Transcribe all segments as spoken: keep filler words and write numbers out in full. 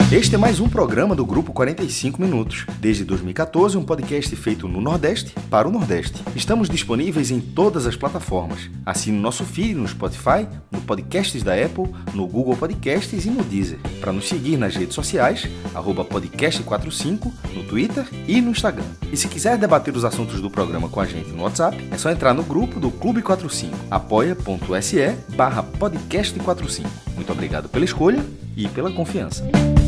Este é mais um programa do Grupo quarenta e cinco Minutos. Desde dois mil e quatorze, um podcast feito no Nordeste para o Nordeste. Estamos disponíveis em todas as plataformas. Assine nosso feed no Spotify, no Podcasts da Apple, no Google Podcasts e no Deezer. Para nos seguir nas redes sociais, arroba podcast quarenta e cinco, no Twitter e no Instagram. E se quiser debater os assuntos do programa com a gente no WhatsApp, é só entrar no grupo do Clube quarenta e cinco, apoia.se barra podcast quarenta e cinco. Muito obrigado pela escolha e pela confiança.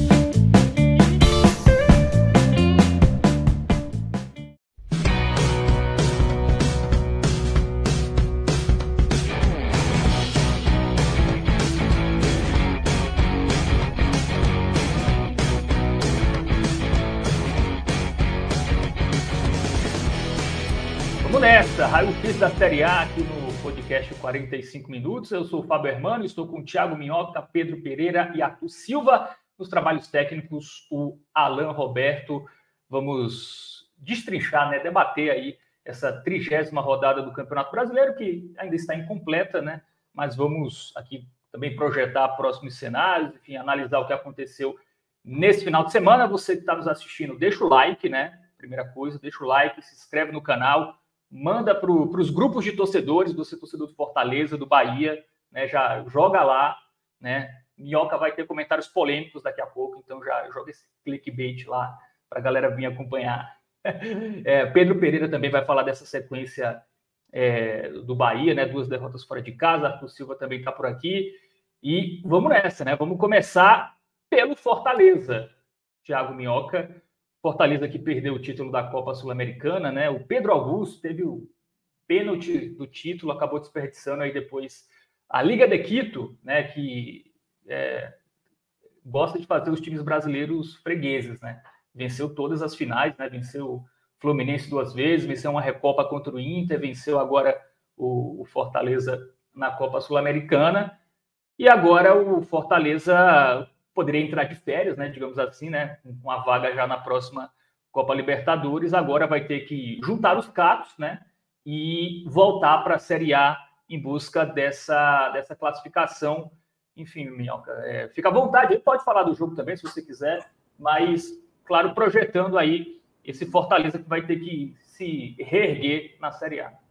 Vamos nessa, raio-x da Série A aqui no podcast quarenta e cinco Minutos. Eu sou o Fábio Hermano, estou com o Thiago Minhoca, Pedro Pereira e Arthur Silva. Nos trabalhos técnicos, o Alan Roberto. Vamos destrinchar, né, debater aí essa trigésima rodada do Campeonato Brasileiro, que ainda está incompleta, né? Mas vamos aqui também projetar próximos cenários, enfim, analisar o que aconteceu nesse final de semana. Você que está nos assistindo, deixa o like, né? Primeira coisa, deixa o like, se inscreve no canal. Manda para os grupos de torcedores, você torcedor do Fortaleza, do Bahia, né, já joga lá, né? Minhoca vai ter comentários polêmicos daqui a pouco, então já joga esse clickbait lá para a galera vir acompanhar. É, Pedro Pereira também vai falar dessa sequência é, do Bahia, né? Duas derrotas fora de casa, Arthur Silva também está por aqui. E vamos nessa, né? Vamos começar pelo Fortaleza, Thiago Minhoca. Fortaleza que perdeu o título da Copa Sul-Americana, né? O Pedro Augusto teve o pênalti do título, acabou desperdiçando aí depois a Liga de Quito, né? Que é, gosta de fazer os times brasileiros fregueses, né? Venceu todas as finais, né? Venceu o Fluminense duas vezes, venceu uma Recopa contra o Inter, venceu agora o, o Fortaleza na Copa Sul-Americana. E agora o Fortaleza poderia entrar de férias, né, digamos assim, né, com a vaga já na próxima Copa Libertadores, agora vai ter que juntar os cacos, né, e voltar para a Série A em busca dessa, dessa classificação. Enfim, Minhoca, é, fica à vontade, ele pode falar do jogo também, se você quiser, mas, claro, projetando aí esse Fortaleza que vai ter que se reerguer na Série A.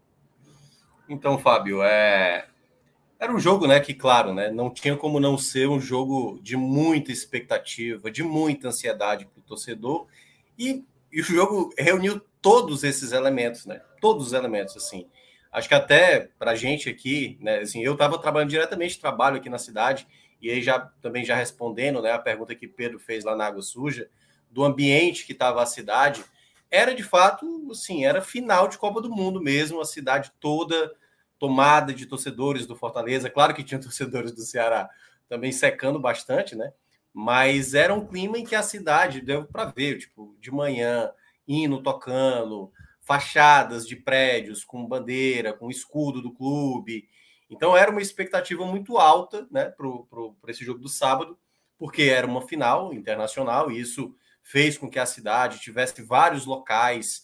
Então, Fábio, é... era um jogo, né, que, claro, né, não tinha como não ser um jogo de muita expectativa, de muita ansiedade para o torcedor, e, e o jogo reuniu todos esses elementos, né, todos os elementos, assim. Acho que até para a gente aqui, né, assim, eu estava trabalhando diretamente, trabalho aqui na cidade, e aí já também já respondendo, né, a pergunta que Pedro fez lá na Água Suja, do ambiente que estava a cidade, era de fato, assim, era final de Copa do Mundo mesmo, a cidade toda tomada de torcedores do Fortaleza. Claro que tinha torcedores do Ceará também secando bastante, né? Mas era um clima em que a cidade deu para ver, tipo, de manhã, hino tocando, fachadas de prédios com bandeira, com escudo do clube. Então era uma expectativa muito alta, né, para esse jogo do sábado, porque era uma final internacional e isso fez com que a cidade tivesse vários locais,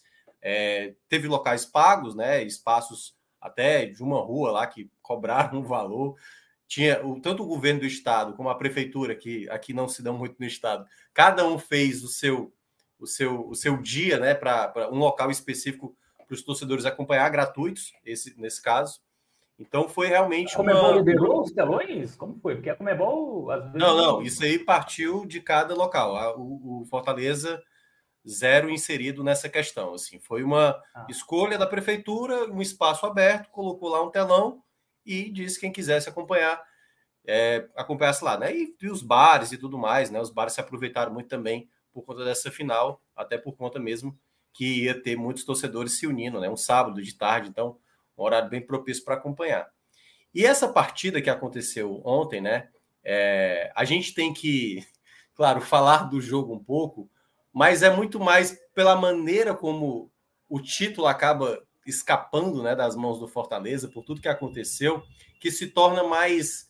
é, teve locais pagos, né, espaços até de uma rua lá que cobraram um valor. Tinha o, tanto o governo do estado como a prefeitura, que aqui não se dão muito no estado, cada um fez o seu, o seu, o seu dia, né, para um local específico para os torcedores acompanhar, gratuitos, esse, nesse caso. Então foi realmente a Comebol uma... liberou os telões? Como foi? Porque a Comebol... Às vezes... Não, não, isso aí partiu de cada local. O, o Fortaleza... zero inserido nessa questão, assim, foi uma ah. escolha da prefeitura, um espaço aberto, colocou lá um telão e disse quem quisesse acompanhar, é, acompanhasse lá, né, e, e os bares e tudo mais, né, os bares se aproveitaram muito também por conta dessa final, até por conta mesmo que ia ter muitos torcedores se unindo, né, um sábado de tarde, então, um horário bem propício para acompanhar. E essa partida que aconteceu ontem, né, é, a gente tem que, claro, falar do jogo um pouco, mas é muito mais pela maneira como o título acaba escapando, né, das mãos do Fortaleza, por tudo que aconteceu, que se torna mais...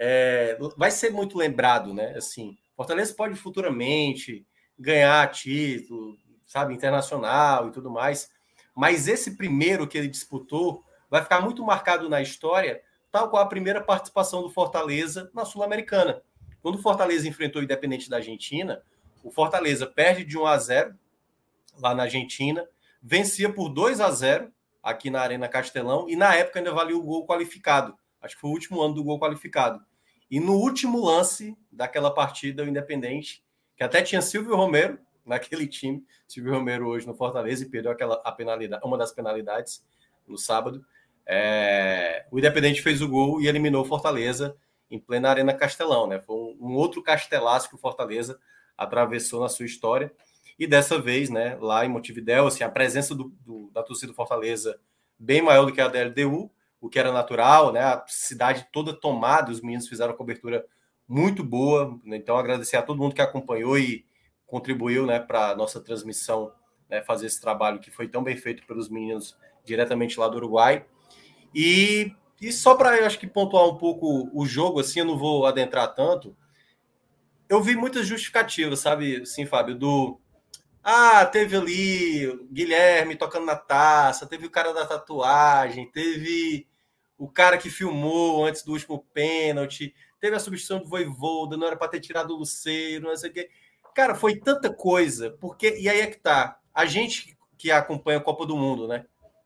É, vai ser muito lembrado, né? Assim, Fortaleza pode futuramente ganhar título, sabe, internacional e tudo mais, mas esse primeiro que ele disputou vai ficar muito marcado na história, tal qual a primeira participação do Fortaleza na Sul-Americana, Quando o Fortaleza enfrentou o Independente da Argentina, o Fortaleza perde de um a zero lá na Argentina, vencia por dois a zero aqui na Arena Castelão, e na época ainda valia o gol qualificado. Acho que foi o último ano do gol qualificado. E no último lance daquela partida, o Independente, que até tinha Silvio Romero naquele time, Silvio Romero hoje no Fortaleza, e perdeu aquela, a penalidade, uma das penalidades no sábado, é, o Independente fez o gol e eliminou o Fortaleza em plena Arena Castelão, né? Foi um, um outro castelaço que o Fortaleza atravessou na sua história. E dessa vez, né, lá em Montevidéu, assim, a presença do, do, da torcida do Fortaleza bem maior do que a da L D U, o que era natural, né? A cidade toda tomada, os meninos fizeram uma cobertura muito boa, né? Então agradecer a todo mundo que acompanhou e contribuiu, né, para a nossa transmissão, né, fazer esse trabalho que foi tão bem feito pelos meninos diretamente lá do Uruguai. E, e só para, eu acho que, pontuar um pouco o jogo, assim, eu não vou adentrar tanto, eu vi muitas justificativas, sabe, assim, Fábio, do... Ah, teve ali Guilherme tocando na taça, teve o cara da tatuagem, teve o cara que filmou antes do último pênalti, teve a substituição do Vojvoda, não era para ter tirado o Lucero, não sei o quê. Cara, foi tanta coisa, porque... E aí é que tá, a gente que acompanha a Copa do Mundo, né?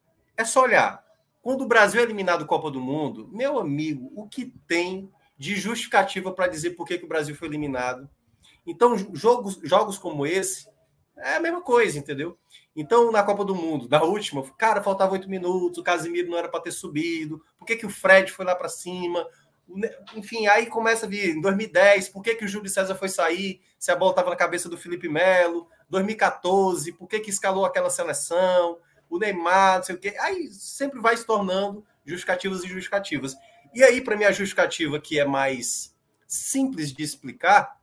É só olhar. Quando o Brasil é eliminado da Copa do Mundo, meu amigo, o que tem de justificativa para dizer por que, que o Brasil foi eliminado? Então, jogos, jogos como esse é a mesma coisa, entendeu? Então, na Copa do Mundo, na última, cara, faltava oito minutos, o Casemiro não era para ter subido, por que, que o Fred foi lá para cima? Enfim, aí começa a vir em dois mil e dez, por que, que o Júlio César foi sair se a bola estava na cabeça do Felipe Melo? dois mil e quatorze, por que, que escalou aquela seleção? O Neymar, não sei o quê. Aí sempre vai se tornando justificativas e justificativas. E aí, para mim, a justificativa que é mais simples de explicar,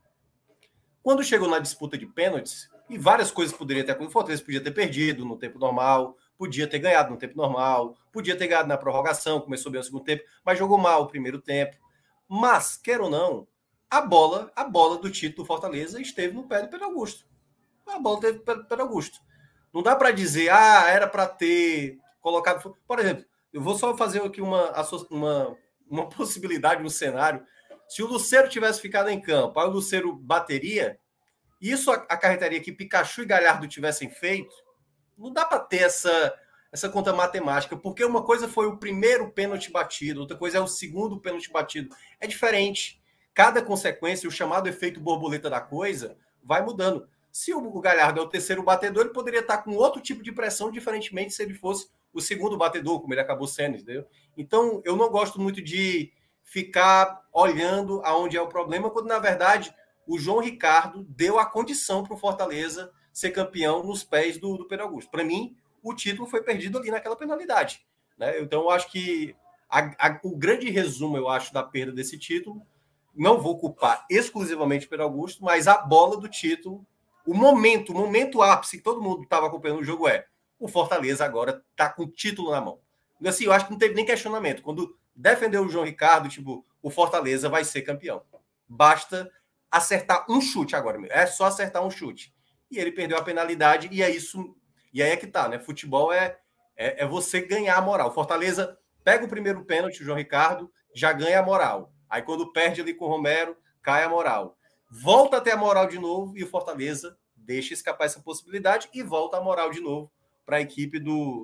quando chegou na disputa de pênaltis, e várias coisas poderiam ter acontecido, o Fortaleza podia ter perdido no tempo normal, podia ter ganhado no tempo normal, podia ter ganhado na prorrogação, começou bem o segundo tempo, mas jogou mal o primeiro tempo. Mas, quer ou não, a bola, a bola do título do Fortaleza esteve no pé do Pedro Augusto. A bola teve no pé do Pedro Augusto. Não dá para dizer, ah, era para ter colocado... Por exemplo, eu vou só fazer aqui uma, uma, uma possibilidade, um cenário. Se o Lucero tivesse ficado em campo, aí o Lucero bateria, isso acarretaria que Pikachu e Galhardo tivessem feito, não dá para ter essa, essa conta matemática, porque uma coisa foi o primeiro pênalti batido, outra coisa é o segundo pênalti batido. É diferente. Cada consequência, o chamado efeito borboleta da coisa, vai mudando. Se o Galhardo é o terceiro batedor, ele poderia estar com outro tipo de pressão, diferentemente se ele fosse o segundo batedor, como ele acabou sendo, entendeu? Então, eu não gosto muito de ficar olhando aonde é o problema, quando, na verdade, o João Ricardo deu a condição para o Fortaleza ser campeão nos pés do, do Pedro Augusto. Para mim, o título foi perdido ali naquela penalidade, né? Então, eu acho que a, a, o grande resumo, eu acho, da perda desse título, não vou culpar exclusivamente o Pedro Augusto, mas a bola do título, o momento, o momento ápice que todo mundo estava acompanhando o jogo é o Fortaleza agora está com o título na mão. Assim, eu acho que não teve nem questionamento. Quando defendeu o João Ricardo, tipo, o Fortaleza vai ser campeão. Basta acertar um chute agora. É só acertar um chute. E ele perdeu a penalidade e é isso. E aí é que tá, né? Futebol é, é, é você ganhar a moral. O Fortaleza pega o primeiro pênalti, o João Ricardo, já ganha a moral. Aí quando perde ali com o Romero, cai a moral. Volta a ter a moral de novo e o Fortaleza deixa escapar essa possibilidade e volta a moral de novo para a equipe do,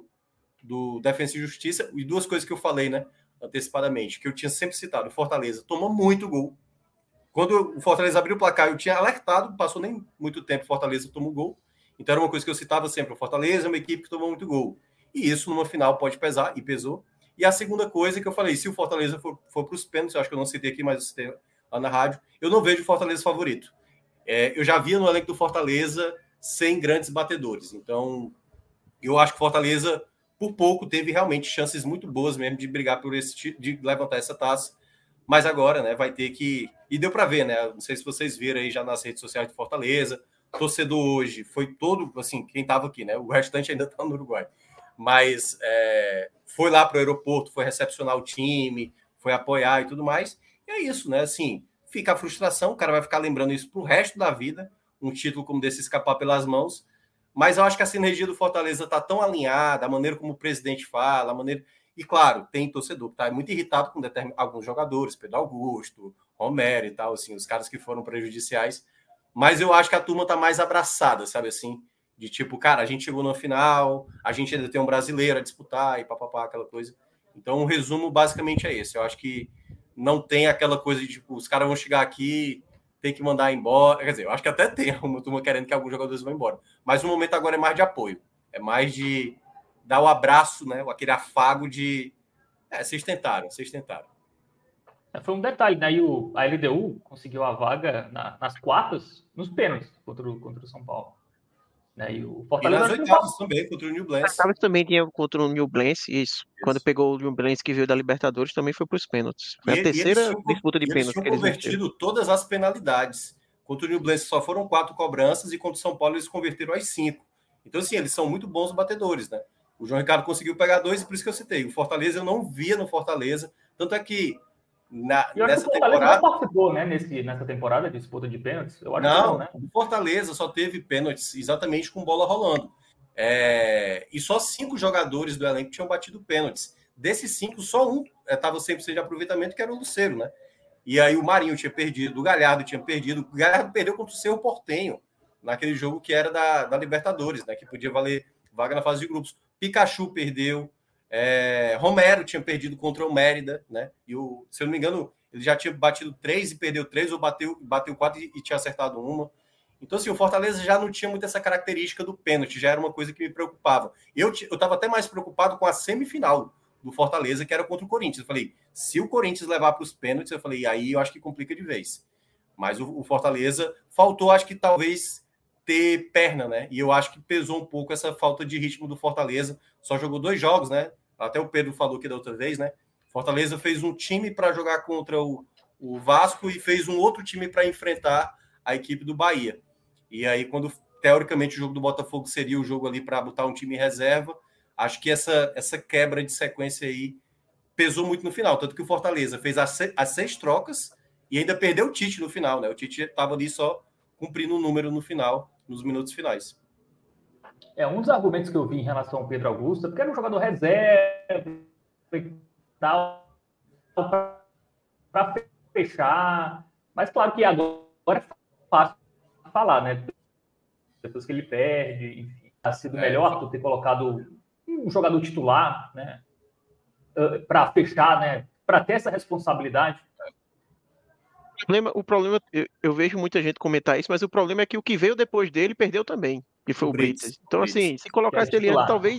do Defensa e Justiça. E duas coisas que eu falei, né, antecipadamente, que eu tinha sempre citado. O Fortaleza tomou muito gol. Quando o Fortaleza abriu o placar, eu tinha alertado, passou nem muito tempo, o Fortaleza tomou gol. Então era uma coisa que eu citava sempre. O Fortaleza é uma equipe que tomou muito gol. E isso numa final pode pesar, e pesou. E a segunda coisa que eu falei, se o Fortaleza for, for para os pênaltis, eu acho que eu não citei aqui, mas eu citei lá na rádio, eu não vejo o Fortaleza favorito. É, eu já via no elenco do Fortaleza sem grandes batedores. Então, eu acho que o Fortaleza, por pouco, teve realmente chances muito boas mesmo de brigar por esse, de levantar essa taça. Mas agora, né, vai ter que... E deu para ver, né? Não sei se vocês viram aí já nas redes sociais do Fortaleza. O torcedor hoje foi todo, assim, quem estava aqui, né? O restante ainda está no Uruguai. Mas é, foi lá para o aeroporto, foi recepcionar o time, foi apoiar e tudo mais. E é isso, né? Assim, fica a frustração, o cara vai ficar lembrando isso pro resto da vida, um título como desse escapar pelas mãos. Mas eu acho que a sinergia do Fortaleza está tão alinhada, a maneira como o presidente fala, a maneira... E, claro, tem torcedor que está muito irritado com determin... alguns jogadores, Pedro Augusto, Romero e tal, assim, os caras que foram prejudiciais. Mas eu acho que a turma tá mais abraçada, sabe assim? De tipo, cara, a gente chegou na final, a gente ainda tem um brasileiro a disputar e papapá, aquela coisa. Então, o resumo basicamente é esse. Eu acho que não tem aquela coisa de, tipo, os caras vão chegar aqui, tem que mandar embora. Quer dizer, eu acho que até tem uma turma querendo que alguns jogadores vão embora. Mas o momento agora é mais de apoio. É mais de dar o abraço, né? Aquele afago de... É, vocês tentaram, vocês tentaram. Foi um detalhe, né? E o, a L D U conseguiu a vaga na, nas quartas, nos pênaltis contra o, contra o São Paulo. Né? E o Fortaleza... E nas oitavas também, contra o Newblense. Nas oitavas também tinha contra o Newblense, isso. isso. Quando pegou o Newblense que veio da Libertadores, também foi para os pênaltis. Foi e, a terceira tinham, disputa de pênaltis. Eles tinham convertido todas as penalidades. Contra o Newblense só foram quatro cobranças e contra o São Paulo eles converteram as cinco. Então, assim, eles são muito bons batedores, né? O João Ricardo conseguiu pegar dois, e por isso que eu citei. O Fortaleza eu não via no Fortaleza. Tanto é que Na, eu nessa acho que o temporada não participou, né, nesse, nessa temporada de disputa de pênaltis. Eu acho não, que não, né? O Fortaleza só teve pênaltis exatamente com bola rolando. É, e só cinco jogadores do elenco tinham batido pênaltis. Desses cinco, só um estava cem por cento de aproveitamento, que era o Lucero, né? E aí o Marinho tinha perdido, o Galhardo tinha perdido. O Galhardo perdeu contra o Cerro Porteño, naquele jogo que era da, da Libertadores, né? Que podia valer vaga na fase de grupos. Pikachu perdeu. É, Romero tinha perdido contra o Mérida, né? E o, se eu não me engano, ele já tinha batido três e perdeu três, ou bateu, bateu quatro e, e tinha acertado uma. Então, assim, o Fortaleza já não tinha muito essa característica do pênalti, já era uma coisa que me preocupava. Eu estava até mais preocupado com a semifinal do Fortaleza, que era contra o Corinthians. Eu falei, se o Corinthians levar para os pênaltis, eu falei, aí eu acho que complica de vez. Mas o, o Fortaleza faltou, acho que talvez ter perna, né? E eu acho que pesou um pouco essa falta de ritmo do Fortaleza. Só jogou dois jogos, né? Até o Pedro falou aqui da outra vez, né? Fortaleza fez um time para jogar contra o, o Vasco e fez um outro time para enfrentar a equipe do Bahia. E aí, quando teoricamente o jogo do Botafogo seria o jogo ali para botar um time em reserva, acho que essa, essa quebra de sequência aí pesou muito no final. Tanto que o Fortaleza fez as, se, as seis trocas e ainda perdeu o Tite no final, né? O Tite estava ali só cumprindo um número no final, nos minutos finais. É, um dos argumentos que eu vi em relação ao Pedro Augusto, porque era um jogador reserva e tal, para fechar. Mas claro que agora é fácil falar, né? Depois que ele perde, enfim, ha sido melhor tu ter colocado um jogador titular, né? Para fechar, né? Para ter essa responsabilidade. O problema, o problema eu, eu vejo muita gente comentar isso, mas o problema é que o que veio depois dele perdeu também, que foi o, o Brites. Então, Brites. assim, se colocasse ele antes, talvez.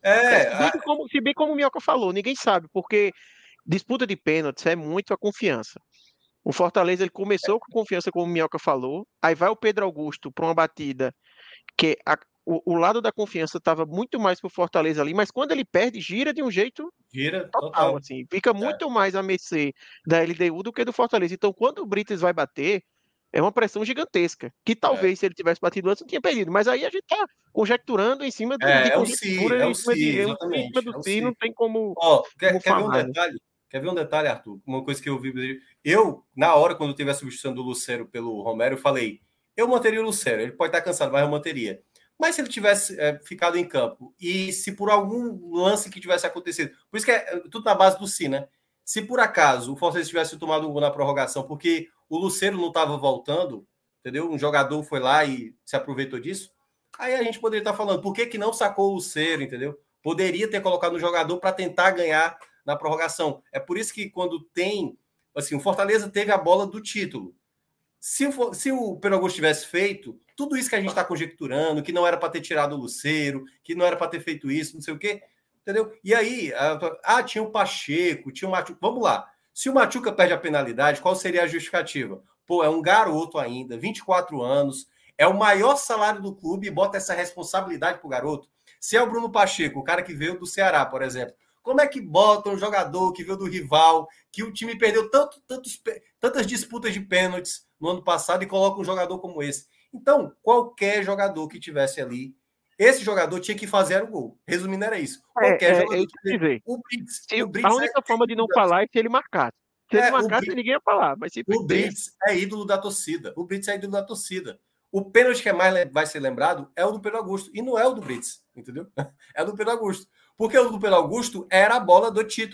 É, se, bem a... como, se bem como o Minhoca falou, ninguém sabe, porque disputa de pênaltis é muito a confiança. O Fortaleza ele começou com confiança, como o Minhoca falou, aí vai o Pedro Augusto para uma batida que a, o, o lado da confiança estava muito mais para o Fortaleza ali, mas quando ele perde, gira de um jeito gira total, total. assim, fica muito é. mais a mercê da L D U do que do Fortaleza. Então, quando o Brites vai bater, é uma pressão gigantesca, que talvez é. se ele tivesse batido antes, não tinha perdido. Mas aí a gente está conjecturando em cima de, é, de é conjectura, é o si, de, exatamente. Em cima do é si, não tem como, Ó, quer, como quer falar, ver um detalhe? Né? Quer ver um detalhe, Arthur? Uma coisa que eu vi... Eu, na hora, quando teve a substituição do Lucero pelo Romero, eu falei, eu manteria o Lucero. Ele pode estar cansado, mas eu manteria. Mas se ele tivesse é, ficado em campo e se por algum lance que tivesse acontecido... Por isso que é tudo na base do si, né? Se por acaso o Fortaleza tivesse tomado um gol na prorrogação, porque o Lucero não estava voltando, entendeu? Um jogador foi lá e se aproveitou disso, aí a gente poderia estar falando, por que, que não sacou o Lucero, entendeu? Poderia ter colocado o jogador para tentar ganhar na prorrogação. É por isso que quando tem... Assim, o Fortaleza teve a bola do título. Se o, se o Pedro Augusto tivesse feito tudo isso que a gente está conjecturando, que não era para ter tirado o Lucero, que não era para ter feito isso, não sei o quê, entendeu? E aí, ah, tinha o Pacheco, tinha o Machuca. Vamos lá. Se o Machuca perde a penalidade, qual seria a justificativa? Pô, é um garoto ainda, vinte e quatro anos, é o maior salário do clube e bota essa responsabilidade pro garoto. Se é o Bruno Pacheco, o cara que veio do Ceará, por exemplo, como é que bota um jogador que veio do rival, que o time perdeu tanto, tantos, tantas disputas de pênaltis no ano passado e coloca um jogador como esse? Então, qualquer jogador que tivesse ali, esse jogador tinha que fazer o gol. Resumindo, era isso. Qualquer é, jogador. É, que o Brits, se, o Brits a única é forma de não falar é se ele marcasse. Se é, ele marcasse, Brits, ninguém ia falar. Mas se o Brits é ídolo da torcida. O Brits é ídolo da torcida. O pênalti que é mais vai ser lembrado é o do Pedro Augusto. E não é o do Brits, entendeu? É o do Pedro Augusto. Porque o do Pedro Augusto era a bola do título.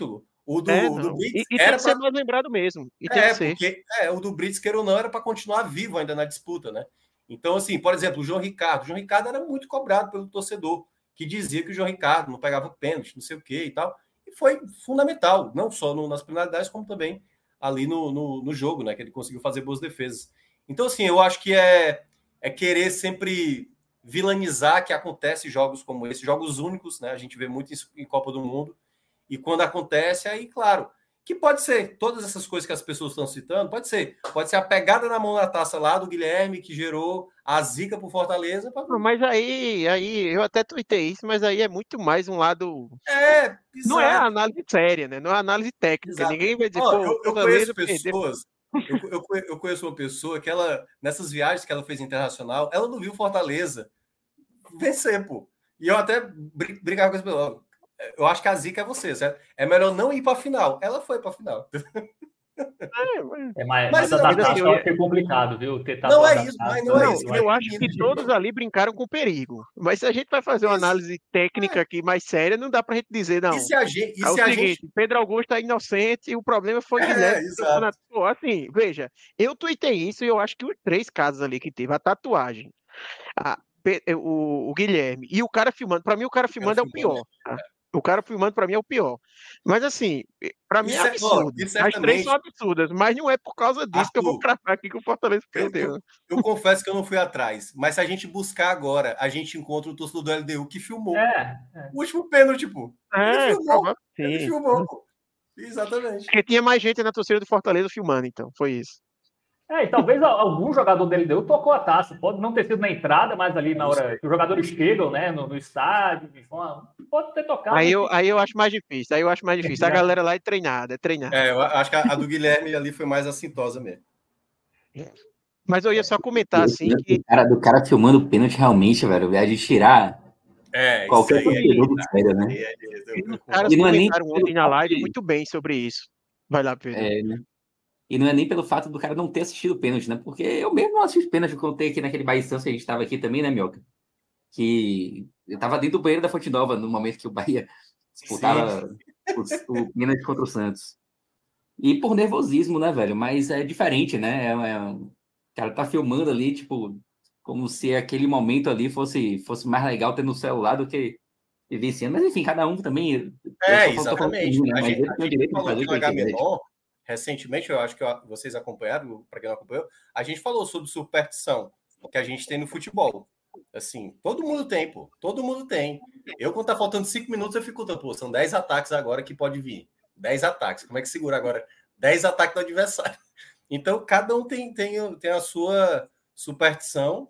O do, É, o do não. Brits E, e tem era que ser para. mais lembrado mesmo. E tem que É, ser. porque é, o do Brits, queira ou não, era para continuar vivo ainda na disputa, né? Então, assim, por exemplo, o João Ricardo. O João Ricardo era muito cobrado pelo torcedor, que dizia que o João Ricardo não pegava pênalti, não sei o quê e tal. E foi fundamental, não só no, nas penalidades, como também ali no, no, no jogo, né? Que ele conseguiu fazer boas defesas. Então, assim, eu acho que é, é querer sempre vilanizar que acontece jogos como esse, jogos únicos, né? A gente vê muito isso em Copa do Mundo. E quando acontece, aí, claro, que pode ser todas essas coisas que as pessoas estão citando, pode ser. Pode ser a pegada na mão da taça lá do Guilherme, que gerou a zica pro Fortaleza. Pra... Não, mas aí, aí, eu até tuitei isso, mas aí é muito mais um lado. É, Não é a exato, análise séria, né? Não é a análise técnica. exato. Ninguém vai dizer, Ó, pô, o eu, eu conheço Fortaleza perdeu. pessoas, eu, eu, conhe- eu conheço uma pessoa que ela, nessas viagens que ela fez internacional, ela não viu Fortaleza vencer, pô. E eu até brin- brincava com esse pessoal. Eu acho que a zica é você, certo? É melhor não ir para a final. Ela foi para a final. É, mas- É, mas, Mas mas a eu- da mas assim, taça eu eu ia- achei complicado, viu? Ter Não tatuado é a isso, taça, mas não é Não, isso. eu eu achei acho que que- todos ali brincaram com perigo. Mas se a gente vai fazer uma Isso. análise técnica aqui mais séria, não dá pra gente dizer, E não. se a gente. E É o se a seguinte, gente... Pedro Augusto é inocente e o problema foi É, Guilherme. exato. Pô, assim, veja, eu tuitei isso e eu acho que os três casos ali que teve, a tatuagem, a- Pe- o, o Guilherme e o cara filmando, pra mim o cara filmando é o Filmando, né? pior. Tá? O cara filmando pra mim é o pior. Mas assim, pra mim é Isso é, ó, absurdo. e As três são certamente, absurdas, mas não é por causa disso que eu vou Arthur, cravar aqui que o Fortaleza eu, perdeu. eu, eu confesso que eu não fui atrás, mas se a gente buscar agora, a gente encontra o torcedor do L D U que filmou É, é. o último pênalti, pô. Ele É, filmou, provável, ele sim. filmou, pô. Exatamente. Porque tinha mais gente na torcida do Fortaleza filmando, então, foi isso. É, e talvez algum jogador da L D U tocou a taça. Pode não ter sido na entrada, mas ali na Não hora sei. que os jogadores chegam, né, no, no estádio, pode ter tocado. Aí mas eu, aí eu acho mais difícil, aí eu acho mais difícil. A galera lá é treinada, é treinada. É, eu acho que a, a do Guilherme ali foi mais assintosa mesmo. Mas eu ia só comentar assim Esse que do cara, do cara filmando o pênalti, realmente, velho, é de tirar É, qualquer isso aí é torcedor do demais. sério, Isso né? aí é de- eu- eu os caras E não é nem comentaram pelo ontem na fato live de- muito bem sobre isso. Vai lá, Pedro. É, né? E não é nem pelo fato do cara não ter assistido o pênalti, né? Porque eu mesmo não assisto pênalti, eu contei aqui naquele Bahia e Santos que a gente estava aqui também, né, Mioca? Que eu tava dentro do banheiro da Fonte Nova no momento que o Bahia disputava o, o pênalti contra o Santos. E por nervosismo, né, velho? Mas é diferente, né? É, é, o cara tá filmando ali, tipo, como se aquele momento ali fosse, fosse mais legal ter no celular do que vivenciando. Mas enfim, cada um também. É, eu só tô falando por exatamente. mim, né? A Mas gente, ele a tem o gente direito de falou fazer aqui o que no ele quiser. Agamenon, recentemente, eu acho que vocês acompanharam, para quem não acompanhou, a gente falou sobre superstição que a gente tem no futebol. Assim, todo mundo tem, pô. Todo mundo tem. Eu, quando tá faltando cinco minutos, eu fico contando, pô, são dez ataques agora que pode vir. Dez ataques. Como é que segura agora? Dez ataques do adversário. Então, cada um tem, tem, tem a sua superstição,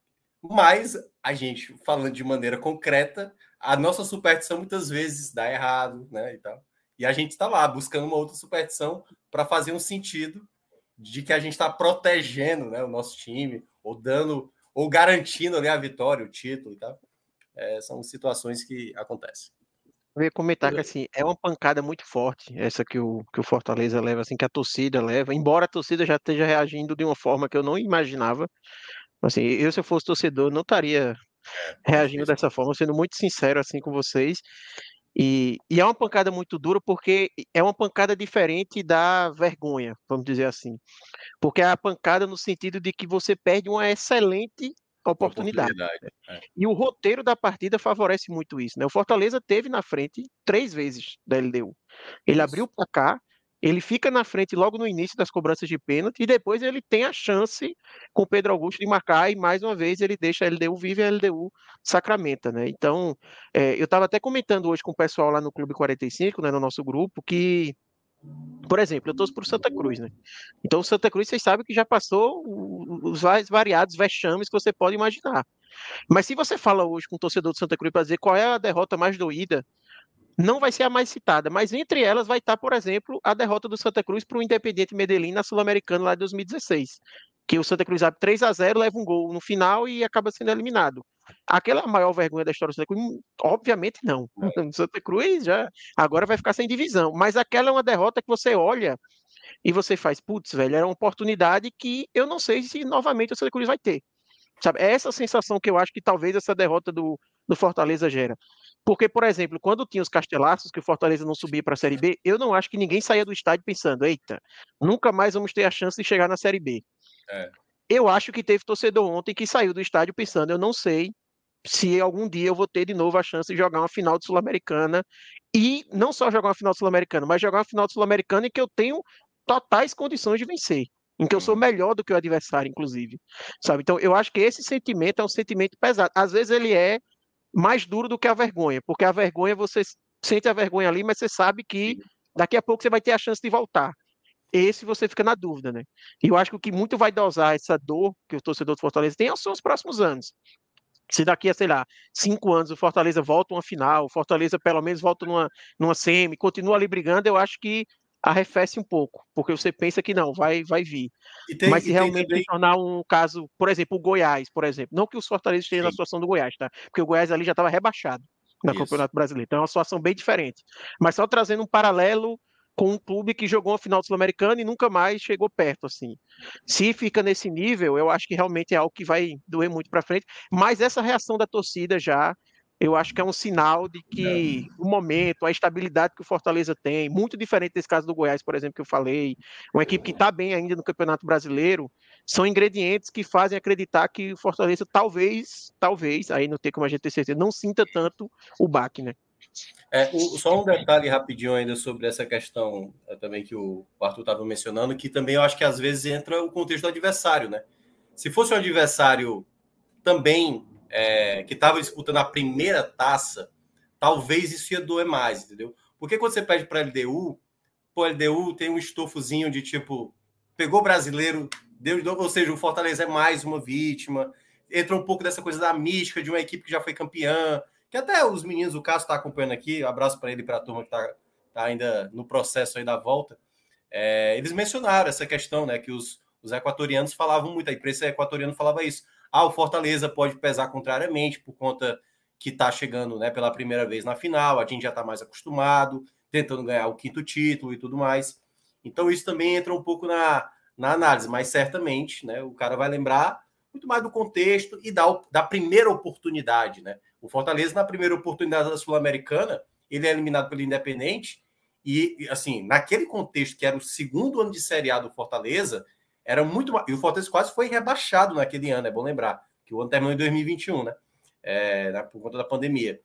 mas a gente, falando de maneira concreta, a nossa superstição muitas vezes dá errado, né, e tal. E a gente está lá buscando uma outra superstição para fazer um sentido de que a gente está protegendo, né, o nosso time, ou dando, ou garantindo ali a vitória, o título e tal. É, são situações que acontecem. Eu ia comentar que assim, é uma pancada muito forte essa que o, que o Fortaleza leva, assim, que a torcida leva, embora a torcida já esteja reagindo de uma forma que eu não imaginava. Assim, eu, se eu fosse torcedor, não estaria reagindo dessa forma, sendo muito sincero assim com vocês. E, e é uma pancada muito dura porque é uma pancada diferente da vergonha, vamos dizer assim. Porque é a pancada no sentido de que você perde uma excelente oportunidade. Oportunidade. É. E o roteiro da partida favorece muito isso, né? O Fortaleza teve na frente três vezes da L D U. Ele Isso. abriu o placar, ele fica na frente logo no início das cobranças de pênalti e depois ele tem a chance com o Pedro Augusto de marcar e mais uma vez ele deixa a L D U viva e a L D U sacramenta, né? Então, é, eu estava até comentando hoje com o pessoal lá no Clube quarenta e cinco, né, no nosso grupo, que por exemplo, eu torço para o Santa Cruz, né? Então, o Santa Cruz, vocês sabem que já passou os mais variados vexames que você pode imaginar. Mas se você fala hoje com o torcedor do Santa Cruz para dizer qual é a derrota mais doída, não vai ser a mais citada, mas entre elas vai estar, por exemplo, a derrota do Santa Cruz para o Independiente Medellín na Sul-Americana lá de dois mil e dezesseis, que o Santa Cruz abre três a zero, leva um gol no final e acaba sendo eliminado. Aquela é a maior vergonha da história do Santa Cruz? Obviamente não. O Santa Cruz já agora vai ficar sem divisão, mas aquela é uma derrota que você olha e você faz, putz, velho, era uma oportunidade que eu não sei se novamente o Santa Cruz vai ter. Sabe? É essa sensação que eu acho que talvez essa derrota do, do Fortaleza gera. Porque, por exemplo, quando tinha os Castelaços, que o Fortaleza não subia para a Série B, eu não acho que ninguém saía do estádio pensando, eita, nunca mais vamos ter a chance de chegar na Série B. É. Eu acho que teve torcedor ontem que saiu do estádio pensando, eu não sei se algum dia eu vou ter de novo a chance de jogar uma final de Sul-Americana, e não só jogar uma final de Sul-Americana, mas jogar uma final de Sul-Americana em que eu tenho totais condições de vencer, em que eu sou melhor do que o adversário, inclusive, sabe? Então, eu acho que esse sentimento é um sentimento pesado. Às vezes ele é mais duro do que a vergonha, porque a vergonha, você sente a vergonha ali, mas você sabe que daqui a pouco você vai ter a chance de voltar. Esse você fica na dúvida, né? E eu acho que o que muito vai dosar essa dor que o torcedor do Fortaleza tem são os próximos anos. Se daqui a, sei lá, cinco anos o Fortaleza volta uma final, o Fortaleza pelo menos volta numa, numa semi, continua ali brigando, eu acho que arrefece um pouco, porque você pensa que não, vai, vai vir. Tem, Mas se realmente também... se tornar um caso, por exemplo, o Goiás, por exemplo, não que o Fortaleza esteja Sim. na situação do Goiás, tá? Porque o Goiás ali já estava rebaixado no Isso. Campeonato Brasileiro, então é uma situação bem diferente. Mas só trazendo um paralelo com um clube que jogou uma final sul-americana e nunca mais chegou perto, assim. Se fica nesse nível, eu acho que realmente é algo que vai doer muito para frente, mas essa reação da torcida já, eu acho que é um sinal de que o momento, a estabilidade que o Fortaleza tem, muito diferente desse caso do Goiás, por exemplo, que eu falei, uma equipe que está bem ainda no Campeonato Brasileiro, são ingredientes que fazem acreditar que o Fortaleza talvez, talvez, aí não tem como a gente ter certeza, não sinta tanto o baque, né? É, o, só um detalhe rapidinho ainda sobre essa questão é, também que o Arthur estava mencionando, que também eu acho que às vezes entra o contexto do adversário, né? Se fosse um adversário também é, que estava disputando a primeira taça, talvez isso ia doer mais, entendeu? Porque quando você pede para a L D U, pô, a L D U tem um estofozinho de tipo, pegou brasileiro, deu, ou seja, o Fortaleza é mais uma vítima, entra um pouco dessa coisa da mística de uma equipe que já foi campeã, que até os meninos, o Cássio está acompanhando aqui, um abraço para ele e para a turma que está tá ainda no processo aí da volta, é, eles mencionaram essa questão, né, que os, os equatorianos falavam muito, a imprensa equatoriana falava isso, ah, o Fortaleza pode pesar contrariamente por conta que está chegando, né, pela primeira vez na final, a gente já está mais acostumado, tentando ganhar o quinto título e tudo mais, então isso também entra um pouco na, na análise, mas certamente, né, o cara vai lembrar muito mais do contexto e da, da primeira oportunidade, né? O Fortaleza, na primeira oportunidade da Sul-Americana, ele é eliminado pelo Independente e, assim, naquele contexto que era o segundo ano de Série A do Fortaleza, era muito... E o Fortaleza quase foi rebaixado naquele ano, é bom lembrar, que o ano terminou em dois mil e vinte e um, né? É, por conta da pandemia.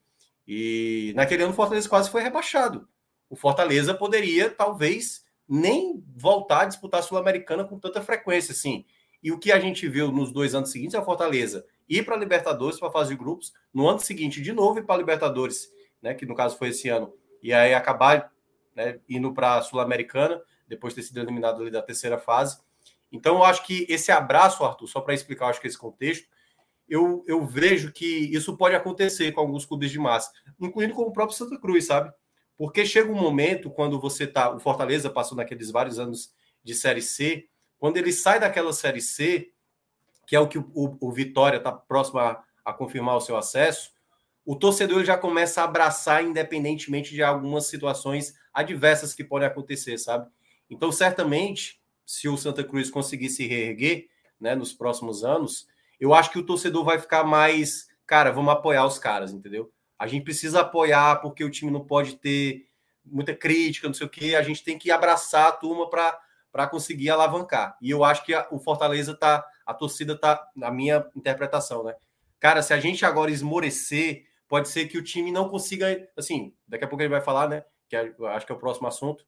E naquele ano o Fortaleza quase foi rebaixado. O Fortaleza poderia, talvez, nem voltar a disputar a Sul-Americana com tanta frequência, assim. E o que a gente viu nos dois anos seguintes é o Fortaleza ir para a Libertadores, para a fase de grupos, no ano seguinte de novo ir para a Libertadores, né, que no caso foi esse ano, e aí acabar, né, indo para a Sul-Americana, depois de ter sido eliminado ali da terceira fase. Então eu acho que esse abraço, Arthur, só para explicar, eu acho que esse contexto, eu, eu vejo que isso pode acontecer com alguns clubes de massa, incluindo com o próprio Santa Cruz, sabe? Porque chega um momento quando você tá, o Fortaleza passou naqueles vários anos de Série C, quando ele sai daquela Série C, que é o que o, o, o Vitória está próximo a, a confirmar o seu acesso, o torcedor ele já começa a abraçar independentemente de algumas situações adversas que podem acontecer, sabe? Então, certamente, se o Santa Cruz conseguir se reerguer, né, nos próximos anos, eu acho que o torcedor vai ficar mais, cara, vamos apoiar os caras, entendeu? A gente precisa apoiar porque o time não pode ter muita crítica, não sei o quê, a gente tem que abraçar a turma para para conseguir alavancar. E eu acho que a, o Fortaleza tá, a torcida tá, na minha interpretação, né? Cara, se a gente agora esmorecer, pode ser que o time não consiga, assim, daqui a pouco ele vai falar, né? Que é, eu acho que é o próximo assunto.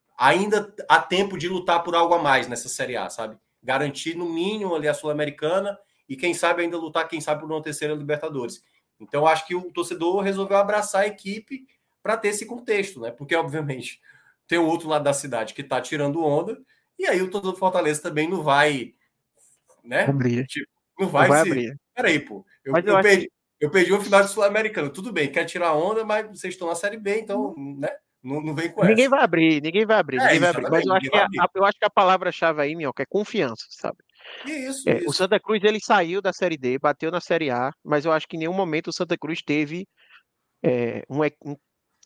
Ainda há tempo de lutar por algo a mais nessa Série A, sabe? Garantir no mínimo ali a Sul-Americana e quem sabe ainda lutar, quem sabe por uma terceira Libertadores. Então eu acho que o torcedor resolveu abraçar a equipe para ter esse contexto, né? Porque, obviamente, tem o outro lado da cidade que está tirando onda, e aí o torcedor do Fortaleza também não vai, né? Abrir. Tipo, não vai, não vai se... abrir. Peraí, pô. Eu, Mas eu eu, acho perdi, que- eu perdi o final de Sul-Americano. Tudo bem, quer tirar onda, mas vocês estão na Série B, então, né? Não, não vem com Ninguém essa. vai abrir, ninguém vai abrir, É, ninguém vai abrir. Mas exatamente, eu acho ninguém que vai a, abrir. a- eu acho que a palavra-chave aí, Minhoca, é confiança, sabe? E isso, É, o isso. Santa Cruz ele saiu da Série D, bateu na Série A, mas eu acho que em nenhum momento o Santa Cruz teve é, um, e- um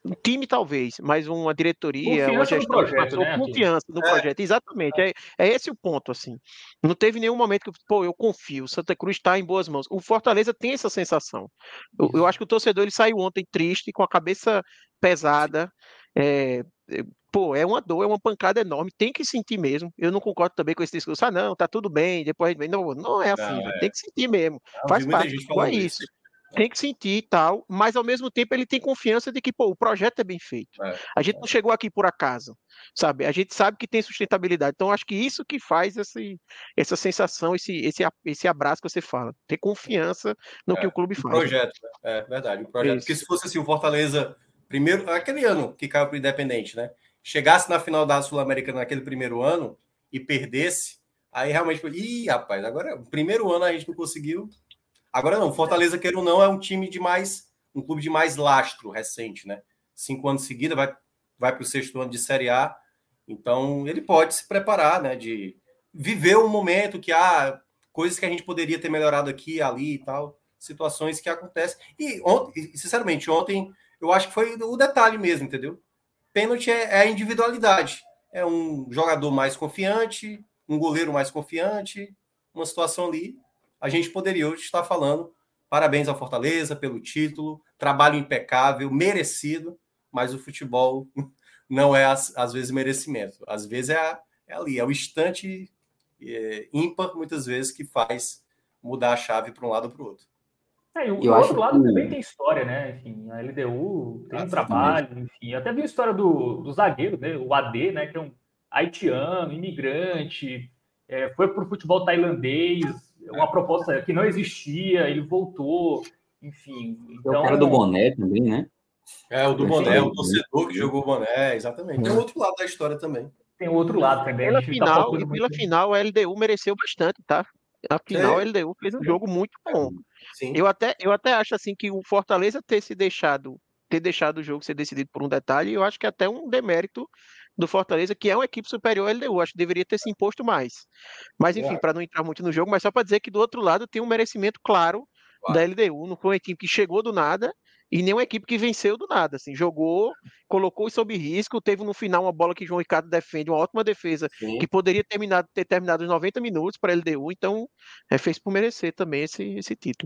Um time talvez, mas uma diretoria, uma Confiança no gestão que projeto, passou né? Aqui. confiança no É. projeto, exatamente, é, é esse o ponto, assim. Não teve nenhum momento que, pô, eu confio, o Santa Cruz está em boas mãos. O Fortaleza tem essa sensação. Eu, eu Isso. acho que o torcedor ele saiu ontem triste, com a cabeça pesada, é, é, pô, é uma dor, é uma pancada enorme, tem que sentir mesmo. Eu não concordo também com esse discurso, ah, não, tá tudo bem, depois a gente vem. Não, não é assim, Não, velho, é. tem que sentir mesmo, Eu vi faz muita parte, gente futebol é falando isso. isso. Tem que sentir e tal, mas ao mesmo tempo ele tem confiança de que, pô, o projeto é bem feito. É. A gente não chegou aqui por acaso, sabe? A gente sabe que tem sustentabilidade. Então, acho que isso que faz esse, essa sensação, esse, esse, a- esse abraço que você fala. Ter confiança no que É, o clube o faz. Né? projeto, né? É verdade, o projeto. Porque Isso. se fosse assim, o Fortaleza, primeiro, aquele ano que caiu para o Independente, né? Chegasse na final da Sul-Americana naquele primeiro ano e perdesse, aí realmente foi, ih, rapaz, agora, o primeiro ano a gente não conseguiu. Agora não, o Fortaleza, queira ou não, é um time de mais, um clube de mais lastro recente, né? Cinco anos seguidos, vai, vai para o sexto ano de Série A. Então, ele pode se preparar, né? De viver um momento que há coisas que a gente poderia ter melhorado aqui, ali e tal, situações que acontecem. E ontem, sinceramente, ontem eu acho que foi o detalhe mesmo, entendeu? Pênalti é, é a individualidade. É um jogador mais confiante, um goleiro mais confiante, uma situação ali. A gente poderia hoje estar falando parabéns ao Fortaleza pelo título, trabalho impecável, merecido, mas o futebol não é, às, às vezes, merecimento. Às vezes é, a, é ali, é o instante é, ímpar, muitas vezes, que faz mudar a chave para um lado ou para o outro. É, e o, Eu e o acho outro lado que- também tem história, né? Enfim, a L D U tem Ah, um exatamente. trabalho, enfim. Até vi a história do, do zagueiro, né? O A D, né? Que é um haitiano, imigrante, é, foi para o futebol tailandês, uma proposta que não existia, ele voltou, enfim. Tem Então, o cara do boné também, né? É, o do Tem a boné, história o do torcedor que boné. jogou o boné, exatamente. Tem um outro lado da história também. tem o outro lado também. A Pela gente está final, focando e pela muito. final, a L D U mereceu bastante, tá? Na final, a Sim. L D U fez um jogo muito bom. Sim. Eu até, eu até acho assim que o Fortaleza ter se deixado, ter deixado o jogo ser decidido por um detalhe, eu acho que é até um demérito do Fortaleza, que é uma equipe superior à L D U. Acho que deveria ter se imposto mais. Mas enfim, para não entrar muito no jogo, mas só para dizer que do outro lado tem um merecimento claro Claro. da L D U. Não foi uma equipe que chegou do nada e nem uma equipe que venceu do nada. Assim, jogou, colocou sob risco, teve no final uma bola que João Ricardo defende, uma ótima defesa, Sim. que poderia terminar, ter terminado os noventa minutos para a L D U. Então, é, fez por merecer também esse, esse título.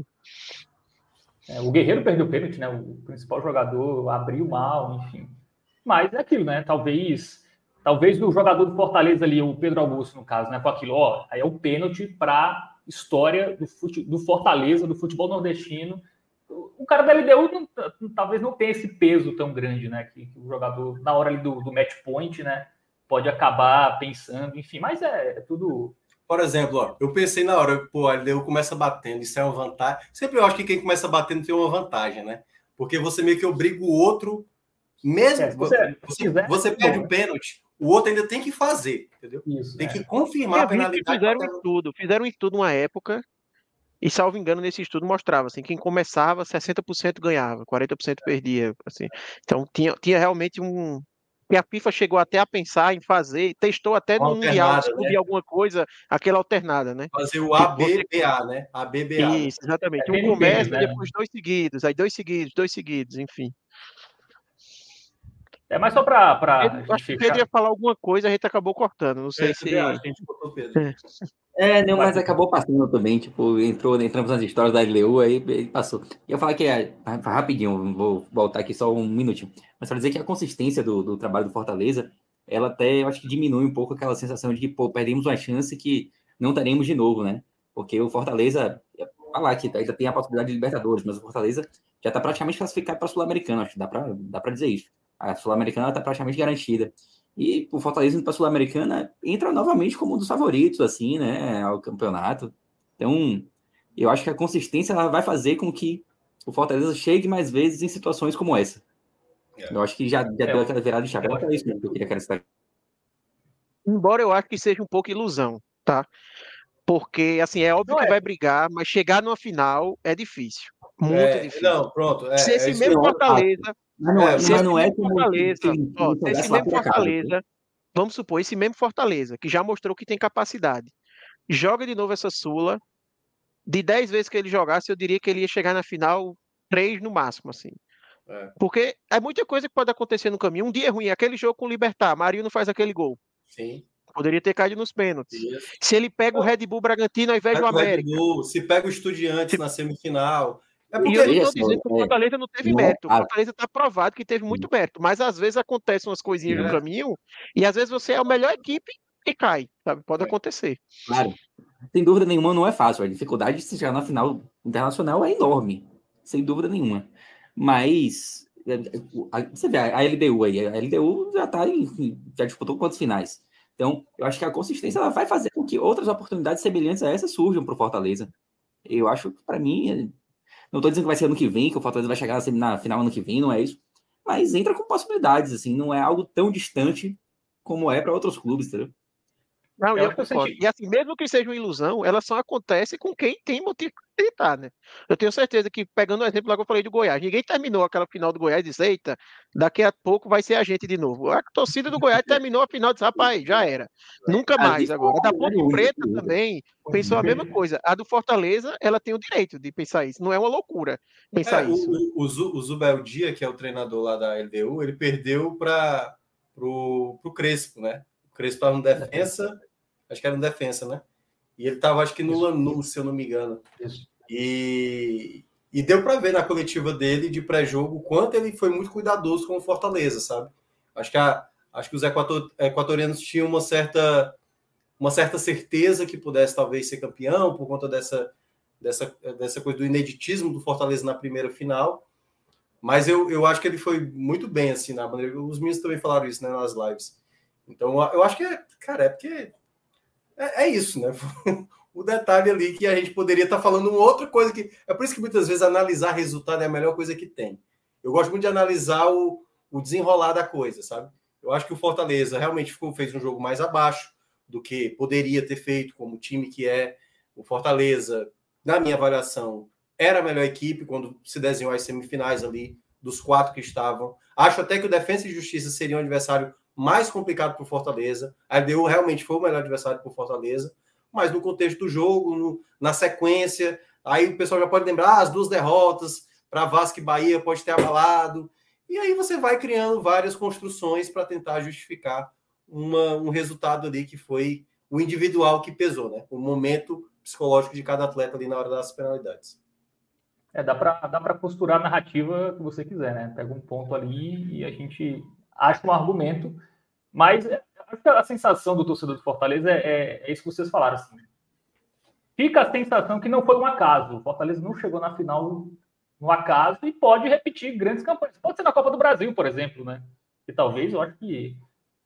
É, o Guerreiro perdeu o pênalti, né? O principal jogador abriu mal, enfim. Mas é aquilo, né? Talvez, talvez o jogador do Fortaleza ali, o Pedro Augusto, no caso, né? Com aquilo, ó, aí é o pênalti para história do, fute, do Fortaleza, do futebol nordestino. O cara da L D U não, talvez não tenha esse peso tão grande, né? Que, que o jogador, na hora ali do, do match point, né? Pode acabar pensando, enfim. Mas é, é tudo... Por exemplo, ó, eu pensei na hora, pô, a L D U começa batendo, isso é uma vantagem. Sempre eu acho que quem começa batendo tem uma vantagem, né? Porque você meio que obriga o outro, mesmo É, se você, você, quiser, você perde o pênalti, o outro ainda tem que fazer, entendeu? Isso, Tem é. que confirmar a Eu vi que penalidade. fizeram um estudo, fizeram um estudo uma época, e salvo engano, nesse estudo mostrava assim, quem começava, sessenta por cento ganhava, quarenta por cento perdia. Assim. Então tinha, tinha realmente um. E a FIFA chegou até a pensar em fazer, testou até Uma no Mundial, alternada, descobrir né? alguma coisa, aquela alternada, né? Fazer o Tipo, você. A B B A, né? A B B A. Né? Isso, exatamente. É, Um tem no tênis, começa e né? depois dois seguidos, aí dois seguidos, dois seguidos, enfim. É mais só para Pedro, acho que o Pedro fechar. ia falar alguma coisa, a gente acabou cortando. Não sei É, se. acho que a gente botou o Pedro. É. É, não, mas acabou passando também, tipo, entrou, entramos nas histórias da L D U, aí ele passou. E eu falar que é, rapidinho, vou voltar aqui só um minutinho, mas para dizer que a consistência do, do trabalho do Fortaleza, ela até, eu acho que diminui um pouco aquela sensação de que, pô, perdemos uma chance que não teremos de novo, né? Porque o Fortaleza, falar que ainda tem a possibilidade de Libertadores, mas o Fortaleza já está praticamente classificado para a Sul-Americana, acho que dá para dá para dizer isso. A Sul-Americana está praticamente garantida. E o Fortaleza indo para a Sul-Americana entra novamente como um dos favoritos, assim, né, ao campeonato. Então, eu acho que a consistência ela vai fazer com que o Fortaleza chegue mais vezes em situações como essa. É. Eu acho que já, já é, deu aquela virada de chave. É isso mesmo que eu queria acrescentar. Embora eu acho que seja um pouco ilusão, tá? Porque, assim, é óbvio não que é. vai brigar, mas chegar numa final é difícil. Muito é, difícil. Não, pronto. É, se esse é mesmo Fortaleza... Mas não é, se mas esse não é mesmo como Fortaleza, se, ó, se se esse mesmo Fortaleza, vamos supor, esse mesmo Fortaleza, que já mostrou que tem capacidade, joga de novo essa Sula, de dez vezes que ele jogasse, eu diria que ele ia chegar na final três no máximo, assim. É. Porque é muita coisa que pode acontecer no caminho. Um dia é ruim, aquele jogo com o Libertad, Marinho não faz aquele gol. Sim. Poderia ter caído nos pênaltis. Isso. Se ele pega o Red Bull Bragantino ao invés do América. Bull, se pega o Estudiantes se... na semifinal. É porque... E eu não estou dizendo que o Fortaleza não teve não, mérito. O Fortaleza está provado que teve muito mérito. Mas às vezes acontecem umas coisinhas é. no caminho e às vezes você é a melhor equipe e cai. Sabe? Pode é. acontecer. Claro. Sem dúvida nenhuma, não é fácil. A dificuldade de se chegar na final internacional é enorme. Sem dúvida nenhuma. Mas... Você vê, a L D U aí, a L D U já tá em, já disputou quantas finais. Então, eu acho que a consistência ela vai fazer com que outras oportunidades semelhantes a essa surjam para o Fortaleza. Eu acho que, para mim, não estou dizendo que vai ser ano que vem, que o Fortaleza vai chegar na final ano que vem, não é isso. Mas entra com possibilidades, assim, não é algo tão distante como é para outros clubes, entendeu? Não, eu, eu concordo. E assim, mesmo que seja uma ilusão, ela só acontece com quem tem motivo para acreditar, né? Eu tenho certeza que, pegando o exemplo lá que eu falei do Goiás, ninguém terminou aquela final do Goiás e disse, eita, daqui a pouco vai ser a gente de novo. A torcida do Goiás terminou a final e disse, rapaz, já era. Nunca mais agora. A da Ponte Preta também pensou a mesma coisa. A do Fortaleza, ela tem o direito de pensar isso. Não é uma loucura pensar é, isso. O, o, o Zubeldia, que é o treinador lá da L D U, ele perdeu para o Crespo, né? O Crespo estava no defensa, acho que era no defensa, né? E ele estava, acho que no Lanús, se eu não me engano. Isso. E, e deu para ver na coletiva dele de pré-jogo o quanto ele foi muito cuidadoso com o Fortaleza, sabe? Acho que, a, acho que os equator, equatorianos tinham uma certa, uma certa certeza que pudesse talvez ser campeão por conta dessa, dessa, dessa coisa do ineditismo do Fortaleza na primeira final. Mas eu, eu acho que ele foi muito bem, assim, na maneira. Os meninos também falaram isso, né, nas lives. Então, eu acho que, é, cara, é porque é, é isso, né? O detalhe ali que a gente poderia estar falando uma outra coisa que... É por isso que muitas vezes analisar resultado é a melhor coisa que tem. Eu gosto muito de analisar o, o desenrolar da coisa, sabe? Eu acho que o Fortaleza realmente ficou, fez um jogo mais abaixo do que poderia ter feito como time que é. O Fortaleza, na minha avaliação, era a melhor equipe quando se desenhou as semifinais ali, dos quatro que estavam. Acho até que o Defensa e Justiça seria um adversário mais complicado para o Fortaleza. A L D U realmente foi o melhor adversário para o Fortaleza, mas no contexto do jogo, no, na sequência, aí o pessoal já pode lembrar ah, as duas derrotas para Vasco e Bahia pode ter abalado, e aí você vai criando várias construções para tentar justificar uma, um resultado ali que foi o individual que pesou, né? O momento psicológico de cada atleta ali na hora das penalidades. É, dá para dá para costurar a narrativa que você quiser, né? Pega um ponto ali e a gente acha um argumento, mas acho que a sensação do torcedor do Fortaleza é, é, é isso que vocês falaram, assim. Fica a sensação que não foi um acaso. O Fortaleza não chegou na final no acaso e pode repetir grandes campanhas. Pode ser na Copa do Brasil, por exemplo, né? E talvez eu acho que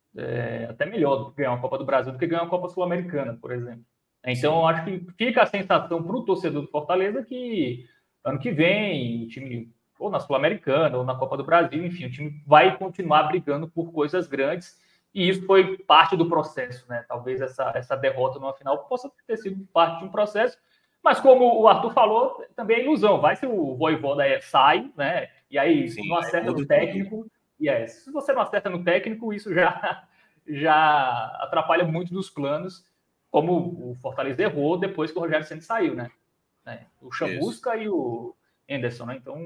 é até melhor do que ganhar uma Copa do Brasil do que ganhar uma Copa Sul-Americana, por exemplo. Então, eu acho que fica a sensação para o torcedor do Fortaleza que ano que vem, o time, ou na Sul-Americana, ou na Copa do Brasil, enfim, o time vai continuar brigando por coisas grandes, e isso foi parte do processo, né? Talvez essa, essa derrota numa final possa ter sido parte de um processo, mas como o Arthur falou, também é ilusão. Vai se o Vojvoda sai, né? E aí Sim, não acerta no técnico, e é, se você não acerta no técnico, isso já, já atrapalha muito dos planos, como o Fortaleza errou depois que o Rogério Ceni saiu, né? É, o Chamusca e o Anderson, né? Então,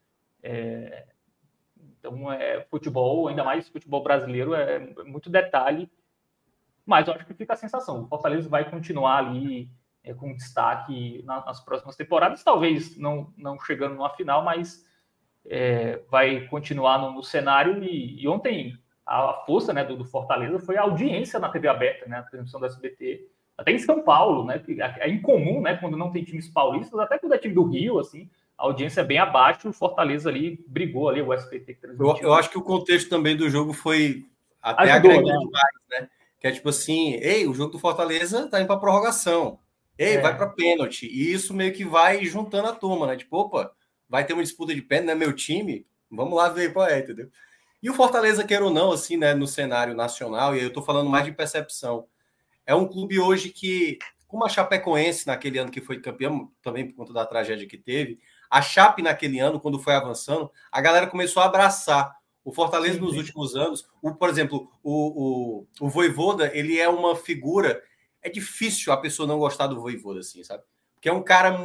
é, então é, futebol, ainda mais futebol brasileiro, é muito detalhe, mas eu acho que fica a sensação. O Fortaleza vai continuar ali é, com destaque na, nas próximas temporadas, talvez não, não chegando numa final, mas é, vai continuar no, no cenário. E, e ontem a, a força, né, do, do Fortaleza foi a audiência na T V aberta, né? A transmissão da S B T. Até em São Paulo, né? É incomum, né? Quando não tem times paulistas, até quando é time do Rio, assim, a audiência é bem abaixo. O Fortaleza ali brigou ali, o S B T que transmitiu. Eu, eu acho que o contexto também do jogo foi até agregou demais, né? Que é tipo assim, ei, o jogo do Fortaleza tá indo para prorrogação. Ei, é. vai para pênalti. E isso meio que vai juntando a turma, né? Tipo, opa, vai ter uma disputa de pênalti, né? Meu time, vamos lá ver qual é, entendeu? E o Fortaleza, quer ou não, assim, né? No cenário nacional, e aí eu tô falando mais de percepção. É um clube hoje que, como a Chapecoense naquele ano que foi campeão, também por conta da tragédia que teve, a Chape naquele ano, quando foi avançando, a galera começou a abraçar. O Fortaleza sim, nos sim. últimos anos, o, por exemplo, o, o, o Vojvoda, ele é uma figura, é difícil a pessoa não gostar do Vojvoda, assim, sabe? Porque é um cara muito...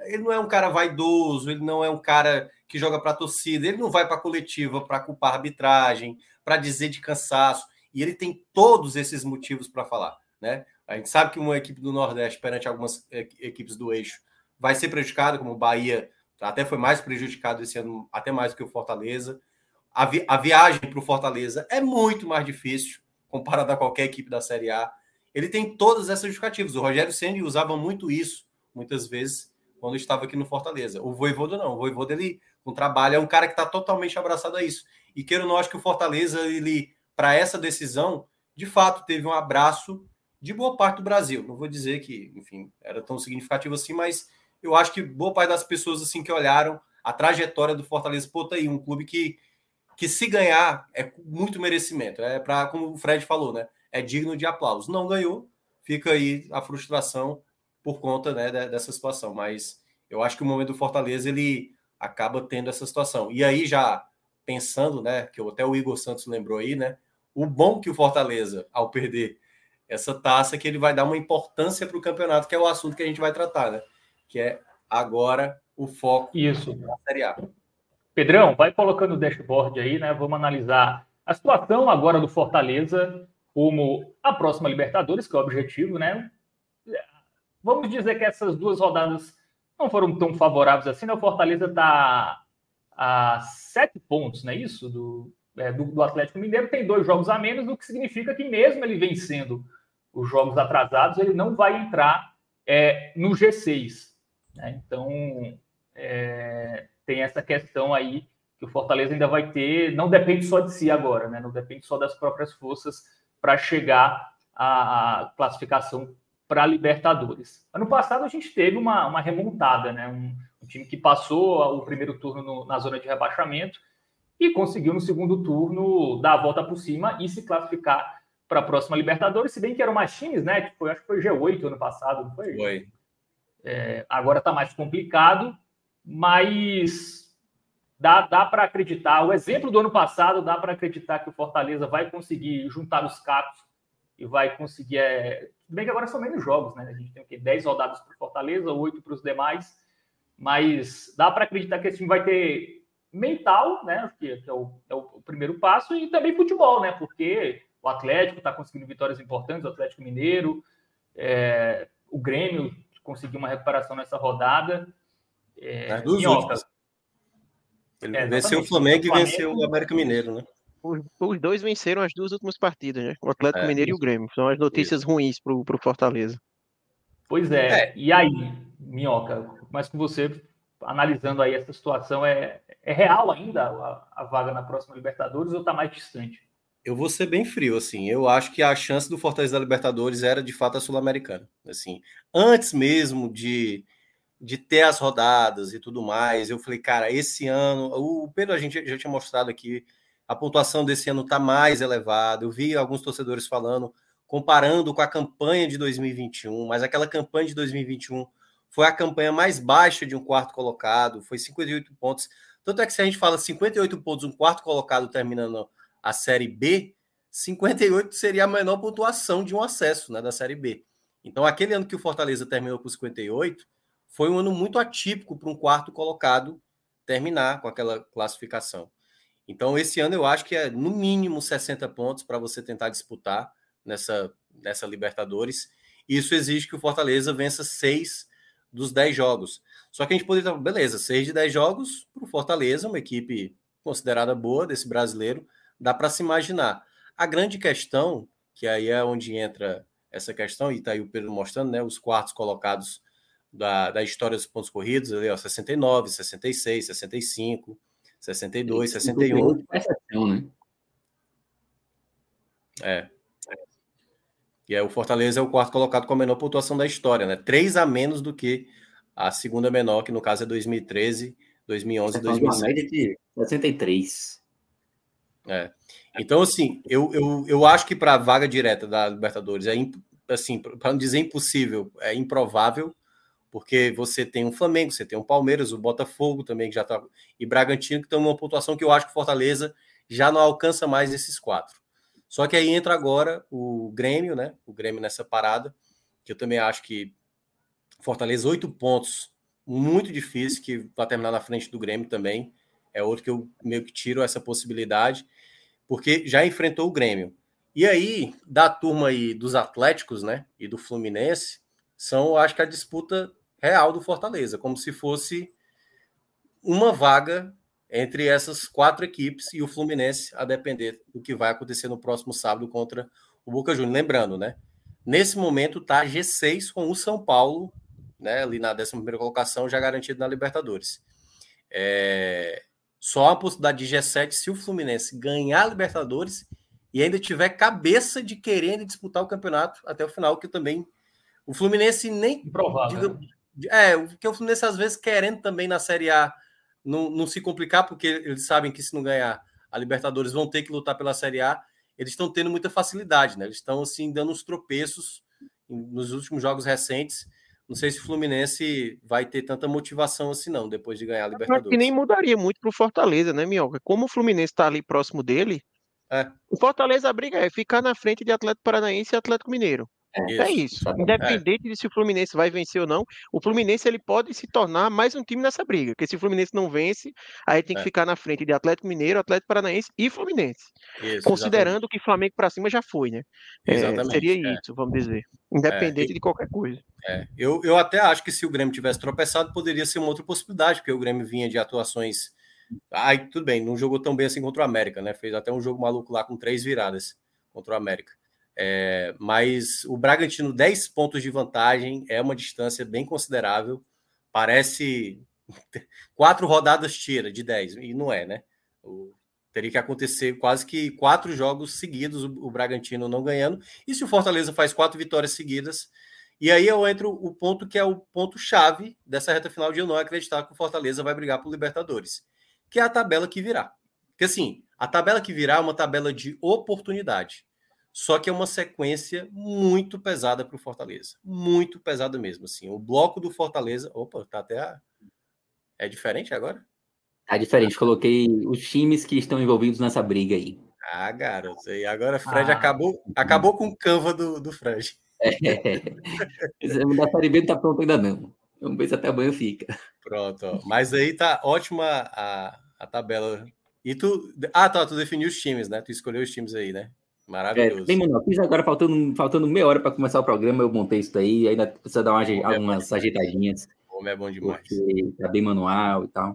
Ele não é um cara vaidoso, ele não é um cara que joga para a torcida, ele não vai para a coletiva para culpar a arbitragem, para dizer de cansaço, e ele tem todos esses motivos para falar, né? A gente sabe que uma equipe do Nordeste, perante algumas equipes do eixo, vai ser prejudicada, como o Bahia até foi mais prejudicado esse ano, até mais do que o Fortaleza. A, vi a viagem para o Fortaleza é muito mais difícil, comparada a qualquer equipe da Série A. Ele tem todas essas justificativas. O Rogério Ceni usava muito isso, muitas vezes, quando estava aqui no Fortaleza. O Vojvoda não. O Vojvoda, ele, com trabalho, é um cara que está totalmente abraçado a isso. E queira ou não, acho que o Fortaleza, ele, para essa decisão, de fato, teve um abraço de boa parte do Brasil. Não vou dizer que, enfim, era tão significativo assim, mas eu acho que boa parte das pessoas assim que olharam a trajetória do Fortaleza, pô, tá aí, um clube que, que se ganhar é muito merecimento. É para, como o Fred falou, né? É digno de aplauso. Não ganhou, fica aí a frustração por conta, né, dessa situação. Mas eu acho que o momento do Fortaleza, ele acaba tendo essa situação. E aí, já pensando, né, que até o Igor Santos lembrou aí, né, o bom que o Fortaleza, ao perder essa taça, que ele vai dar uma importância para o campeonato, que é o assunto que a gente vai tratar, né? Que é agora o foco Isso. na Série A. Pedrão, vai colocando o dashboard aí, né? Vamos analisar a situação agora do Fortaleza como a próxima Libertadores, que é o objetivo, né? Vamos dizer que essas duas rodadas não foram tão favoráveis assim, né? O Fortaleza está a sete pontos, não é isso? Do, é, do, do Atlético Mineiro, tem dois jogos a menos, o que significa que mesmo ele vencendo os jogos atrasados, ele não vai entrar é, no G seis. Né? Então, é, tem essa questão aí que o Fortaleza ainda vai ter, não depende só de si agora, né? Não depende só das próprias forças para chegar à, à classificação para a Libertadores. Ano passado a gente teve uma, uma remontada, né? Um, um time que passou o primeiro turno no, na zona de rebaixamento e conseguiu no segundo turno dar a volta por cima e se classificar para a próxima Libertadores, se bem que eram mais times, né? Tipo, eu acho que foi G oito ano passado, não foi? Foi. É, agora está mais complicado, mas dá, dá para acreditar. O exemplo do ano passado dá para acreditar que o Fortaleza vai conseguir juntar os cacos e vai conseguir. É... Bem que agora são menos jogos, né? A gente tem o quê? dez rodadas para o Fortaleza, oito para os demais, mas dá para acreditar que esse time vai ter mental, né? Que, que é, o, é o primeiro passo, e também futebol, né? Porque o Atlético está conseguindo vitórias importantes, o Atlético Mineiro, é, o Grêmio conseguiu uma recuperação nessa rodada. É, As duas últimas. Ele é, venceu o Flamengo, Flamengo e venceu o América Mineiro, né? Os, os dois venceram as duas últimas partidas, né? O Atlético é, Mineiro isso. E o Grêmio. São as notícias isso. ruins para o Fortaleza. Pois é. é. E aí, Minhoca, mas com você, analisando aí essa situação, é, é real ainda a, a vaga na próxima Libertadores ou está mais distante? Eu vou ser bem frio, assim. Eu acho que a chance do Fortaleza da Libertadores era, de fato, a Sul-Americana. Assim, antes mesmo de, de ter as rodadas e tudo mais, eu falei, cara, esse ano... O Pedro, a gente já tinha mostrado aqui, a pontuação desse ano está mais elevada. Eu vi alguns torcedores falando, comparando com a campanha de dois mil e vinte e um, mas aquela campanha de dois mil e vinte e um foi a campanha mais baixa de um quarto colocado, foi cinquenta e oito pontos. Tanto é que se a gente fala cinquenta e oito pontos, um quarto colocado terminando a Série B, cinquenta e oito seria a menor pontuação de um acesso, né, da Série B. Então, aquele ano que o Fortaleza terminou com cinquenta e oito, foi um ano muito atípico para um quarto colocado terminar com aquela classificação. Então, esse ano eu acho que é no mínimo sessenta pontos para você tentar disputar nessa, nessa Libertadores. Isso exige que o Fortaleza vença seis dos dez jogos. Só que a gente poderia estar, beleza, seis de dez jogos para o Fortaleza, uma equipe considerada boa desse brasileiro, dá para se imaginar. A grande questão, que aí é onde entra essa questão, e está aí o Pedro mostrando, né, os quartos colocados da, da história dos pontos corridos, ali, ó, sessenta e nove, sessenta e seis, sessenta e cinco, sessenta e dois, sessenta e um. Né? É. E aí o Fortaleza é o quarto colocado com a menor pontuação da história, né? Três a menos do que a segunda menor, que no caso é dois mil e treze, dois mil e onze e dois mil e cinco. Uma média de sessenta e três. É. Então, assim, eu, eu, eu acho que para a vaga direta da Libertadores, é assim, para não dizer impossível, é improvável, porque você tem um Flamengo, você tem um Palmeiras, o Botafogo também, que já está, e Bragantino, que estão numa pontuação que eu acho que o Fortaleza já não alcança mais esses quatro. Só que aí entra agora o Grêmio, né? O Grêmio nessa parada, que eu também acho que Fortaleza, oito pontos, muito difícil, que vai terminar na frente do Grêmio também. É outro que eu meio que tiro essa possibilidade, porque já enfrentou o Grêmio. E aí, da turma aí dos Atléticos, né, e do Fluminense, são, acho que, a disputa real do Fortaleza, como se fosse uma vaga entre essas quatro equipes e o Fluminense, a depender do que vai acontecer no próximo sábado contra o Boca Juniors. Lembrando, né, nesse momento está G seis com o São Paulo, né, ali na décima primeira colocação, já garantido na Libertadores. É... Só a possibilidade de G sete se o Fluminense ganhar a Libertadores e ainda tiver cabeça de querer disputar o campeonato até o final, que também o Fluminense nem... Improvável. Diga, é, porque o Fluminense às vezes querendo também na Série A não, não se complicar, porque eles sabem que se não ganhar a Libertadores vão ter que lutar pela Série A, eles estão tendo muita facilidade, né? Eles estão assim dando uns tropeços nos últimos jogos recentes. Não sei se o Fluminense vai ter tanta motivação assim não, depois de ganhar a Libertadores. Que nem mudaria muito pro Fortaleza, né, Minhoca? Como o Fluminense está ali próximo dele, é. o Fortaleza a briga é ficar na frente de Atlético Paranaense e Atlético Mineiro. É, É isso. Independente é. de se o Fluminense vai vencer ou não, o Fluminense ele pode se tornar mais um time nessa briga. Porque se o Fluminense não vence, aí tem que é. ficar na frente de Atlético Mineiro, Atlético Paranaense e Fluminense. Isso, considerando exatamente. que Flamengo para cima já foi, né? É, seria é. isso, vamos dizer. Independente é. de qualquer coisa. É. Eu, eu até acho que se o Grêmio tivesse tropeçado, poderia ser uma outra possibilidade, porque o Grêmio vinha de atuações. Ai, tudo bem, não jogou tão bem assim contra o América, né? Fez até um jogo maluco lá com três viradas contra o América. É, mas o Bragantino, dez pontos de vantagem, é uma distância bem considerável. Parece quatro rodadas tira de dez, e não é, né? O, teria que acontecer quase que quatro jogos seguidos, o, o Bragantino não ganhando. E se o Fortaleza faz quatro vitórias seguidas, e aí eu entro o ponto que é o ponto-chave dessa reta final de eu não acreditar que o Fortaleza vai brigar por Libertadores, que é a tabela que virá. Porque assim, a tabela que virá é uma tabela de oportunidade. Só que é uma sequência muito pesada para o Fortaleza. Muito pesada mesmo. Assim. O bloco do Fortaleza... Opa, tá até... A... É diferente agora? Tá diferente. Coloquei os times que estão envolvidos nessa briga aí. Ah, garoto. E agora Fred ah. acabou, acabou com o Canva do, do Fred. É. O da Série B não tá pronto ainda não. Vamos ver se até amanhã fica. Pronto. Ó. Mas aí tá ótima a, a tabela. E tu... Ah, tá. Tu definiu os times, né? Tu escolheu os times aí, né? Maravilhoso. É, bem, mano, fiz agora faltando, faltando meia hora para começar o programa, eu montei isso daí, ainda precisa dar uma, algumas é ajeitadinhas. O homem é bom demais. Tá bem manual e tal.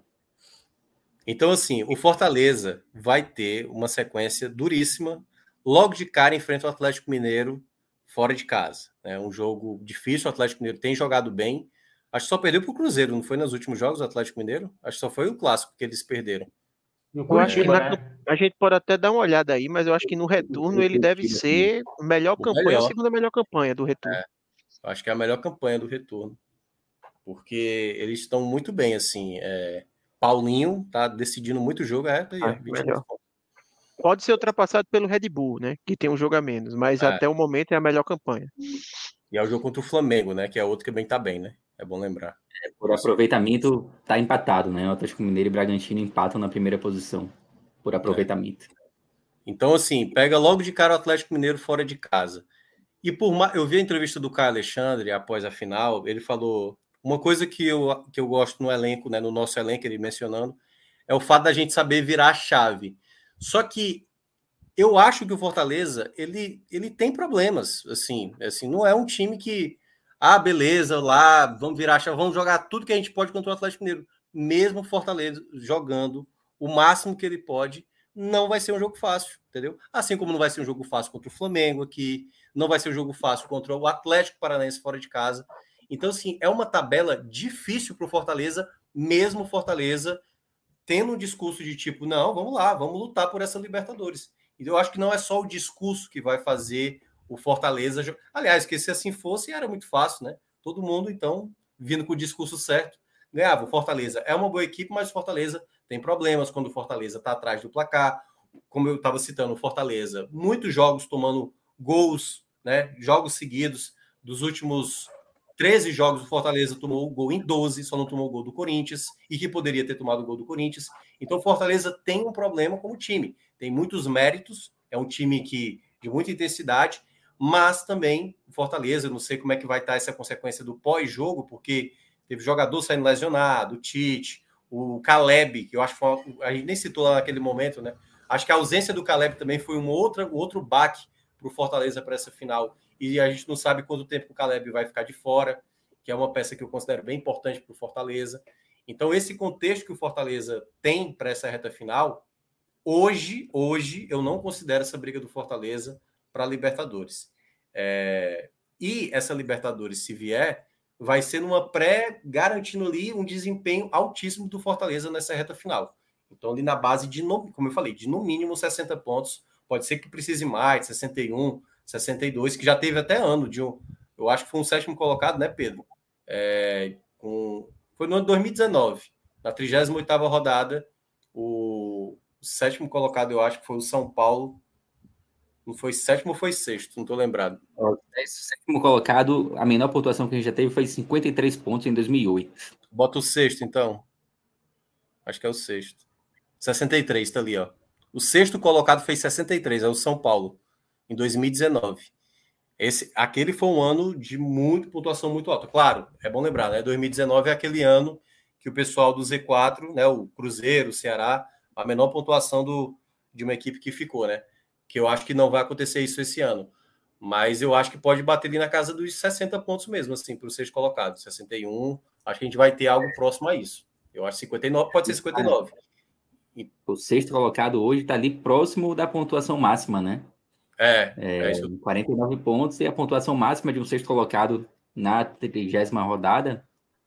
Então, assim, o Fortaleza vai ter uma sequência duríssima. Logo de cara enfrenta o Atlético Mineiro fora de casa. É um jogo difícil, o Atlético Mineiro tem jogado bem. Acho que só perdeu para o Cruzeiro, não foi nos últimos jogos o Atlético Mineiro? Acho que só foi o clássico que eles perderam. Eu acho que na, né? A gente pode até dar uma olhada aí, mas eu acho que no retorno ele deve ser a melhor campanha, melhor. a segunda melhor campanha do retorno. É, eu acho que é a melhor campanha do retorno, porque eles estão muito bem, assim. É, Paulinho tá decidindo muito o jogo, é, tá aí, ah, é melhor. Pode ser ultrapassado pelo Red Bull, né? Que tem um jogo a menos, mas é. até o momento é a melhor campanha. E é o jogo contra o Flamengo, né? Que é outro que bem tá bem, né? É bom lembrar. É, por aproveitamento, tá empatado, né? O Atlético Mineiro e Bragantino empatam na primeira posição. Por aproveitamento. É. Então, assim, pega logo de cara o Atlético Mineiro fora de casa. E por mais... eu vi a entrevista do Caio Alexandre após a final, ele falou uma coisa que eu, que eu gosto no elenco, né, no nosso elenco, ele mencionando, é o fato da gente saber virar a chave. Só que eu acho que o Fortaleza, ele, ele tem problemas, assim, assim, não é um time que, ah, beleza, lá, vamos virar a chave, vamos jogar tudo que a gente pode contra o Atlético Mineiro. Mesmo o Fortaleza jogando o máximo que ele pode, não vai ser um jogo fácil, entendeu? Assim como não vai ser um jogo fácil contra o Flamengo aqui, não vai ser um jogo fácil contra o Atlético Paranaense fora de casa. Então, assim, é uma tabela difícil para o Fortaleza, mesmo o Fortaleza tendo um discurso de tipo, não, vamos lá, vamos lutar por essa Libertadores. E eu acho que não é só o discurso que vai fazer o Fortaleza... Aliás, que se assim fosse, era muito fácil, né? Todo mundo, então, vindo com o discurso certo, ganhava. O Fortaleza é uma boa equipe, mas o Fortaleza tem problemas quando o Fortaleza está atrás do placar. Como eu estava citando, o Fortaleza, muitos jogos tomando gols, né? Jogos seguidos. Dos últimos treze jogos, o Fortaleza tomou o gol em doze, só não tomou o gol do Corinthians, e que poderia ter tomado o gol do Corinthians. Então, o Fortaleza tem um problema como time. Tem muitos méritos, é um time que de muita intensidade, mas também o Fortaleza, eu não sei como é que vai estar essa consequência do pós-jogo, porque teve jogador saindo lesionado, o Tite, o Caleb, que eu acho que foi uma, a gente nem citou lá naquele momento, né? Acho que a ausência do Caleb também foi um outra, um outro baque para o Fortaleza para essa final. E a gente não sabe quanto tempo o Caleb vai ficar de fora, que é uma peça que eu considero bem importante para o Fortaleza. Então, esse contexto que o Fortaleza tem para essa reta final, hoje, hoje, eu não considero essa briga do Fortaleza para a Libertadores. É... E essa Libertadores, se vier, vai ser numa pré, garantindo ali um desempenho altíssimo do Fortaleza nessa reta final. Então, ali na base de, como eu falei, de no mínimo sessenta pontos, pode ser que precise mais, sessenta e um, sessenta e dois, que já teve até ano de um, eu acho que foi um sétimo colocado, né, Pedro? É, com, foi no ano de dois mil e dezenove, na trigésima oitava rodada, o, o sétimo colocado, eu acho que foi o São Paulo. Não foi sétimo ou foi sexto, não estou lembrado. O sétimo colocado, a menor pontuação que a gente já teve foi cinquenta e três pontos em dois mil e oito. Bota o sexto, então. Acho que é o sexto. sessenta e três, tá ali, ó. O sexto colocado fez sessenta e três, é o São Paulo, em dois mil e dezenove. Esse, aquele foi um ano de muito, pontuação muito alta. Claro, é bom lembrar, né? dois mil e dezenove é aquele ano que o pessoal do Z quatro, né? O Cruzeiro, o Ceará, a menor pontuação do, de uma equipe que ficou, né? Que eu acho que não vai acontecer isso esse ano. Mas eu acho que pode bater ali na casa dos sessenta pontos mesmo, assim, para os seis colocados. sessenta e um, acho que a gente vai ter algo próximo a isso. Eu acho que cinquenta e nove, pode ser cinquenta e nove. O sexto colocado hoje está ali próximo da pontuação máxima, né? É, é, é isso. quarenta e nove pontos, e a pontuação máxima de um sexto colocado na trigésima rodada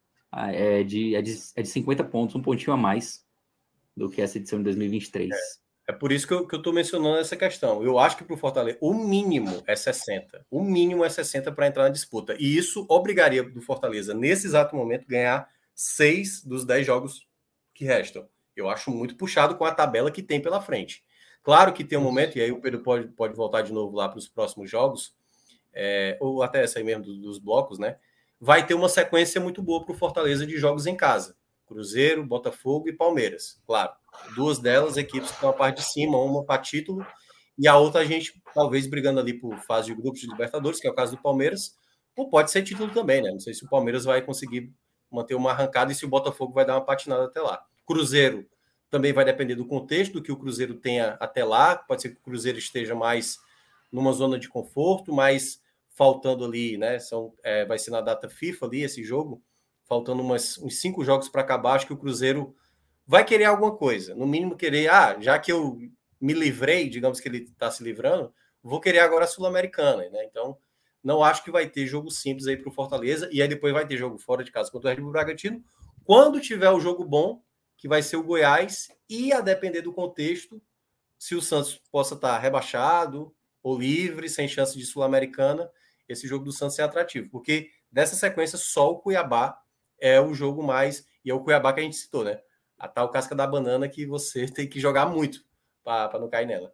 é de, é, de, é de cinquenta pontos, um pontinho a mais do que essa edição de dois mil e vinte e três. É, é por isso que eu estou mencionando essa questão. Eu acho que para o Fortaleza, o mínimo é sessenta. O mínimo é sessenta para entrar na disputa. E isso obrigaria do Fortaleza, nesse exato momento, ganhar seis dos dez jogos que restam. Eu acho muito puxado com a tabela que tem pela frente. Claro que tem um momento, e aí o Pedro pode, pode voltar de novo lá para os próximos jogos, é, ou até essa aí mesmo dos, dos blocos, né? Vai ter uma sequência muito boa para o Fortaleza de jogos em casa. Cruzeiro, Botafogo e Palmeiras. Claro, duas delas, equipes que estão a parte de cima, uma para título, e a outra a gente talvez brigando ali por fase de grupos de Libertadores, que é o caso do Palmeiras, ou pode ser título também, né? Não sei se o Palmeiras vai conseguir manter uma arrancada e se o Botafogo vai dar uma patinada até lá. Cruzeiro também vai depender do contexto, do que o Cruzeiro tenha até lá. Pode ser que o Cruzeiro esteja mais numa zona de conforto, mas faltando ali, né? São, é, vai ser na data FIFA ali esse jogo, faltando umas, uns cinco jogos para acabar. Acho que o Cruzeiro vai querer alguma coisa. No mínimo querer, ah, já que eu me livrei, digamos que ele está se livrando, vou querer agora a Sul-Americana, né? Então, não acho que vai ter jogo simples aí para o Fortaleza, e aí depois vai ter jogo fora de casa contra o Red Bull Bragantino. Quando tiver o jogo bom, que vai ser o Goiás, e a depender do contexto, se o Santos possa estar rebaixado ou livre, sem chance de Sul-Americana, esse jogo do Santos é atrativo, porque dessa sequência só o Cuiabá é o jogo mais, e é o Cuiabá que a gente citou, né? A tal casca da banana que você tem que jogar muito para não cair nela.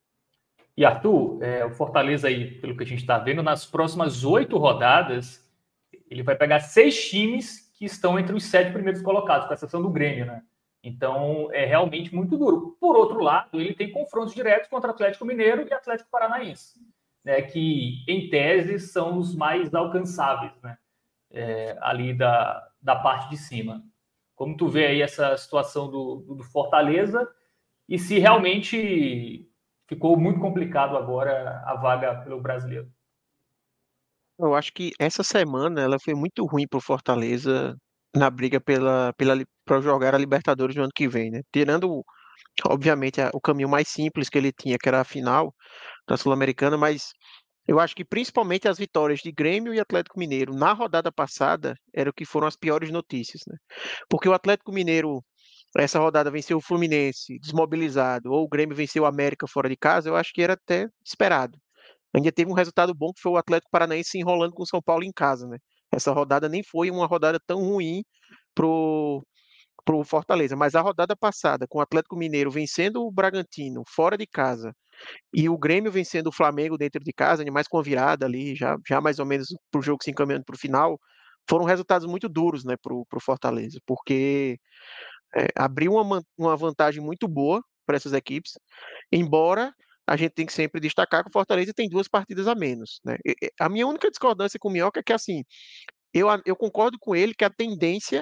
E Arthur, é, o Fortaleza aí, pelo que a gente está vendo, nas próximas oito rodadas, ele vai pegar seis times que estão entre os sete primeiros colocados, com exceção do Grêmio, né? Então, é realmente muito duro. Por outro lado, ele tem confrontos diretos contra Atlético Mineiro e Atlético Paranaense, né? Que, em tese, são os mais alcançáveis, né? É, ali da, da parte de cima. Como tu vê aí essa situação do, do Fortaleza e se realmente ficou muito complicado agora a vaga pelo brasileiro? Eu acho que essa semana ela foi muito ruim para o Fortaleza na briga pela, pela, para jogar a Libertadores no ano que vem, né? Tirando, obviamente, a- o caminho mais simples que ele tinha, que era a final da Sul-Americana, mas eu acho que principalmente as vitórias de Grêmio e Atlético Mineiro na rodada passada eram o que foram as piores notícias, né? Porque o Atlético Mineiro, essa rodada, venceu o Fluminense desmobilizado, ou o Grêmio venceu o América fora de casa, eu acho que era até esperado. Ainda teve um resultado bom que foi o Atlético Paranaense se enrolando com o São Paulo em casa, né? Essa rodada nem foi uma rodada tão ruim pro, pro Fortaleza, mas a rodada passada, com o Atlético Mineiro vencendo o Bragantino fora de casa e o Grêmio vencendo o Flamengo dentro de casa, mais com a virada ali, já, já mais ou menos pro jogo se encaminhando para o final, foram resultados muito duros, né, pro, pro Fortaleza, porque é, abriu uma, man- uma vantagem muito boa para essas equipes, embora a gente tem que sempre destacar que o Fortaleza tem duas partidas a menos, né? E- e- A minha única discordância com o Minhoca é que, assim, eu, eu concordo com ele que a tendência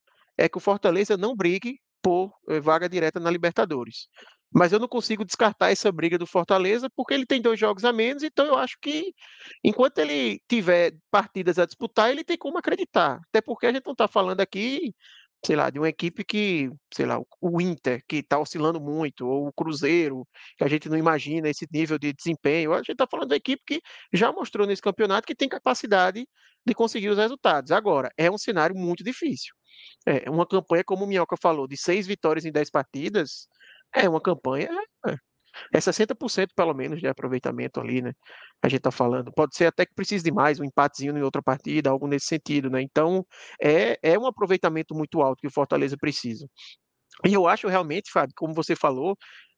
é que o Fortaleza não brigue por eh, vaga direta na Libertadores. Mas eu não consigo descartar essa briga do Fortaleza porque ele tem dois jogos a menos, então eu acho que enquanto ele tiver partidas a disputar, ele tem como acreditar. Até porque a gente não está falando aqui, sei lá, de uma equipe que, sei lá, o Inter, que está oscilando muito, ou o Cruzeiro, que a gente não imagina esse nível de desempenho. A gente está falando da equipe que já mostrou nesse campeonato que tem capacidade de conseguir os resultados. Agora, é um cenário muito difícil. É, uma campanha, como o Minhoca falou, de seis vitórias em dez partidas, é uma campanha, é, é sessenta por cento pelo menos de aproveitamento ali, né? A gente tá falando. Pode ser até que precise de mais, um empatezinho em outra partida, algo nesse sentido, né? Então, é, é um aproveitamento muito alto que o Fortaleza precisa. E eu acho realmente, Fábio, como você falou,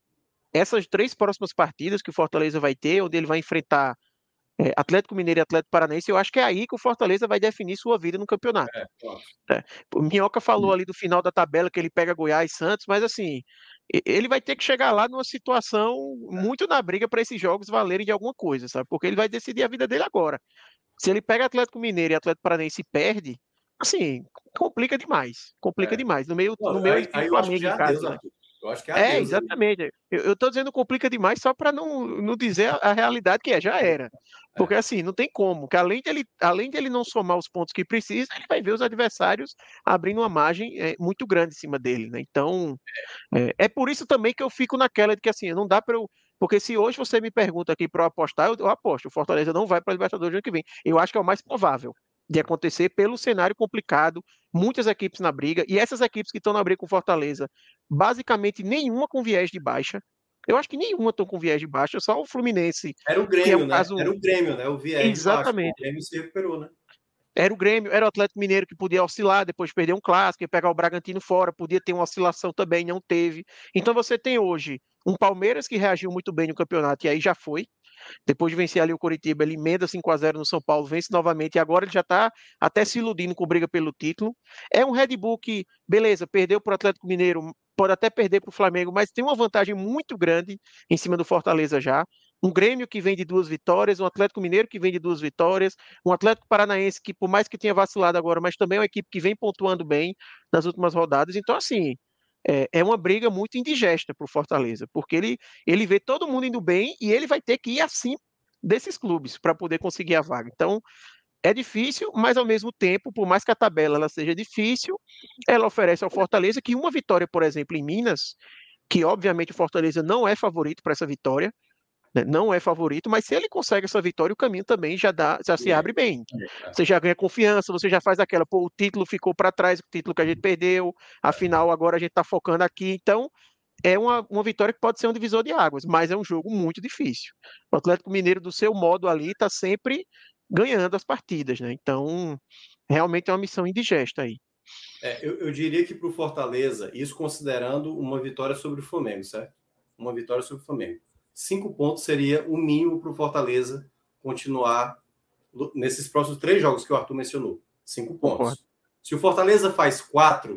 essas três próximas partidas que o Fortaleza vai ter, onde ele vai enfrentar é, Atlético Mineiro e Atlético Paranaense, eu acho que é aí que o Fortaleza vai definir sua vida no campeonato. É, claro. É. O Minhoca falou ali do final da tabela que ele pega Goiás e Santos, mas assim, e- ele vai ter que chegar lá numa situação muito na briga para esses jogos valerem de alguma coisa, sabe? Porque ele vai decidir a vida dele agora. Se ele pega Atlético Mineiro e Atlético Paranaense e perde, assim, complica demais. Complica É. demais. No meio, Não, no meio aí, ele tem aí o eu acho que Flamengo já em é casa, adeus, né? Arthur. Eu acho que é É, adeus ali. exatamente. Eu, eu tô dizendo complica demais só para não, não dizer a, a realidade que é, já era. Porque assim, não tem como, que além de ele, além de ele não somar os pontos que precisa, ele vai ver os adversários abrindo uma margem é, muito grande em cima dele, né? Então, é, é por isso também que eu fico naquela de que assim, não dá para eu. Porque se hoje você me pergunta aqui para eu apostar, eu, eu aposto. O Fortaleza não vai para a Libertadores no ano que vem. Eu acho que é o mais provável de acontecer pelo cenário complicado, muitas equipes na briga, e essas equipes que estão na briga com o Fortaleza, basicamente nenhuma com viés de baixa. Eu acho que nenhuma estão com viés de baixa, só o Fluminense, Era o que é um Grêmio, né? caso. Era o Grêmio, né? O viés de baixo. O Exatamente. Grêmio se recuperou, né? Era o Grêmio, era o Atlético Mineiro que podia oscilar, depois perder um clássico, e pegar o Bragantino fora, podia ter uma oscilação também, não teve. Então você tem hoje um Palmeiras que reagiu muito bem no campeonato, e aí já foi. Depois de vencer ali o Coritiba, ele emenda cinco a zero no São Paulo, vence novamente, e agora ele já está até se iludindo com briga pelo título. É um Red Bull que, beleza, perdeu para o Atlético Mineiro, pode até perder para o Flamengo, mas tem uma vantagem muito grande em cima do Fortaleza já. Um Grêmio que vem de duas vitórias, um Atlético Mineiro que vem de duas vitórias, um Atlético Paranaense que, por mais que tenha vacilado agora, mas também é uma equipe que vem pontuando bem nas últimas rodadas. Então, assim, é, é uma briga muito indigesta para o Fortaleza, porque ele, ele vê todo mundo indo bem e ele vai ter que ir acima desses clubes para poder conseguir a vaga. Então, é difícil, mas ao mesmo tempo, por mais que a tabela ela seja difícil, ela oferece ao Fortaleza que uma vitória, por exemplo, em Minas, que obviamente o Fortaleza não é favorito para essa vitória, né, não é favorito, mas se ele consegue essa vitória, o caminho também já dá, já se abre bem. Você já ganha confiança, você já faz aquela, pô, o título ficou para trás, o título que a gente perdeu, afinal agora a gente está focando aqui, então é uma, uma vitória que pode ser um divisor de águas, mas é um jogo muito difícil. O Atlético Mineiro, do seu modo ali, está sempre ganhando as partidas, né? Então, realmente é uma missão indigesta aí. É, eu, eu diria que para o Fortaleza, isso considerando uma vitória sobre o Flamengo, certo? Uma vitória sobre o Flamengo. Cinco pontos seria o mínimo para o Fortaleza continuar nesses próximos três jogos que o Arthur mencionou. Cinco pontos. Concordo. Se o Fortaleza faz quatro,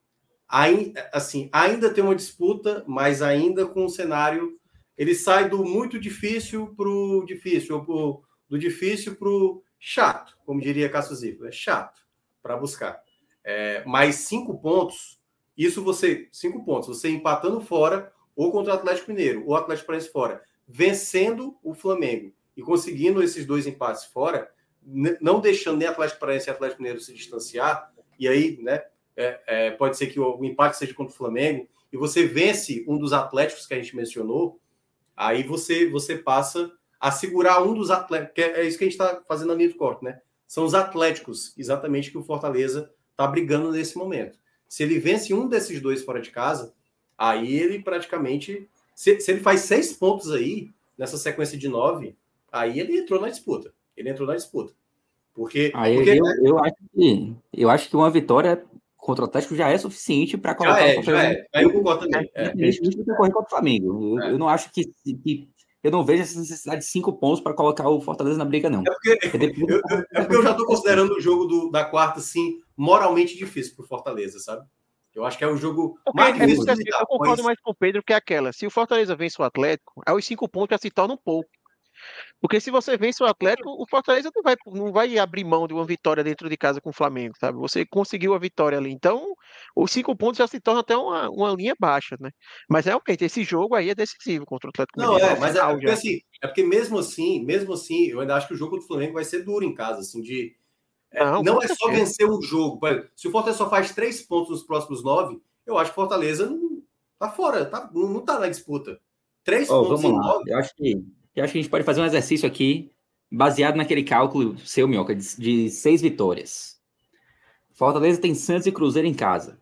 ainda, assim, ainda tem uma disputa, mas ainda com um cenário... Ele sai do muito difícil para o difícil, ou pro, do difícil para o chato, como diria Cássio Zico. É chato para buscar. É, mais cinco pontos, isso você... Cinco pontos, você empatando fora... ou contra o Atlético Mineiro, ou o Atlético Paranaense fora, vencendo o Flamengo e conseguindo esses dois empates fora, não deixando nem Atlético Paranaense e Atlético Mineiro se distanciar, e aí, né, é, é, pode ser que o, o empate seja contra o Flamengo, e você vence um dos Atléticos que a gente mencionou, aí você, você passa a segurar um dos Atléticos, que é, é isso que a gente está fazendo na linha de corte, né? São os Atléticos, exatamente, que o Fortaleza está brigando nesse momento. Se ele vence um desses dois fora de casa, aí ele praticamente... Se, se ele faz seis pontos aí, nessa sequência de nove, aí ele entrou na disputa. Ele entrou na disputa. Porque... Aí porque eu, eu, acho que, eu acho que uma vitória contra o Atlético já é suficiente para colocar já é, o Fortaleza... Já é, aí eu concordo também. É, Independente do que ocorrer contra o Flamengo. Eu, é. eu não acho que, que... Eu não vejo essa necessidade de cinco pontos para colocar o Fortaleza na briga, não. É porque eu, eu, é porque eu já estou considerando o jogo do, da quarta, assim, moralmente difícil para o Fortaleza, sabe? Eu acho que é o jogo porque, mais é difícil. porque, assim, eu concordo mais com o Pedro que é aquela. Se o Fortaleza vence o Atlético, aí os cinco pontos já se tornam pouco. Porque se você vence o Atlético, o Fortaleza não vai, não vai abrir mão de uma vitória dentro de casa com o Flamengo, sabe? Você conseguiu a vitória ali. Então, os cinco pontos já se torna até uma, uma linha baixa, né? Mas realmente, esse jogo aí é decisivo contra o Atlético Não, Mineiro. é, É o mas é final porque já. assim, é porque mesmo assim, mesmo assim, eu ainda acho que o jogo do Flamengo vai ser duro em casa, assim, de é, Não, não com é só certeza. vencer o jogo. Por exemplo, se o Fortaleza só faz três pontos nos próximos nove, eu acho que o Fortaleza não tá fora, tá, não, não tá na disputa. Três Ó, pontos vamos em lá. nove. Eu acho que, eu acho que a gente pode fazer um exercício aqui, baseado naquele cálculo seu, Minhoca, de, de seis vitórias. Fortaleza tem Santos e Cruzeiro em casa.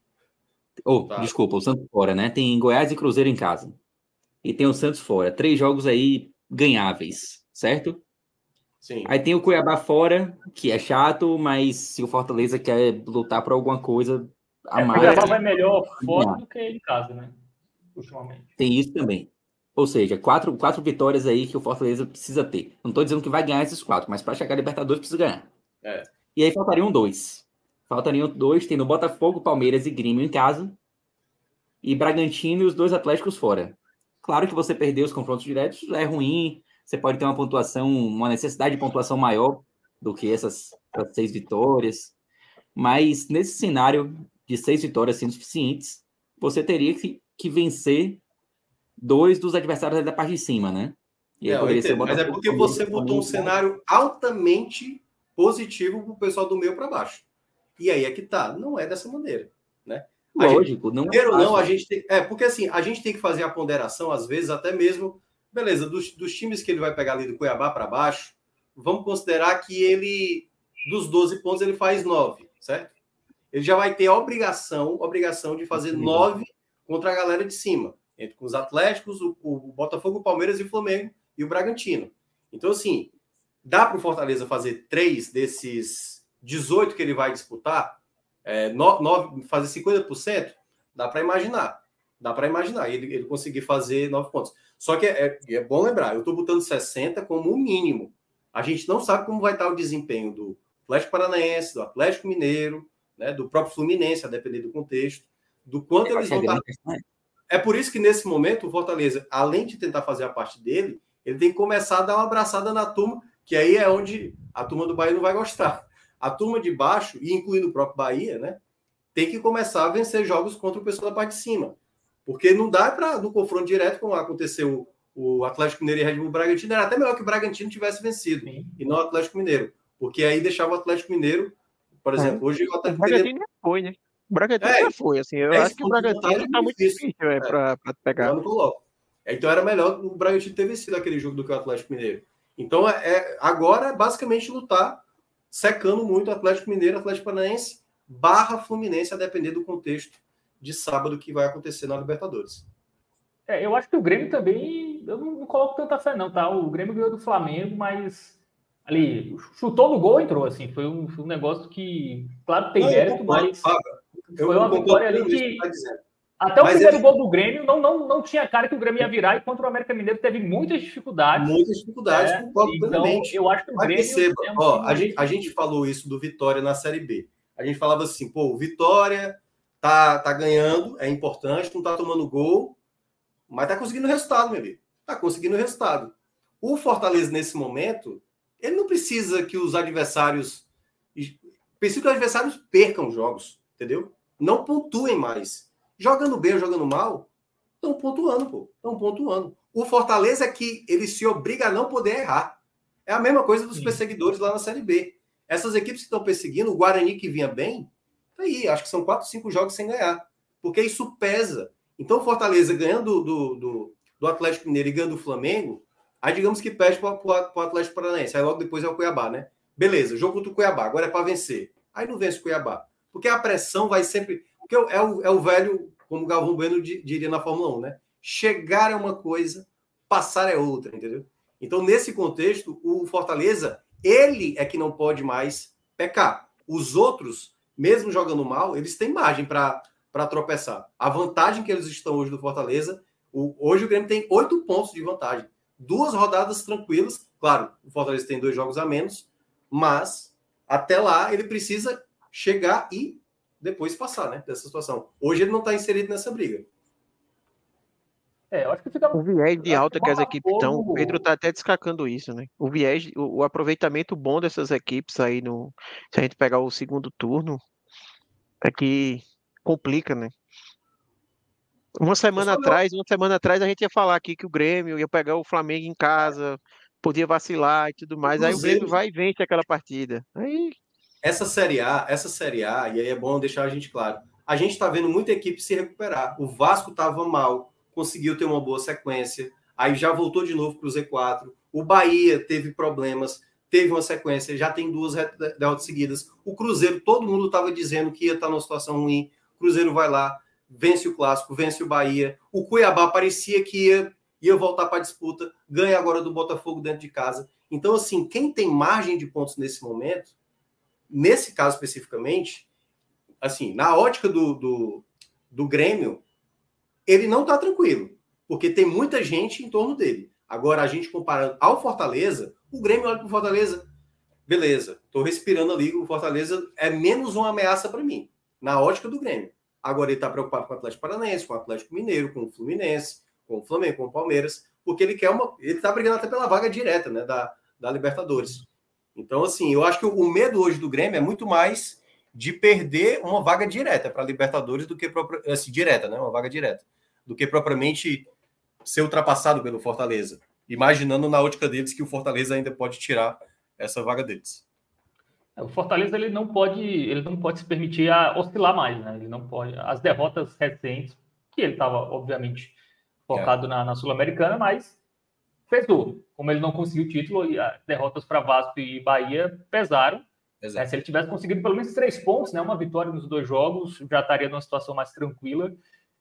Ou, Tá, desculpa, o Santos fora, né? Tem Goiás e Cruzeiro em casa. E tem o Santos fora. Três jogos aí ganháveis, certo? sim. Aí tem o Cuiabá fora, que é chato, mas se o Fortaleza quer lutar por alguma coisa a É, o mais, Cuiabá vai melhor vai fora ganhar. do que em casa, né? Ultimamente. Tem isso também. Ou seja, quatro, quatro vitórias aí que o Fortaleza precisa ter. Não estou dizendo que vai ganhar esses quatro, mas para chegar a Libertadores precisa ganhar. É. E aí faltariam dois. Faltariam dois, tendo Botafogo, Palmeiras e Grêmio em casa. E Bragantino e os dois Atléticos fora. Claro que você perder os confrontos diretos é ruim. Você pode ter uma pontuação, uma necessidade de pontuação maior do que essas, essas seis vitórias. Mas nesse cenário de seis vitórias sendo suficientes, você teria que, que vencer dois dos adversários da parte de cima, né? E aí É, eu poderia ser o entendo, mas é Botafogo. porque você botou um cenário altamente positivo para o pessoal do meio para baixo. E aí é que tá, não é dessa maneira, né? A Lógico, gente, não é queira ou não, fácil. a gente tem, é porque assim, a gente tem que fazer a ponderação às vezes até mesmo, beleza, dos, dos times que ele vai pegar ali do Cuiabá para baixo, vamos considerar que ele dos doze pontos ele faz nove, certo? Ele já vai ter a obrigação, obrigação de fazer nove contra a galera de cima, entre os Atléticos, o, o Botafogo, o Palmeiras e o Flamengo e o Bragantino. Então, assim, dá para o Fortaleza fazer três desses dezoito que ele vai disputar, é, nove, fazer cinquenta por cento? Dá para imaginar. Dá para imaginar ele, ele conseguir fazer nove pontos. Só que é, é, é bom lembrar, eu estou botando sessenta como o mínimo. A gente não sabe como vai estar o desempenho do Atlético Paranaense, do Atlético Mineiro, né, do próprio Fluminense, a depender do contexto, do quanto Eu eles acho que vão a estar. grande questão É por isso que, nesse momento, o Fortaleza, além de tentar fazer a parte dele, ele tem que começar a dar uma abraçada na turma, que aí é onde a turma do Bahia não vai gostar. A turma de baixo, e incluindo o próprio Bahia, né, tem que começar a vencer jogos contra o pessoal da parte de cima. Porque não dá para, no confronto direto, como aconteceu o Atlético Mineiro e Red Bull Bragantino, era até melhor que o Bragantino tivesse vencido, Sim. e não o Atlético Mineiro. Porque aí deixava o Atlético Mineiro, por exemplo, é. hoje o Atlético o Bragantino já foi, né? O Bragantino é, já foi, assim. Eu acho que o Bragantino está muito difícil é, para pegar. Eu não coloco. Então era melhor o Bragantino ter vencido aquele jogo do que o Atlético Mineiro. Então é, agora é basicamente lutar, secando muito o Atlético Mineiro, Atlético Paranaense, barra Fluminense, a depender do contexto de sábado que vai acontecer na Libertadores. É, eu acho que o Grêmio também, eu não, não coloco tanta fé não, tá? O Grêmio ganhou do Flamengo, mas ali, chutou no gol, entrou, assim, foi um, foi um negócio que, claro que tem não, mérito, mas eu foi uma vitória ali que... Tá até o mas primeiro ele... gol do Grêmio não, não, não tinha cara que o Grêmio ia virar, e contra o América Mineiro teve muitas dificuldades. Muitas dificuldades, é, então eu acho que o mas Grêmio... perceba, é um ó, a, gente, a gente falou isso do Vitória na Série B. A gente falava assim, pô, o Vitória tá, tá ganhando, é importante, não tá tomando gol, mas tá conseguindo resultado, meu amigo. Tá conseguindo resultado. O Fortaleza, nesse momento, ele não precisa que os adversários... Precisa que os adversários percam jogos, entendeu? Não pontuem mais. Jogando bem ou jogando mal, estão pontuando, pô. Estão pontuando. O Fortaleza é que ele se obriga a não poder errar. É a mesma coisa dos Sim. perseguidores lá na Série B. Essas equipes que estão perseguindo, o Guarani que vinha bem, tá aí, acho que são quatro, cinco jogos sem ganhar. Porque isso pesa. Então o Fortaleza ganhando do, do, do Atlético Mineiro e ganhando do Flamengo, aí digamos que perde para o Atlético Paranaense. Aí logo depois é o Cuiabá, né? Beleza, jogo contra o Cuiabá, agora é para vencer. Aí não vence o Cuiabá. Porque a pressão vai sempre... Porque é o, é o velho, como o Galvão Bueno diria na Fórmula um, né? Chegar é uma coisa, passar é outra, entendeu? Então, nesse contexto, o Fortaleza, ele é que não pode mais pecar. Os outros, mesmo jogando mal, eles têm margem para tropeçar. A vantagem que eles estão hoje do Fortaleza, o, hoje o Grêmio tem oito pontos de vantagem. Duas rodadas tranquilas. Claro, o Fortaleza tem dois jogos a menos, mas até lá ele precisa chegar e depois passar, né, dessa situação. Hoje ele não está inserido nessa briga. É, eu acho que fica. O viés de acho alta que que as equipes estão, o Botafogo- Pedro está até destacando isso, né? O viés, o, o aproveitamento bom dessas equipes aí no, se a gente pegar o segundo turno, é que complica, né? Uma semana só não- atrás, uma semana atrás a gente ia falar aqui que o Grêmio ia pegar o Flamengo em casa, podia vacilar e tudo mais. Aí o Grêmio Cruzeiro- vai e vence aquela partida. Aí, Essa Série A, essa Série A, e aí é bom deixar a gente claro, a gente está vendo muita equipe se recuperar. O Vasco estava mal, conseguiu ter uma boa sequência, aí já voltou de novo para o Z quatro. O Bahia teve problemas, teve uma sequência, já tem duas derrotas seguidas. O Cruzeiro, todo mundo estava dizendo que ia estar numa situação ruim. O Cruzeiro vai lá, vence o Clássico, vence o Bahia. O Cuiabá parecia que ia, ia voltar para a disputa, ganha agora do Botafogo dentro de casa. Então, assim, quem tem margem de pontos nesse momento, nesse caso especificamente, assim, na ótica do, do, do Grêmio, ele não está tranquilo, porque tem muita gente em torno dele. Agora, a gente comparando ao Fortaleza, o Grêmio olha para o Fortaleza, beleza, estou respirando ali, o Fortaleza é menos uma ameaça para mim, na ótica do Grêmio. Agora ele está preocupado com o Atlético Paranaense, com o Atlético Mineiro, com o Fluminense, com o Flamengo, com o Palmeiras, porque ele quer uma. Ele está brigando até pela vaga direta, né, da, da Libertadores. Então, assim, eu acho que o medo hoje do Grêmio é muito mais de perder uma vaga direta para a Libertadores do que assim, direta, né? Uma vaga direta, do que propriamente ser ultrapassado pelo Fortaleza. Imaginando na ótica deles que o Fortaleza ainda pode tirar essa vaga deles. O Fortaleza ele não pode, ele não pode se permitir a oscilar mais, né? Ele não pode. As derrotas recentes, que ele estava, obviamente, focado é. na, na Sul-Americana, mas pesou. Como ele não conseguiu o título, e as derrotas para Vasco e Bahia pesaram. É, se ele tivesse conseguido pelo menos três pontos, né, uma vitória nos dois jogos, já estaria numa situação mais tranquila.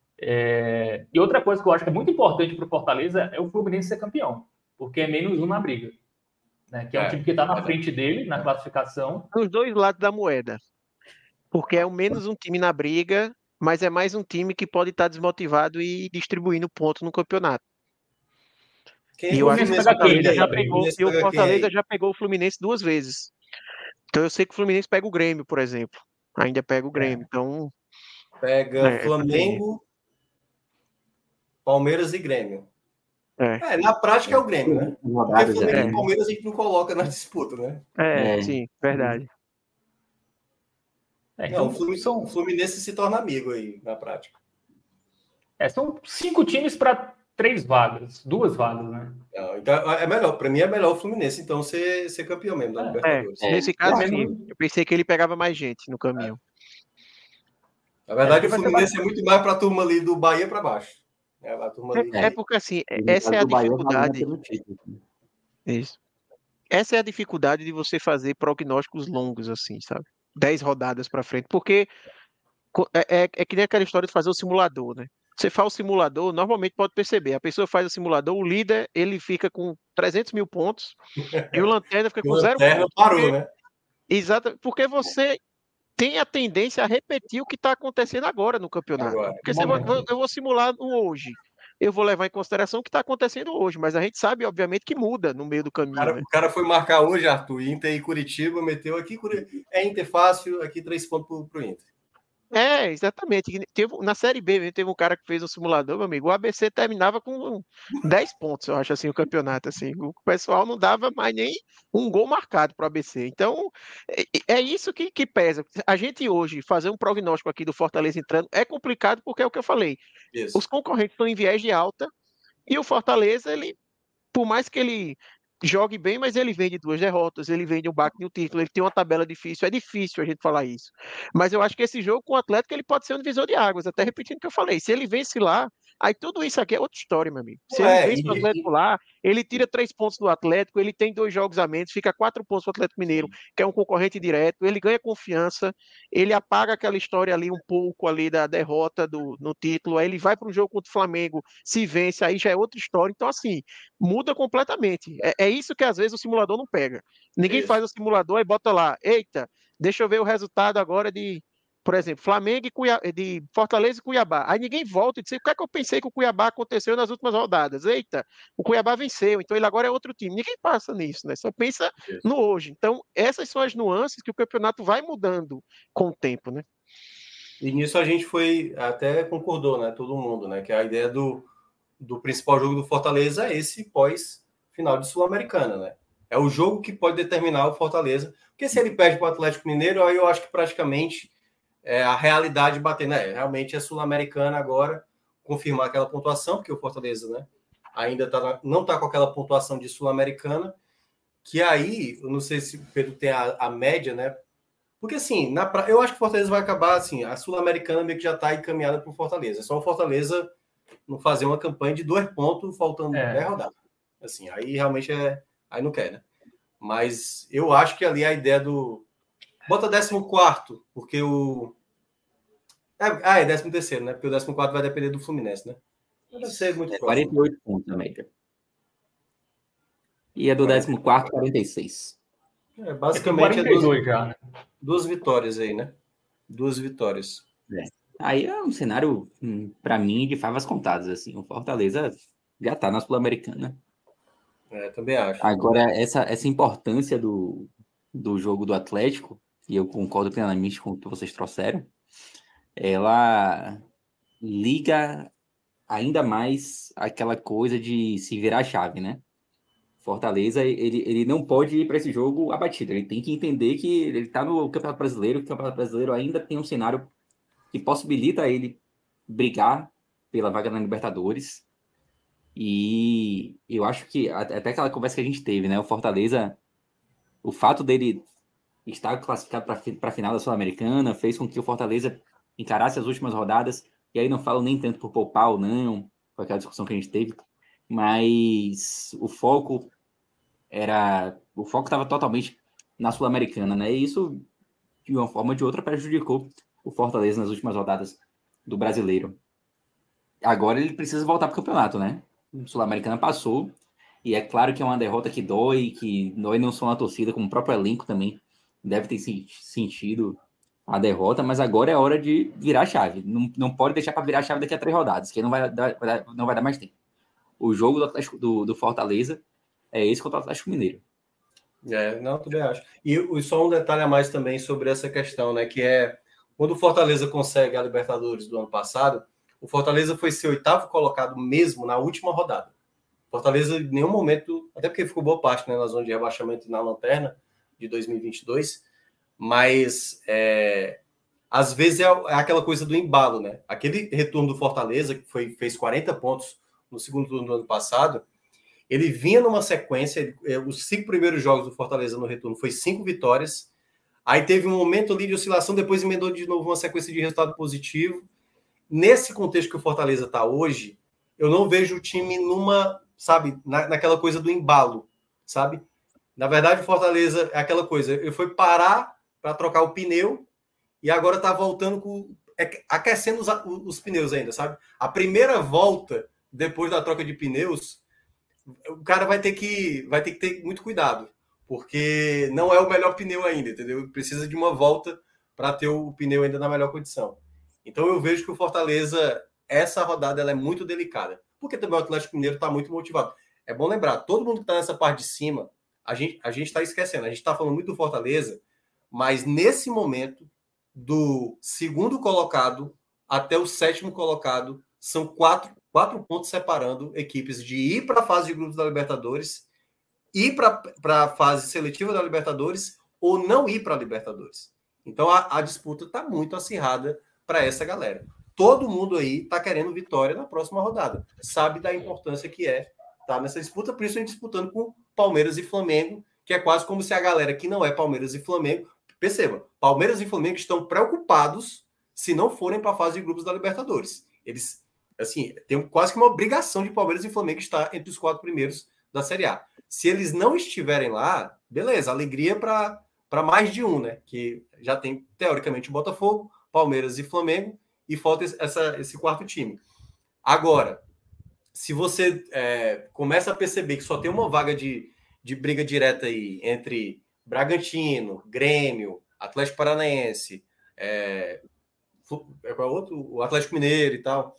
É... E outra coisa que eu acho que é muito importante para o Fortaleza é o Fluminense ser campeão, porque é menos um na briga. Né, que é um é, time que está na frente dele, na classificação. Os dois lados da moeda. Porque é o menos um time na briga, mas é mais um time que pode estar desmotivado e distribuindo pontos no campeonato. Quem e eu acho que o Fortaleza, já pegou, e o Fortaleza já pegou o Fluminense duas vezes. Então eu sei que o Fluminense pega o Grêmio, por exemplo. Ainda pega o Grêmio. É. Então. Pega é, Flamengo, Palmeiras e Grêmio. É. é, na prática é o Grêmio, né? Porque Flamengo é. e Palmeiras a gente não coloca na disputa, né? É, é. sim, verdade. É, não, o Fluminense, são... o Fluminense se torna amigo aí, na prática. É, são cinco times para três vagas, duas vagas, né? Não, então é melhor, para mim é melhor o Fluminense, então, ser, ser campeão mesmo da é. Libertadores. É, nesse caso, sim. Eu pensei que ele pegava mais gente no caminho. Na verdade, o Fluminense é muito mais para a turma ali do Bahia para baixo. É, é, é porque assim, essa é a dificuldade. Isso. Essa é a dificuldade de você fazer prognósticos longos, assim, sabe? Dez rodadas para frente. Porque é, é, é que nem aquela história de fazer o simulador, né? Você faz o simulador, normalmente pode perceber. A pessoa faz o simulador, o líder, ele fica com trezentos mil pontos e o Lanterna fica com zero pontos. Parou, porque... né? Exato, porque você tem a tendência a repetir o que está acontecendo agora no campeonato. Agora, porque se eu, vou, eu vou simular o hoje. Eu vou levar em consideração o que está acontecendo hoje, mas a gente sabe, obviamente, que muda no meio do caminho. O cara, né? o cara foi marcar hoje, Arthur, Inter e Curitiba, meteu aqui, é Inter fácil, aqui três pontos para o Inter. É, exatamente. Teve, na Série B, teve um cara que fez um simulador, meu amigo, o A B C terminava com dez pontos, eu acho, assim, o campeonato. Assim. O pessoal não dava mais nem um gol marcado para o A B C. Então, é, é isso que, que pesa. A gente hoje, fazer um prognóstico aqui do Fortaleza entrando, é complicado porque é o que eu falei. Isso. Os concorrentes estão em viés de alta e o Fortaleza, ele, por mais que ele jogue bem, mas ele vem de duas derrotas, ele vem de um baque no título, ele tem uma tabela difícil, é difícil a gente falar isso. Mas eu acho que esse jogo com o Atlético, ele pode ser um divisor de águas, até repetindo o que eu falei, se ele vence lá, aí tudo isso aqui é outra história, meu amigo. Se é, ele vence e... o Atlético lá, ele tira três pontos do Atlético, ele tem dois jogos a menos, fica quatro pontos do Atlético Mineiro, que é um concorrente direto, ele ganha confiança, ele apaga aquela história ali um pouco ali da derrota do, no título, aí ele vai para um jogo contra o Flamengo, se vence, aí já é outra história. Então, assim, muda completamente. É, é isso que às vezes o simulador não pega. Ninguém isso. faz o simulador e bota lá, eita, deixa eu ver o resultado agora de, por exemplo, Flamengo e Cuiabá, de Fortaleza e Cuiabá. Aí ninguém volta e diz, o que é que eu pensei que o Cuiabá aconteceu nas últimas rodadas? Eita, o Cuiabá venceu, então ele agora é outro time. Ninguém passa nisso, né? Só pensa isso. no hoje. Então, essas são as nuances que o campeonato vai mudando com o tempo, né? E nisso a gente foi, até concordou, né? Todo mundo, né? Que é a ideia do do principal jogo do Fortaleza é esse pós-final de Sul-Americana, né? É o jogo que pode determinar o Fortaleza. Porque se ele perde para o Atlético Mineiro, aí eu acho que praticamente é a realidade bater, né? Realmente é Sul-Americana agora, confirmar aquela pontuação, porque o Fortaleza, né, ainda tá na, não está com aquela pontuação de Sul-Americana, que aí, eu não sei se o Pedro tem a, a média, né? Porque assim, na, eu acho que o Fortaleza vai acabar assim, a Sul-Americana meio que já está encaminhada para o Fortaleza. É só o Fortaleza não fazer uma campanha de dois pontos, faltando É. dez rodadas. Assim, aí realmente é. Aí não quer, né? Mas eu acho que ali a ideia do. Bota décimo quarto, porque o. Ah, é décimo terceiro, né? Porque o décimo quarto vai depender do Fluminense, né? Não deve ser muito É próximo. quarenta e oito pontos a média. E a do décimo quarto, quarenta e seis. É, basicamente é quarenta e dois duas, já, né? duas vitórias aí, né? Duas vitórias. É. Aí é um cenário, para mim, de favas contadas. Assim. O Fortaleza já está na Sul-Americana. É, também acho. Agora, essa, essa importância do, do jogo do Atlético, e eu concordo plenamente com o que vocês trouxeram, ela liga ainda mais aquela coisa de se virar a chave, né? Fortaleza, ele, ele não pode ir para esse jogo abatido. Ele tem que entender que ele está no Campeonato Brasileiro, que o Campeonato Brasileiro ainda tem um cenário que possibilita ele brigar pela vaga na Libertadores. E eu acho que, até aquela conversa que a gente teve, né? O Fortaleza, o fato dele estar classificado para a final da Sul-Americana fez com que o Fortaleza encarasse as últimas rodadas. E aí não falo nem tanto por poupar ou não, foi aquela discussão que a gente teve, mas o foco era o foco estava totalmente na Sul-Americana, né? E isso, de uma forma ou de outra, prejudicou o Fortaleza nas últimas rodadas do Brasileiro. Agora ele precisa voltar para o campeonato, né? O Sul-Americana passou, e é claro que é uma derrota que dói, que dói não só na torcida, como o próprio elenco também deve ter sentido a derrota, mas agora é hora de virar a chave. Não, não pode deixar para virar a chave daqui a três rodadas, que não vai dar, vai dar, não vai dar mais tempo. O jogo do, Atlético, do, do Fortaleza é esse contra o Atlético Mineiro. É, não, também acho. E, e só um detalhe a mais também sobre essa questão, né? Que é quando o Fortaleza consegue a Libertadores do ano passado, o Fortaleza foi ser oitavo colocado mesmo na última rodada. Fortaleza, em nenhum momento, até porque ficou boa parte, né, na zona de rebaixamento na lanterna de dois mil e vinte e dois, mas é, às vezes é, é aquela coisa do embalo, né? Aquele retorno do Fortaleza, que foi, fez quarenta pontos no segundo turno do ano passado, ele vinha numa sequência, os cinco primeiros jogos do Fortaleza no retorno foi cinco vitórias, aí teve um momento ali de oscilação, depois emendou de novo uma sequência de resultado positivo. Nesse contexto que o Fortaleza está hoje, eu não vejo o time numa, sabe, na, naquela coisa do embalo, sabe? Na verdade, o Fortaleza é aquela coisa, ele foi parar para trocar o pneu e agora está voltando com, aquecendo os, os pneus ainda, sabe? A primeira volta, depois da troca de pneus, o cara vai ter que, vai ter que ter muito cuidado, porque não é o melhor pneu ainda, entendeu? Precisa de uma volta para ter o pneu ainda na melhor condição. Então eu vejo que o Fortaleza, essa rodada ela é muito delicada, porque também o Atlético Mineiro está muito motivado. É bom lembrar, todo mundo que está nessa parte de cima, a gente a gente está esquecendo, a gente está falando muito do Fortaleza, mas nesse momento, do segundo colocado até o sétimo colocado, são quatro, quatro pontos separando equipes de ir para a fase de grupos da Libertadores, ir para a fase seletiva da Libertadores ou não ir para a Libertadores. Então a, a disputa está muito acirrada para essa galera. Todo mundo aí está querendo vitória na próxima rodada. Sabe da importância que é estar tá nessa disputa, por isso a gente disputando com Palmeiras e Flamengo, que é quase como se a galera que não é Palmeiras e Flamengo, perceba, Palmeiras e Flamengo estão preocupados se não forem para a fase de grupos da Libertadores. Eles, assim, tem quase que uma obrigação de Palmeiras e Flamengo estar entre os quatro primeiros da Série A. Se eles não estiverem lá, beleza, alegria para para mais de um, né? Que já tem, teoricamente, o Botafogo, Palmeiras e Flamengo, e falta essa, esse quarto time. Agora, se você é, começa a perceber que só tem uma vaga de, de briga direta aí entre Bragantino, Grêmio, Atlético Paranaense, é, qual é outro? O Atlético Mineiro e tal,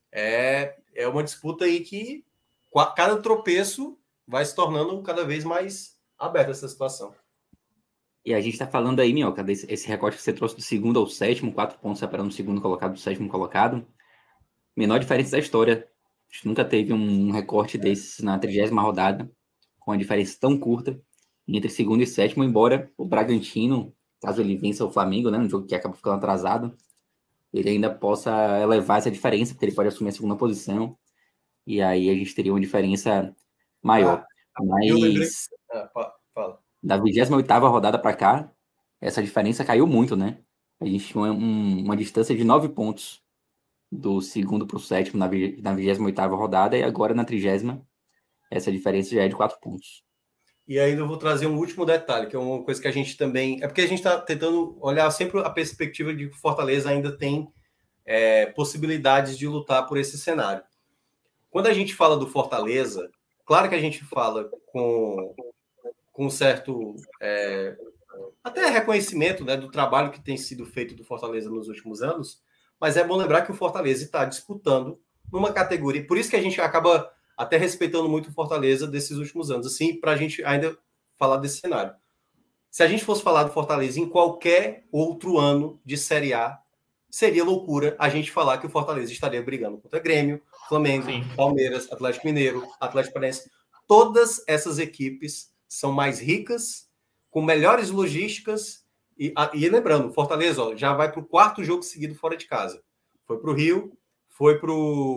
é, é uma disputa aí que cada tropeço vai se tornando cada vez mais aberta essa situação. E a gente está falando aí, Minhoca, desse esse recorte que você trouxe do segundo ao sétimo, quatro pontos separando o segundo colocado do sétimo colocado. Menor diferença da história. A gente nunca teve um recorte desses na trigésima rodada, com a diferença tão curta entre segundo e sétimo, embora o Bragantino, caso ele vença o Flamengo, né, um jogo que acaba ficando atrasado, ele ainda possa elevar essa diferença, porque ele pode assumir a segunda posição, e aí a gente teria uma diferença maior. Ah, Mas eu lembrei... ah, fala. Da vigésima oitava rodada para cá, essa diferença caiu muito, né? A gente tinha um, uma distância de nove pontos do segundo para o sétimo na, na vigésima oitava rodada, e agora na trigésima, essa diferença já é de quatro pontos. E ainda eu vou trazer um último detalhe, que é uma coisa que a gente também... É porque a gente está tentando olhar sempre a perspectiva de que o Fortaleza ainda tem é, possibilidades de lutar por esse cenário. Quando a gente fala do Fortaleza, claro que a gente fala com, com certo... É, até reconhecimento, né, do trabalho que tem sido feito do Fortaleza nos últimos anos, mas é bom lembrar que o Fortaleza está disputando numa categoria... Por isso que a gente acaba... até respeitando muito o Fortaleza desses últimos anos, assim, para a gente ainda falar desse cenário. Se a gente fosse falar do Fortaleza em qualquer outro ano de Série A, seria loucura a gente falar que o Fortaleza estaria brigando contra Grêmio, Flamengo, Sim. Palmeiras, Atlético Mineiro, Atlético Paranaense. Todas essas equipes são mais ricas, com melhores logísticas, e, e lembrando, o Fortaleza ó, já vai para o quarto jogo seguido fora de casa. Foi para o Rio, foi para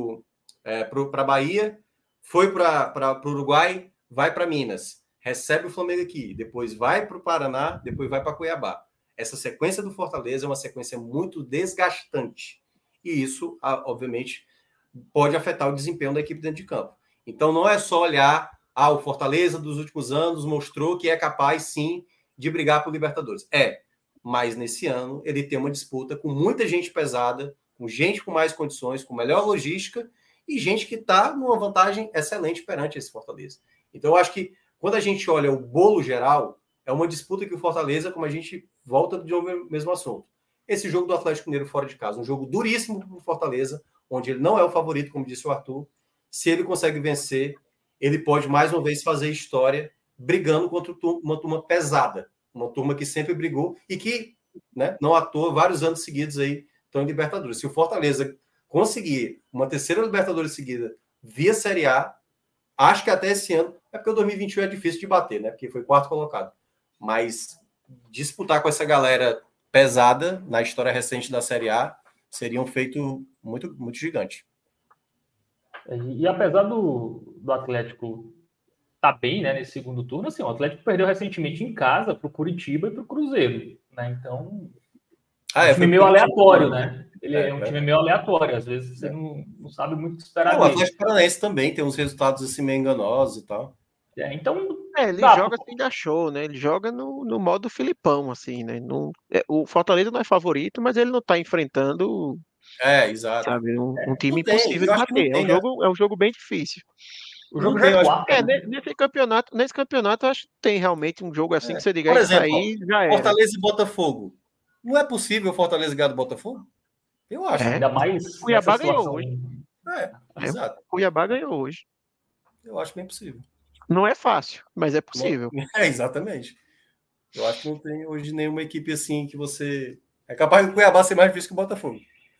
é, a Bahia, foi para o Uruguai, vai para Minas, recebe o Flamengo aqui, depois vai para o Paraná, depois vai para Cuiabá. Essa sequência do Fortaleza é uma sequência muito desgastante. E isso, obviamente, pode afetar o desempenho da equipe dentro de campo. Então, não é só olhar, ah, o Fortaleza dos últimos anos mostrou que é capaz, sim, de brigar por Libertadores. É, mas nesse ano ele tem uma disputa com muita gente pesada, com gente com mais condições, com melhor logística, e gente que está numa vantagem excelente perante esse Fortaleza. Então, eu acho que quando a gente olha o bolo geral, é uma disputa que o Fortaleza, como a gente volta de um mesmo assunto. Esse jogo do Atlético Mineiro fora de casa, um jogo duríssimo para o Fortaleza, onde ele não é o favorito, como disse o Arthur. Se ele consegue vencer, ele pode mais uma vez fazer história brigando contra uma turma pesada, uma turma que sempre brigou e que, né, não à toa, vários anos seguidos aí estão em Libertadores. Se o Fortaleza conseguir uma terceira Libertadores seguida via Série A, acho que até esse ano, é porque o dois mil e vinte e um é difícil de bater, né? Porque foi quarto colocado. Mas disputar com essa galera pesada na história recente da Série A seria um feito muito, muito gigante. E, e apesar do, do Atlético estar tá bem, né, nesse segundo turno, assim, o Atlético perdeu recentemente em casa para o Curitiba e para o Cruzeiro, né? Então, ah, é um time meio aleatório, né? Ele é, é um é. time meio aleatório, às vezes você é. não, não sabe muito o que esperar é, dele. O Atlético Paranaense também tem uns resultados assim meio enganosos e tal. É, então, é, ele tá, joga sem dar show, né? Ele joga no, no modo Filipão, assim, né? Não, é, o Fortaleza não é favorito, mas ele não tá enfrentando, é, exato. sabe, um, É, um time tem, impossível de bater. É um, jogo, é um jogo bem difícil. O jogo não já tem, é quarto, É, né? nesse campeonato, nesse campeonato, eu acho que tem realmente um jogo assim é. que você diga, Por isso exemplo, aí já era. Fortaleza e Botafogo. Não é possível o Fortaleza ganhar do Botafogo? Eu acho. É. Ainda mais Cuiabá nessa ganhou situação. hoje. É, É, exato. Cuiabá ganhou hoje. Eu acho bem possível. Não é fácil, mas é possível. É, exatamente. Eu acho que não tem hoje nenhuma equipe assim que você... É capaz do Cuiabá ser mais difícil que o Botafogo.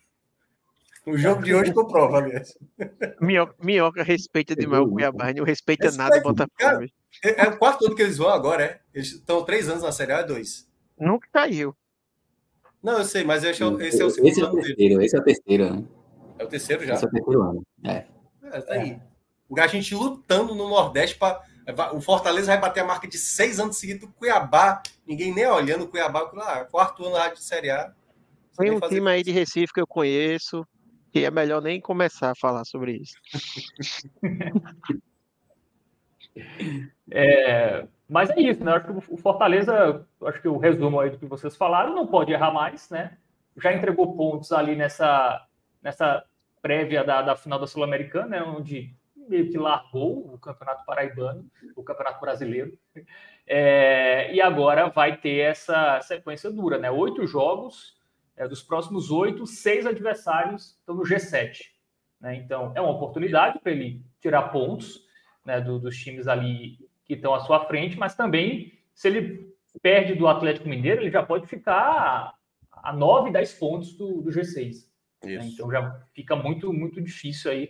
O jogo de hoje comprova, aliás. Minhoca, Minhoca respeita demais o Cuiabá, não respeita Esse nada o daqui, Botafogo. cara, é, é o quarto ano que eles vão agora, é? Eles estão três anos na Série A, é dois. Nunca caiu. Não, eu sei, mas esse é, esse é o segundo esse é o ano terceiro, dele. Esse é o terceiro, né? É o terceiro já? Esse é o terceiro ano. É. É, tá aí. O a gente lutando no Nordeste para... O Fortaleza vai bater a marca de seis anos seguidos do Cuiabá. Ninguém nem olhando o Cuiabá. Ah, quarto ano lá de Série A. Tem um time aí de Recife que eu conheço, que é melhor nem começar a falar sobre isso. É, mas é isso, né? Acho que o Fortaleza, acho que o resumo aí do que vocês falaram, não pode errar mais, né? Já entregou pontos ali nessa, nessa prévia da, da final da Sul-Americana, né? Onde meio que largou o Campeonato Paraibano, o Campeonato Brasileiro. É, e agora vai ter essa sequência dura, né? Oito jogos, é, dos próximos oito, seis adversários estão no G sete. Né? Então, é uma oportunidade para ele tirar pontos, né, do, dos times ali que estão à sua frente, mas também, se ele perde do Atlético Mineiro, ele já pode ficar a nove, dez pontos do, do G seis. Né? Então, já fica muito, muito difícil aí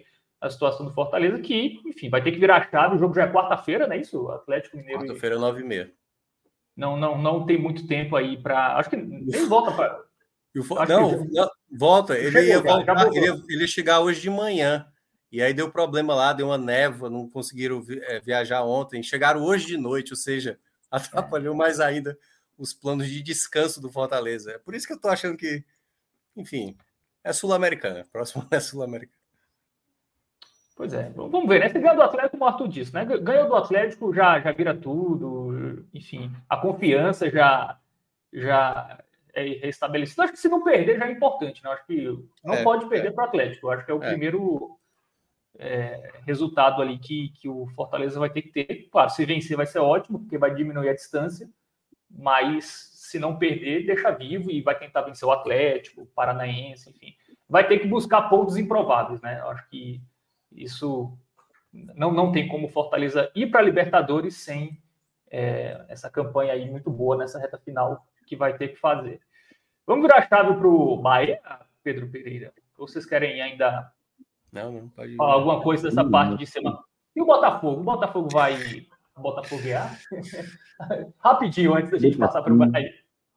a situação do Fortaleza, que, enfim, vai ter que virar a chave. O jogo já é quarta-feira, não é isso? O Atlético Mineiro. Quarta-feira, nove e meia. Não, não, não tem muito tempo aí para. Acho que nem volta para. Não, não, volta. Ele ia, voltar, ele, ia, ele ia chegar hoje de manhã. E aí deu problema lá, deu uma névoa, não conseguiram é, viajar ontem. Chegaram hoje de noite, ou seja, atrapalhou é. mais ainda os planos de descanso do Fortaleza. É por isso que eu tô achando que, enfim, é sul-americana. Próximo é sul-americana. Pois é, vamos ver, né? Se ganha do Atlético, como o Arthur disse, né? Ganhou do Atlético, já, já vira tudo, enfim, a confiança já, já é restabelecida. Acho que se não perder já é importante, né? Acho que não é, pode perder é. para o Atlético. Acho que é o é. primeiro é, resultado ali que, que o Fortaleza vai ter que ter. Claro, se vencer vai ser ótimo, porque vai diminuir a distância, mas se não perder, deixa vivo e vai tentar vencer o Atlético, o Paranaense, enfim. Vai ter que buscar pontos improváveis, né? Acho que isso não, não tem como Fortaleza ir para a Libertadores sem é, essa campanha aí muito boa nessa reta final que vai ter que fazer. Vamos virar a chave para o Bahia, Pedro Pereira? Ou vocês querem ainda não, não, pode falar alguma coisa dessa parte de cima? E o Botafogo? O Botafogo vai botafoguear? Rapidinho, antes da gente passar para o Bahia.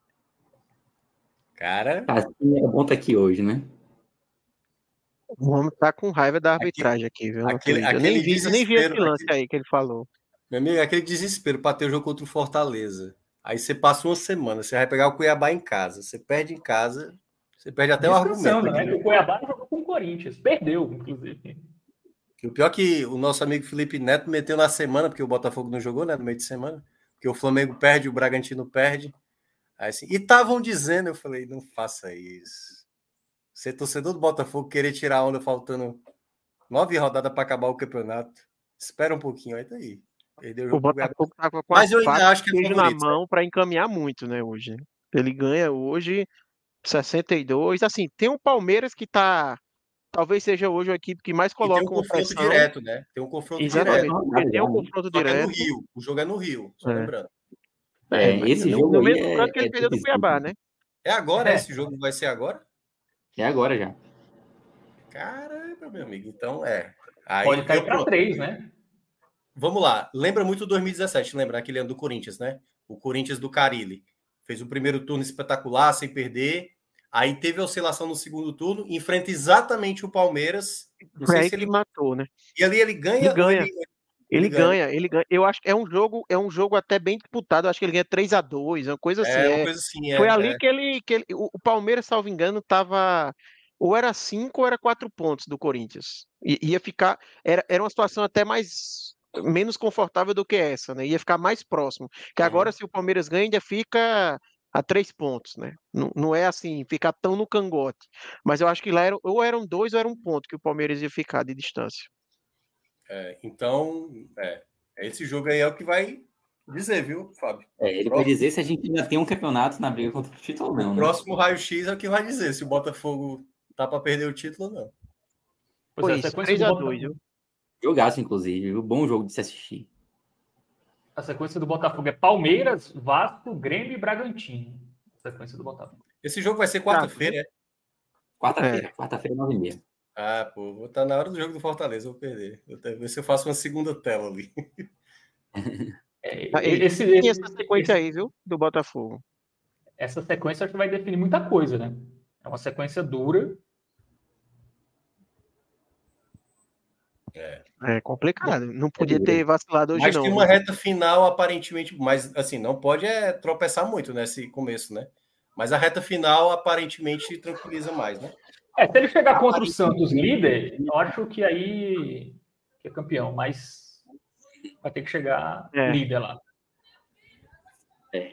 Cara... Assim é bom estar aqui hoje, né? O homem tá com raiva da arbitragem aqui, viu? Aquele, eu, aquele nem vi, eu nem vi esse lance aquele, aí que ele falou. Meu amigo, aquele desespero para ter o jogo contra o Fortaleza. Aí você passa uma semana, você vai pegar o Cuiabá em casa. Você perde em casa, você perde até o argumento. Né? O Cuiabá jogou com o Corinthians, perdeu, inclusive. O pior é que o nosso amigo Felipe Neto meteu na semana, porque o Botafogo não jogou, né? No meio de semana. Porque o Flamengo perde, o Bragantino perde. Aí, assim, e estavam dizendo, eu falei, não faça isso. Ser torcedor do Botafogo, querer tirar a onda faltando nove rodadas para acabar o campeonato. Espera um pouquinho, aí tá aí. Perdeu o, o Botafogo tava com Mas eu ainda acho que é na mão para encaminhar muito, né, hoje. Ele ganha hoje sessenta e dois. Assim, tem o Palmeiras que tá... Talvez seja hoje a equipe que mais coloca uma pressão. Tem um confronto direto, né? Tem um confronto Exatamente, direto. Porque tem um confronto Só direto. É no Rio. O jogo é no Rio, só é. lembrando. É, é esse no, jogo no mesmo é, canto que ele é perdeu do Cuiabá, né? É agora? É. Esse jogo vai ser agora? É agora já. Caramba, meu amigo. Então, é. Aí, Pode cair para três, né? Vamos lá. Lembra muito dois mil e dezessete, lembra? Aquele ano do Corinthians, né? O Corinthians do Carille. Fez o primeiro turno espetacular, sem perder. Aí teve a oscilação no segundo turno, enfrenta exatamente o Palmeiras. Não Foi sei aí se que ele matou, né? E ali ele ganha. Ele ganha. Ele, ele, ele ganha, ganha, ele ganha. Eu acho que é um jogo, é um jogo até bem disputado. Eu acho que ele ganha três a dois, uma coisa assim. É, uma é. coisa assim. É, Foi ali é. que ele, que ele. O o Palmeiras, salvo engano, tava. Ou era cinco ou era quatro pontos do Corinthians. I- ia ficar. Era, era uma situação até mais. Menos confortável do que essa, né? Ia ficar mais próximo. Que agora, Uhum. se o Palmeiras ganha, ainda fica a três pontos, né? Não, não é assim, ficar tão no cangote. Mas eu acho que lá era, ou eram dois ou era um ponto que o Palmeiras ia ficar de distância. É, então, é, esse jogo aí é o que vai dizer, viu, Fábio? É, ele Próximo. vai dizer se a gente ainda tem um campeonato na briga contra o título ou não. O né? próximo raio-x é o que vai dizer se o Botafogo tá para perder o título ou não. Pois Foi é, a isso, sequência três do a Botafogo. dois, viu? Jogaço, inclusive. Um bom jogo de se assistir. A sequência do Botafogo é Palmeiras, Vasco, Grêmio e Bragantino. A sequência do Botafogo. Esse jogo vai ser quarta-feira, é? Quarta-feira. Quarta-feira, nove e meia. Ah, pô, vou estar na hora do jogo do Fortaleza, vou perder. Vou ter- ver se eu faço uma segunda tela ali. É, Ah, e- esse, e esse- essa sequência esse- aí, viu? Do Botafogo. essa sequência acho que vai definir muita coisa, né? É uma sequência dura. É. É complicado. Não podia ter vacilado hoje, Mas não. tem uma reta final, aparentemente, mas assim, não pode é, tropeçar muito nesse começo, né? Mas a reta final, aparentemente, tranquiliza mais, né? É, se ele chegar contra o Santos líder, eu acho que aí que é campeão, mas vai ter que chegar É. líder lá. É.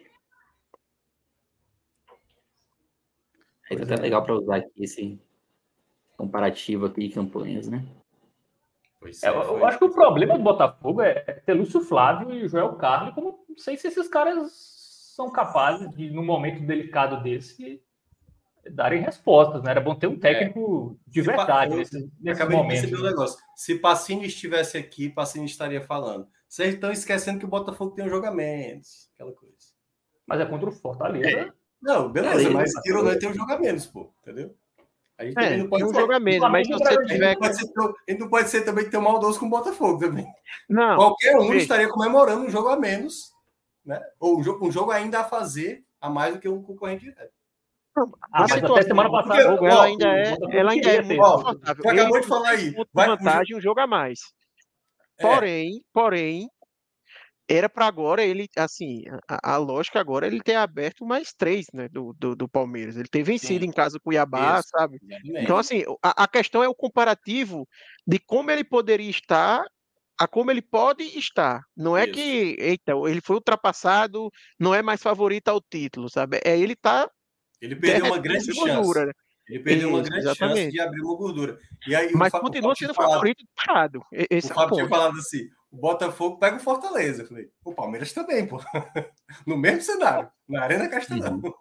Aí tá Pois até é. legal para usar aqui esse comparativo aqui de campanhas, né? Pois É, é, eu, foi. eu acho que o problema do Botafogo é ter Lúcio Flávio e Joel Carli, como não sei se esses caras são capazes de, num momento delicado desse, darem respostas, né? Era bom ter um técnico de Se pa- verdade eu nesse, nesse Acabei de momento. perceber um negócio. Se Pacini estivesse aqui, Pacini estaria falando. Vocês estão esquecendo que o Botafogo tem um jogo a menos. Aquela coisa. Mas é contra o Fortaleza. Não, beleza, É, mas ele- tiro não tem um jogo a menos, pô. Entendeu? A gente É, também não pode um ser. jogo a menos, mas se Flamengo e você A gente, tiver. não pode ser tão- a gente não pode ser também ter maldoso com o Botafogo também. Não, Qualquer um veja, estaria comemorando um jogo a menos, né? Ou um jogo, um jogo ainda a fazer a mais do que um concorrente direto. Ah, a mas até situação semana do passada Botafogo, ó, ela o ainda é, Botafogo ela ainda é queria muito ter. Ó, confortável. você acabou Ele de tem falar seis aí. pontos de Vai, o jo- vantagem, um jogo a mais. é, Porém, porém, era para agora ele, assim, a, a lógica agora é ele ter aberto mais três, né, do, do, do Palmeiras. Ele ter vencido sim, em casa o Cuiabá, isso, sabe? Então, exatamente. assim, a, a questão é o comparativo de como ele poderia estar a como ele pode estar. Não é Isso. que, eita, ele foi ultrapassado, não é mais favorito ao título, sabe? É ele tá Ele perdeu uma derretendo grande essa chance. gordura, né? Ele perdeu uma Isso, grande chance exatamente. de abrir uma gordura. E aí o, Mas Fa- o continua Fábio tinha sendo falado, favorito disparado. E- o Esse é o Fábio tinha ponto. falado assim: o Botafogo pega o Fortaleza. Eu falei, o Palmeiras também, pô. No mesmo cenário, na Arena Castelão. Uhum.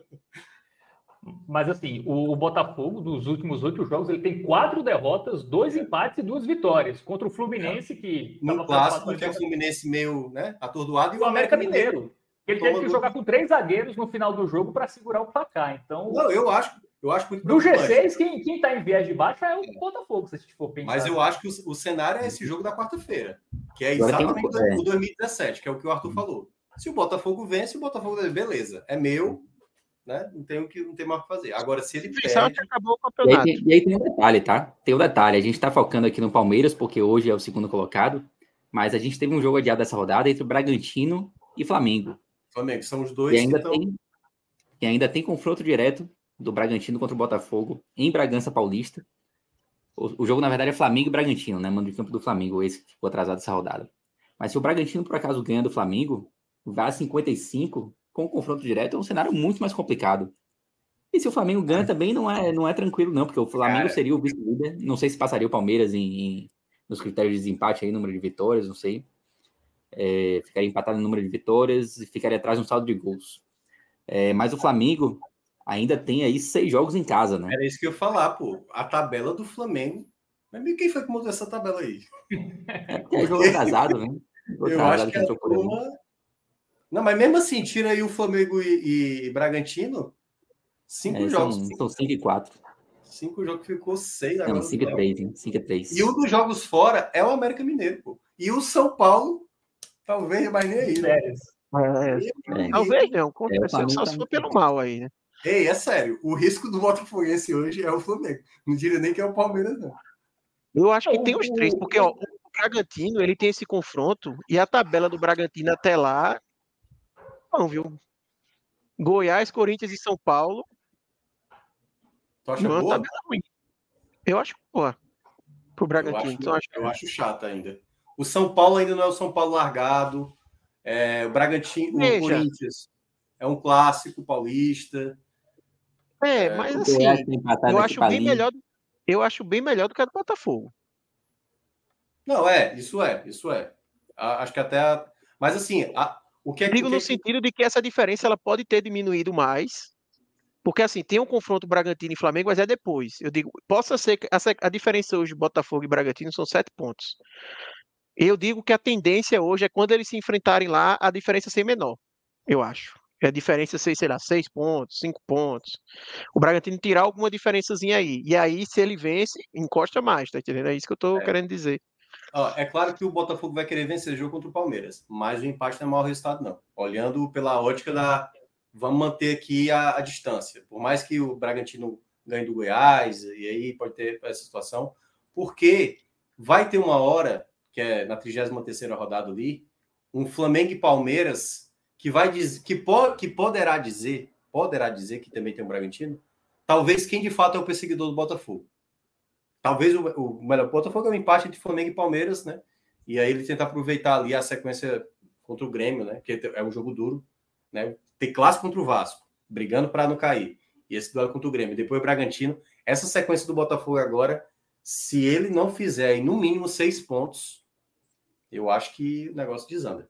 Mas assim, o, o Botafogo, dos últimos oito jogos, ele tem quatro derrotas, dois empates e duas vitórias. Contra o Fluminense, que Num estava clássico preocupado que é o com Fluminense meio, né, atordoado, e o o América América Mineiro. Mineiro. Ele toma teve que gol jogar de- com três zagueiros no final do jogo para segurar o placar. Então, Não, eu acho, eu acho muito do G preocupante. seis, quem, quem tá em viés de baixo é o Botafogo, se a gente for pensar. Mas eu acho que o, o cenário é esse jogo da quarta-feira, que é Agora tem uma exatamente coisa, é. o dois mil e dezessete, que é o que o Arthur falou. Se o Botafogo vence, o Botafogo beleza, é meu, né? Não tem o que não tem mais o que fazer. Agora, se ele Pensava perde, que acabou o E aí, campeonato. tem, e aí tem um detalhe, tá? Tem um detalhe. A gente tá focando aqui no Palmeiras, porque hoje é o segundo colocado, mas a gente teve um jogo adiado dessa rodada entre o Bragantino e Flamengo. Flamengo, são os E dois que ainda, estão. tem, e ainda tem confronto direto do Bragantino contra o Botafogo em Bragança Paulista. O, o jogo, na verdade, é Flamengo e Bragantino, né? Mando de campo do Flamengo, esse que ficou atrasado essa rodada. Mas se o Bragantino, por acaso, ganha do Flamengo, vai a cinquenta e cinco, com o confronto direto, é um cenário muito mais complicado. E se o Flamengo ganha também não é, não é tranquilo, não, porque o Flamengo Cara, seria o vice-líder. Não sei se passaria o Palmeiras em, em- nos critérios de desempate aí, número de vitórias, não sei. É, ficaria empatado no número de vitórias e ficaria atrás no saldo de gols. É, mas o Flamengo ainda tem aí seis jogos em casa, né? era isso que eu ia falar, pô. A tabela do Flamengo. Mas quem foi que montou essa tabela aí? É porque é jogo atrasado, né? Jogo Eu atrasado acho que que a entrou por aí. turma. Não, mas mesmo assim, tira aí o Flamengo e, e Bragantino, cinco É, jogos. são, são cinco e quatro. Cinco jogos ficou seis Não, agora. cinco e três, hein? cinco e três. E um dos jogos fora é o América Mineiro, pô. E o São Paulo, talvez, mas nem aí. Né? Sérios. É, É. talvez não, É, o aconteceu Flamengo só tá se for muito pelo bem. mal aí, né? Ei, é sério. O risco do Botafoguense hoje é o Flamengo. Não diria nem que é o Palmeiras, não. Eu acho que Não, tem os três, o- porque ó, o Bragantino ele tem esse confronto e a tabela do Bragantino até lá, não, viu? Goiás, Corinthians e São Paulo, Tu acha não é uma boa? tabela ruim. Eu acho boa pro Eu Bragantino. acho, Então, acho que eu acho chato ainda. O São Paulo ainda não é o São Paulo largado. É, o Bragantino, o Veja. Corinthians é um clássico paulista. é, mas O assim, Goiás tá empatado eu aqui acho pra bem linha. melhor, eu acho bem melhor do que a do Botafogo. Não, é, isso é, isso é. A- Acho que até. a- Mas assim, a- o que é que. Digo o que no é que- sentido de que essa diferença ela pode ter diminuído mais, porque assim, tem um confronto Bragantino e Flamengo, mas é depois. Eu digo, possa ser que essa, a diferença hoje de Botafogo e Bragantino são sete pontos. Eu digo que a tendência hoje é quando eles se enfrentarem lá, a diferença ser menor, eu acho. É a diferença ser, sei lá, seis pontos, cinco pontos. O Bragantino tirar alguma diferençazinha aí. E aí, se ele vence, encosta mais, tá entendendo? É isso que eu tô É. querendo dizer. Ó, é claro que o Botafogo vai querer vencer o jogo contra o Palmeiras, mas o empate não é o maior resultado, não. Olhando pela ótica da. Vamos manter aqui a, a distância. Por mais que o Bragantino ganhe do Goiás, e aí pode ter essa situação, porque vai ter uma hora, que é na trigésima terceira rodada ali, um Flamengo e Palmeiras que vai dizer, que, po, que poderá dizer, poderá dizer que também tem um Bragantino, talvez quem de fato é o perseguidor do Botafogo. Talvez o, o melhor Botafogo é um empate entre Flamengo e Palmeiras, né? E aí ele tenta aproveitar ali a sequência contra o Grêmio, né? Que é um jogo duro, né? Ter clássico contra o Vasco, brigando para não cair. E esse duelo contra o Grêmio. Depois o Bragantino. Essa sequência do Botafogo agora, se ele não fizer aí, no mínimo seis pontos, eu acho que o negócio desanda.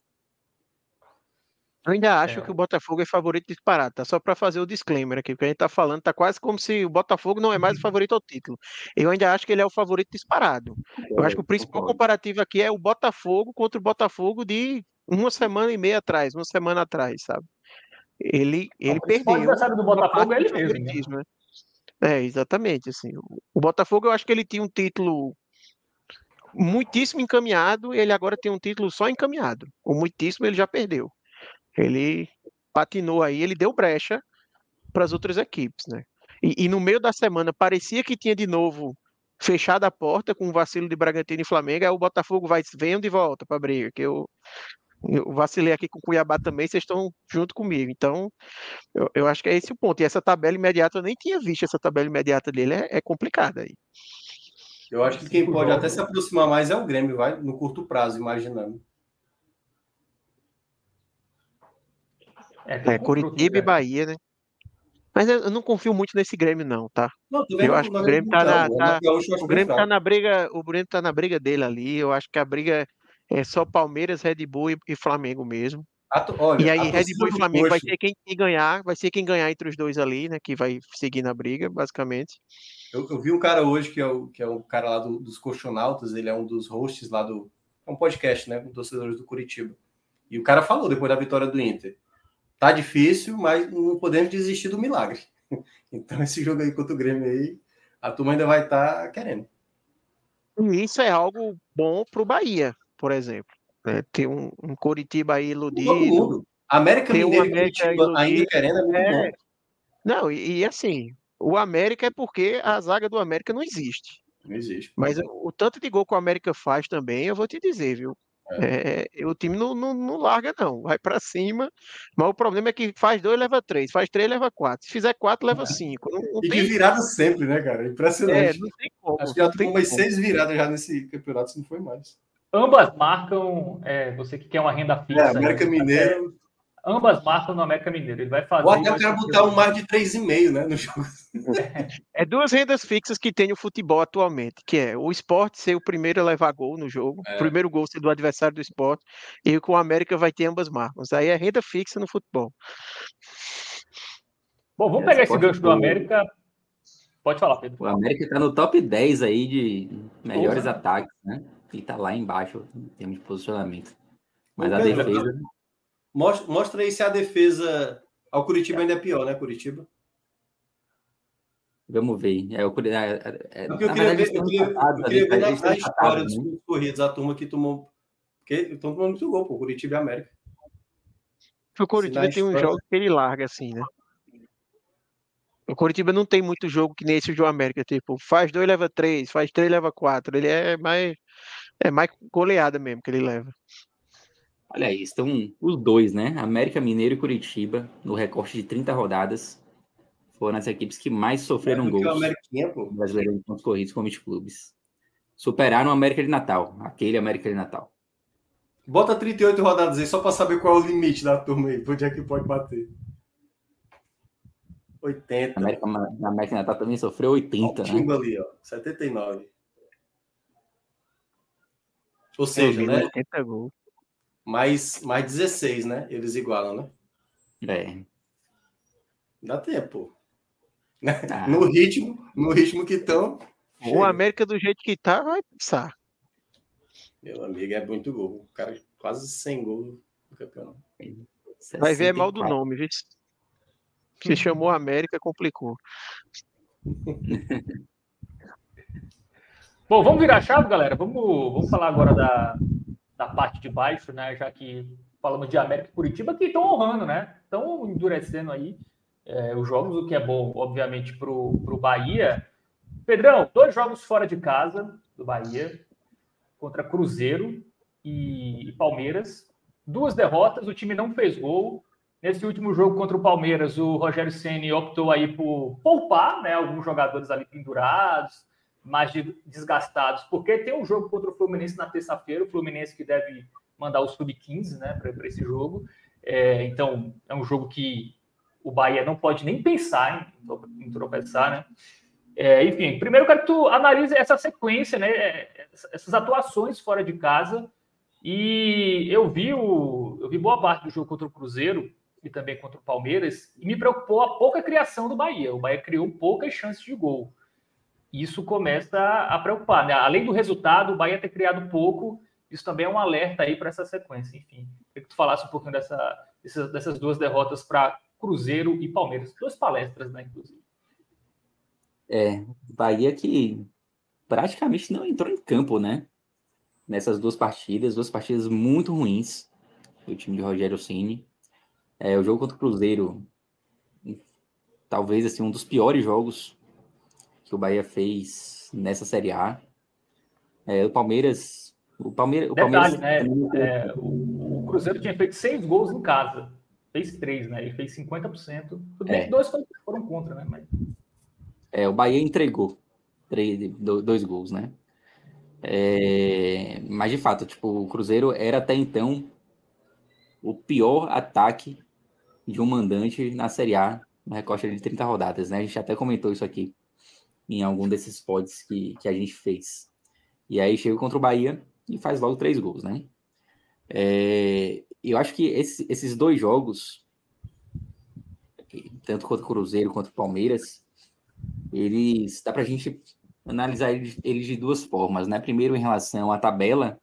Eu ainda acho É. que o Botafogo é favorito disparado, tá? Só para fazer o disclaimer aqui, porque a gente tá falando, tá quase como se o Botafogo não é mais o favorito ao título. Eu ainda acho que ele é o favorito disparado. Eu acho que o principal Concordo. comparativo aqui é o Botafogo contra o Botafogo de uma semana e meia atrás, uma semana atrás, sabe? Ele, ele O principal perdeu adversário do uma Botafogo parte é do ele mesmo, né? favoritismo, né? É, exatamente, assim, o o Botafogo eu acho que ele tinha um título muitíssimo encaminhado, ele agora tem um título só encaminhado. O muitíssimo ele já perdeu. Ele patinou aí, ele deu brecha para as outras equipes, né? E, e no meio da semana parecia que tinha de novo fechado a porta com o vacilo de Bragantino e Flamengo, aí o Botafogo vai, venham de volta para a briga, que eu, eu vacilei aqui com o Cuiabá também, vocês estão junto comigo. Então, eu, eu acho que é esse o ponto. E essa tabela imediata, eu nem tinha visto essa tabela imediata dele, é, é complicada aí. Eu acho que quem pode até se aproximar mais é o Grêmio, vai, no curto prazo, imaginando. É, é Curitiba e Bahia, né? Mas eu, eu não confio muito nesse Grêmio, não, tá? Não, eu acho que o Grêmio tá na, tá, o Grêmio tá na briga, o Grêmio tá na briga dele ali. Eu acho que a briga é só Palmeiras, Red Bull e, e Flamengo mesmo. To, olha, e aí Red Bull e Flamengo vai ser quem, quem ganhar, vai ser quem ganhar entre os dois ali, né? Que vai seguir na briga, basicamente. Eu, eu vi um cara hoje que é o que é o cara lá do, dos Colchonautas, ele é um dos hosts lá do é um podcast, né, com torcedores do Curitiba. E o cara falou depois da vitória do Inter. Tá difícil, mas não podemos desistir do milagre. Então, esse jogo aí contra o Grêmio aí, a turma ainda vai estar tá querendo. E isso é algo bom pro Bahia, por exemplo. Né? Ter um, um Curitiba aí iludido. Todo mundo. América Mineiro e Curitiba iludido, ainda querendo é muito é... bom. Não, e, e assim, o América é porque a zaga do América não existe. Não existe. Mas o, o tanto de gol que o América faz também, eu vou te dizer, viu? É. É, o time não, não, não larga, não. Vai para cima. Mas o problema é que faz dois, leva três. Faz três, leva quatro. Se fizer quatro, leva cinco. Não, não e tem... de virada sempre, né, cara? Impressionante. É, não tem como. Acho que já tomou umas seis viradas já nesse campeonato, se não foi mais. Ambas marcam, é, você que quer uma renda fixa. É, América aí, Mineiro. É, ambas marcam no América Mineiro. Ele vai fazer. Ou até eu quero botar um mais de três vírgula cinco, né, no jogo. É duas rendas fixas que tem o futebol atualmente, que é o Sport ser o primeiro a levar gol no jogo, é. o primeiro gol ser do adversário do Sport, e com o América vai ter ambas marcas. Aí é renda fixa no futebol. Bom, vamos pegar esse gancho do América. Pode falar, Pedro. O América está no top dez aí de melhores Porra. ataques, né? E está lá embaixo em termos de posicionamento. Mas Ô, a Pedro, defesa... Mostra, mostra aí se a defesa... Ao Curitiba ainda é pior, né, Curitiba? Vamos ver. É, eu, é, é, eu queria ver, eu queria, eu queria ver na, na história dos né? corridos, a turma que tomou. Porque estão tomando muito gol, pô, Curitiba e América. O Curitiba tem um jogo que ele larga, assim, né? O Curitiba não tem muito jogo que nem esse do América, tipo, faz dois, leva três, faz três, leva quatro. Ele é mais. É mais goleada mesmo que ele leva. Olha aí, estão os dois, né? América Mineiro e Curitiba, no recorte de trinta rodadas. Foram as equipes que mais sofreram é gols no brasileiro em pontos corridos com vinte clubes. Superaram o América de Natal, aquele América de Natal. Bota trinta e oito rodadas aí, só para saber qual é o limite da turma aí, onde é que pode bater. oitenta. A América, a América de Natal também sofreu oitenta, ó, o né? ali, ó, setenta e nove. Ou seja, né? oitenta gols. Mais, mais dezesseis, né? Eles igualam, né? É. Dá tempo. Ah. No ritmo, no ritmo que estão. O América do jeito que tá, vai passar. Meu amigo, é muito gol. O cara quase cem gols no campeonato. Vai ver é mal do nome, viu? Se chamou América, complicou. Bom, vamos virar a chave, galera. Vamos, vamos falar agora da, da parte de baixo, né? Já que falamos de América e Curitiba, que estão honrando, né? Estão endurecendo aí. É, os jogos, o que é bom, obviamente, para o Bahia. Pedrão, dois jogos fora de casa do Bahia, contra Cruzeiro e, e Palmeiras. Duas derrotas, o time não fez gol. Nesse último jogo contra o Palmeiras, o Rogério Ceni optou aí por poupar, né, alguns jogadores ali pendurados, mais desgastados, porque tem um jogo contra o Fluminense na terça-feira, o Fluminense que deve mandar o sub quinze, né, para esse jogo. É, então, é um jogo que o Bahia não pode nem pensar em, em tropeçar, né? É, enfim, primeiro eu quero que tu analise essa sequência, né? Essas atuações fora de casa. E eu vi, o, eu vi boa parte do jogo contra o Cruzeiro e também contra o Palmeiras, e me preocupou a pouca criação do Bahia. O Bahia criou poucas chances de gol. Isso começa a preocupar, né? Além do resultado, o Bahia ter criado pouco, isso também é um alerta aí para essa sequência. Enfim, queria que tu falasse um pouquinho dessa, dessas, dessas duas derrotas para Cruzeiro e Palmeiras. Duas palestras, né, inclusive. É, Bahia que praticamente não entrou em campo, né? Nessas duas partidas, duas partidas muito ruins do time de Rogério Ceni. É, o jogo contra o Cruzeiro, talvez assim, um dos piores jogos que o Bahia fez nessa Série A. É, o Palmeiras. O, Palmeira, o Detalhe, Palmeiras. né? É, o, o Cruzeiro tinha feito seis gols em casa. Fez três, né? Ele fez cinquenta por cento. Tudo bem É. que dois foram contra, né? Mas... É, o Bahia entregou três, dois gols, né? É, mas de fato, tipo, o Cruzeiro era até então o pior ataque de um mandante na Série A, no recorte de trinta rodadas, né? A gente até comentou isso aqui em algum desses pods que, que a gente fez. E aí chega contra o Bahia e faz logo três gols, né? É, eu acho que esse, esses dois jogos, tanto contra o Cruzeiro quanto o Palmeiras, eles dá pra gente analisar eles, eles de duas formas, né? Primeiro, em relação à tabela,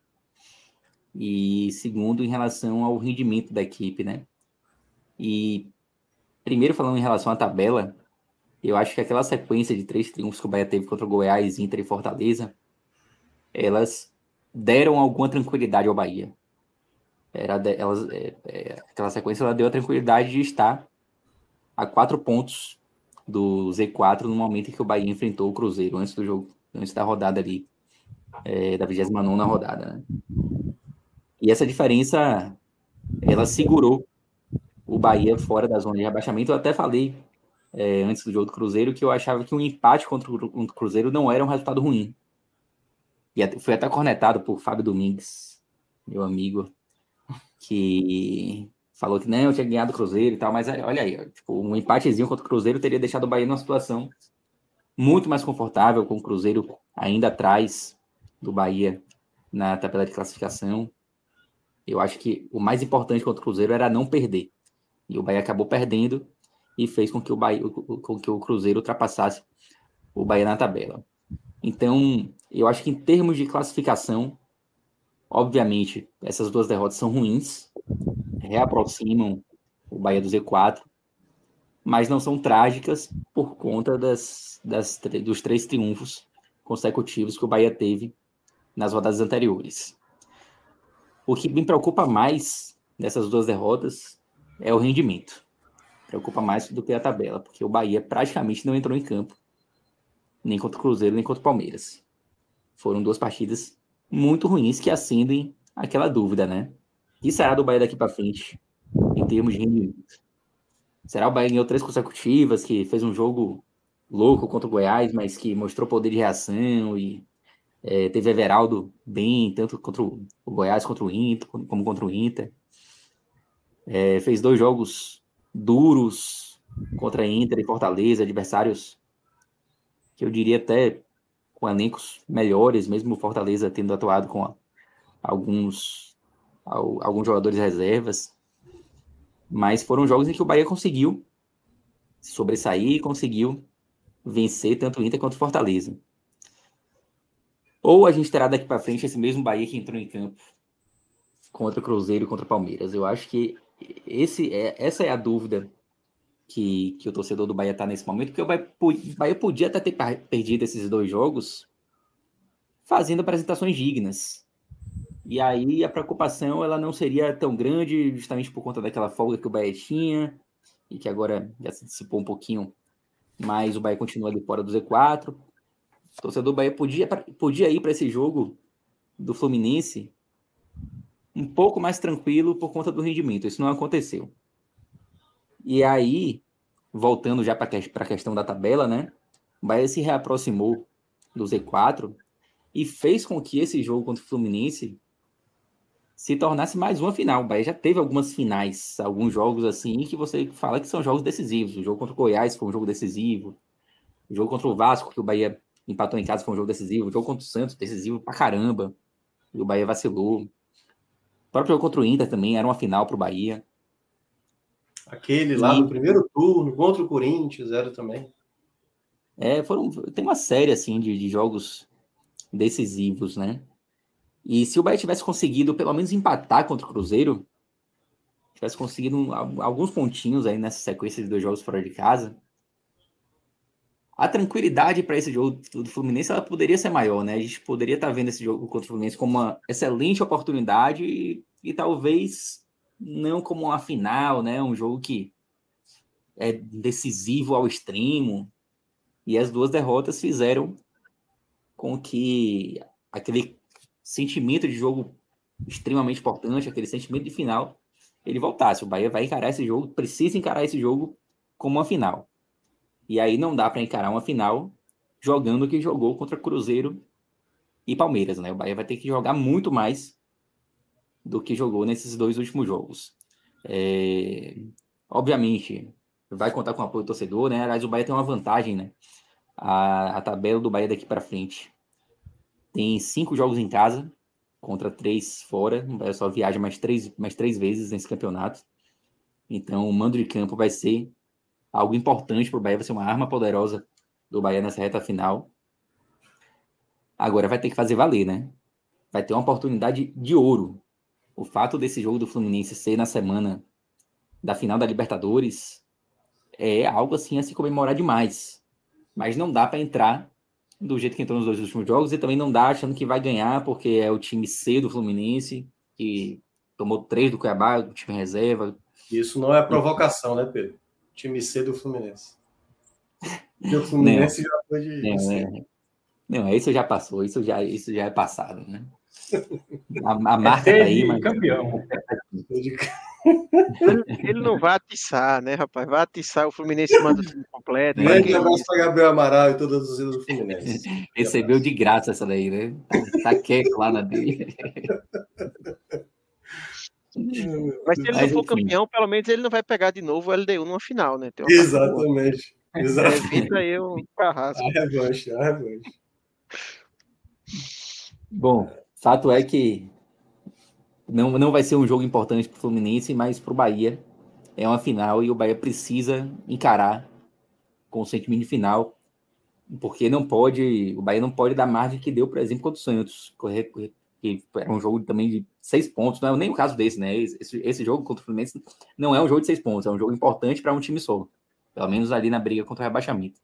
e segundo, em relação ao rendimento da equipe, né? E primeiro, falando em relação à tabela, eu acho que aquela sequência de três triunfos que o Bahia teve contra o Goiás, Inter e Fortaleza, elas deram alguma tranquilidade ao Bahia. Era de, elas, é, é, aquela sequência ela deu a tranquilidade de estar a quatro pontos do Z quatro no momento em que o Bahia enfrentou o Cruzeiro, antes do jogo, antes da rodada ali, é, da vigésima nona rodada, né? E essa diferença, ela segurou o Bahia fora da zona de rebaixamento. Eu até falei é, antes do jogo do Cruzeiro que eu achava que um empate contra o, contra o Cruzeiro não era um resultado ruim. E fui até cornetado por Fábio Domingues, meu amigo, que falou que não, eu tinha ganhado o Cruzeiro e tal, mas olha aí, tipo, um empatezinho contra o Cruzeiro teria deixado o Bahia numa situação muito mais confortável, com o Cruzeiro ainda atrás do Bahia na tabela de classificação. Eu acho que o mais importante contra o Cruzeiro era não perder. E o Bahia acabou perdendo e fez com que o, Bahia, com que o Cruzeiro ultrapassasse o Bahia na tabela. Então, eu acho que em termos de classificação, obviamente, essas duas derrotas são ruins, reaproximam o Bahia do Z quatro, mas não são trágicas por conta das, das, dos três triunfos consecutivos que o Bahia teve nas rodadas anteriores. O que me preocupa mais nessas duas derrotas é o rendimento. Preocupa mais do que a tabela, porque o Bahia praticamente não entrou em campo, nem contra o Cruzeiro, nem contra o Palmeiras. Foram duas partidas muito ruins que acendem aquela dúvida, né? O que será do Bahia daqui para frente, em termos de rendimento? Será o Bahia ganhou três consecutivas, que fez um jogo louco contra o Goiás, mas que mostrou poder de reação e é, teve Everaldo bem, tanto contra o Goiás, contra o Inter, como contra o Inter. É, fez dois jogos duros contra Inter e Fortaleza, adversários que eu diria até com elencos melhores, mesmo o Fortaleza tendo atuado com a, alguns, a, alguns jogadores reservas. Mas foram jogos em que o Bahia conseguiu sobressair e conseguiu vencer tanto o Inter quanto o Fortaleza. Ou a gente terá daqui para frente esse mesmo Bahia que entrou em campo contra o Cruzeiro e contra o Palmeiras. Eu acho que esse é, essa é a dúvida que, que o torcedor do Bahia está nesse momento, porque o Bahia, o Bahia podia até ter perdido esses dois jogos fazendo apresentações dignas. E aí a preocupação ela não seria tão grande, justamente por conta daquela folga que o Bahia tinha, e que agora já se dissipou um pouquinho, mas o Bahia continua ali fora do Z quatro. O torcedor do Bahia podia, podia ir para esse jogo do Fluminense um pouco mais tranquilo por conta do rendimento. Isso não aconteceu. E aí, voltando já para a questão da tabela, né? O Bahia se reaproximou do Z quatro e fez com que esse jogo contra o Fluminense se tornasse mais uma final. O Bahia já teve algumas finais, alguns jogos assim, que você fala que são jogos decisivos. O jogo contra o Goiás foi um jogo decisivo. O jogo contra o Vasco, que o Bahia empatou em casa, foi um jogo decisivo. O jogo contra o Santos, decisivo pra caramba. E o Bahia vacilou. O próprio jogo contra o Inter também era uma final pro Bahia. Aquele lá e... do primeiro turno, contra o Corinthians, era também. É, foram, tem uma série, assim, de, de jogos decisivos, né? E se o Bahia tivesse conseguido, pelo menos, empatar contra o Cruzeiro, tivesse conseguido um, alguns pontinhos aí nessa sequência de dois jogos fora de casa, a tranquilidade para esse jogo do Fluminense ela poderia ser maior, né? A gente poderia estar vendo esse jogo contra o Fluminense como uma excelente oportunidade e, e talvez não como uma final, né? Um jogo que é decisivo ao extremo. E as duas derrotas fizeram com que aquele sentimento de jogo extremamente importante, aquele sentimento de final, ele voltasse. O Bahia vai encarar esse jogo, precisa encarar esse jogo como uma final. E aí não dá para encarar uma final jogando o que jogou contra Cruzeiro e Palmeiras, né? O Bahia vai ter que jogar muito mais do que jogou nesses dois últimos jogos. É... Obviamente, vai contar com o apoio do torcedor, né? Aliás, o Bahia tem uma vantagem, né? A, a tabela do Bahia daqui para frente tem cinco jogos em casa contra três fora. O Bahia só viaja mais três, mais três vezes nesse campeonato. Então, o mando de campo vai ser algo importante para o Bahia, vai ser uma arma poderosa do Bahia nessa reta final. Agora vai ter que fazer valer, né? Vai ter uma oportunidade de ouro. O fato desse jogo do Fluminense ser na semana da final da Libertadores é algo assim a se comemorar demais. Mas não dá para entrar do jeito que entrou nos dois últimos jogos e também não dá achando que vai ganhar porque é o time C do Fluminense, que tomou três do Cuiabá, o time reserva. Isso não é provocação, né, Pedro? Time C do Fluminense. E o Fluminense não, já foi de... Não, é, não, isso já passou, isso já, isso já é passado, né? A, a marca é tá aí, mas... campeão. Ele, ele não vai atiçar, né, rapaz? Vai atiçar, o Fluminense manda o time completo. É. Grande abraço para Gabriel Amaral e todas as torcidas do Fluminense. Recebeu de graça essa daí, né? Tá quieto lá na dele. Mas se ele não for campeão, pelo menos ele não vai pegar de novo o L D U numa final, né? Tem uma Exatamente. Exatamente. Evita aí o carrasco. A revanche, a revanche. Bom, fato é que não, não vai ser um jogo importante para o Fluminense, mas para o Bahia é uma final e o Bahia precisa encarar com o sentimento de final, porque não pode, o Bahia não pode dar margem que deu, por exemplo, contra o Santos, correr, correr, que era um jogo também de seis pontos, não é nem o caso desse, né? Esse, esse jogo contra o Fluminense não é um jogo de seis pontos, é um jogo importante para um time só, pelo menos ali na briga contra o rebaixamento.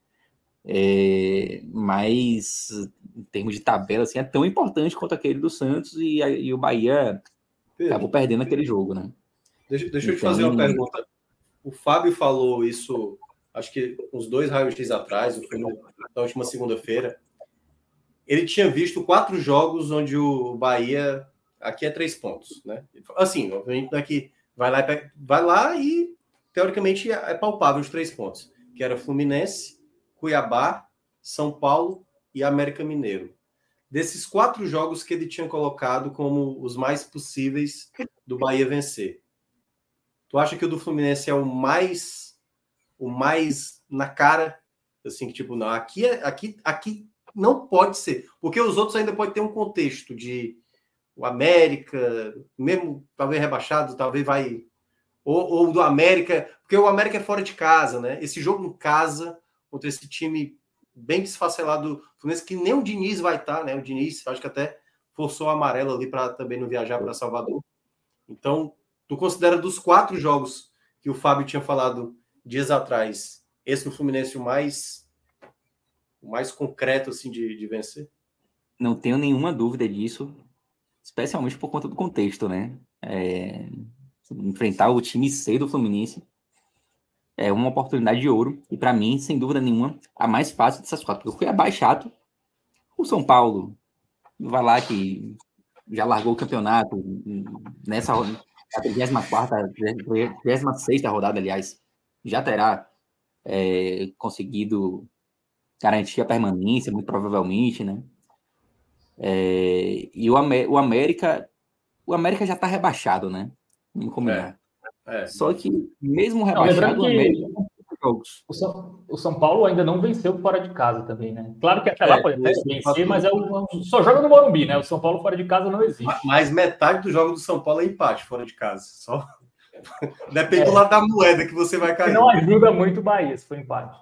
É, mas em termos de tabela, assim, é tão importante quanto aquele do Santos e, e o Bahia Pedro, acabou perdendo aquele jogo, né? Deixa, deixa eu te fazer uma pergunta. O Fábio falou isso, acho que uns dois raios-x atrás, foi na última segunda-feira. Ele tinha visto quatro jogos onde o Bahia... Aqui é três pontos, né? Assim, obviamente não é que vai lá, vai lá e, teoricamente, é palpável os três pontos. Que era Fluminense, Cuiabá, São Paulo e América Mineiro. Desses quatro jogos que ele tinha colocado como os mais possíveis do Bahia vencer. Tu acha que o do Fluminense é o mais o mais na cara? Assim, que tipo, não, aqui, é, aqui, aqui não pode ser. Porque os outros ainda podem ter um contexto de o América, mesmo talvez rebaixado, talvez vai... Ou, ou do América, porque o América é fora de casa, né? Esse jogo em casa, contra esse time bem desfacelado do Fluminense, que nem o Diniz vai estar, né? O Diniz, acho que até forçou o amarelo ali para também não viajar para Salvador. Então, tu considera dos quatro jogos que o Fábio tinha falado dias atrás, esse no Fluminense o mais, o mais concreto assim, de, de vencer? Não tenho nenhuma dúvida disso, especialmente por conta do contexto, né? É... Enfrentar o time C do Fluminense é uma oportunidade de ouro. E para mim, sem dúvida nenhuma, a mais fácil dessas quatro. Porque o Cuiabá é chato. O São Paulo vai lá que já largou o campeonato nessa a trigésima quarta, trigésima sexta rodada, aliás, já terá é, conseguido garantir a permanência, muito provavelmente, né? É, e o, Amé- o América o América já está rebaixado, né? Vamos combinar. É, é. Só que, mesmo rebaixado, não, o América jogos. O São, o São Paulo ainda não venceu fora de casa também, né? Claro que até lá é, pode até vencer, mas é o, só joga no Morumbi, né? O São Paulo fora de casa não existe. Mas metade do jogo do São Paulo é empate fora de casa. Só depende é. do lado da moeda que você vai cair. Não ajuda muito o Bahia se for empate.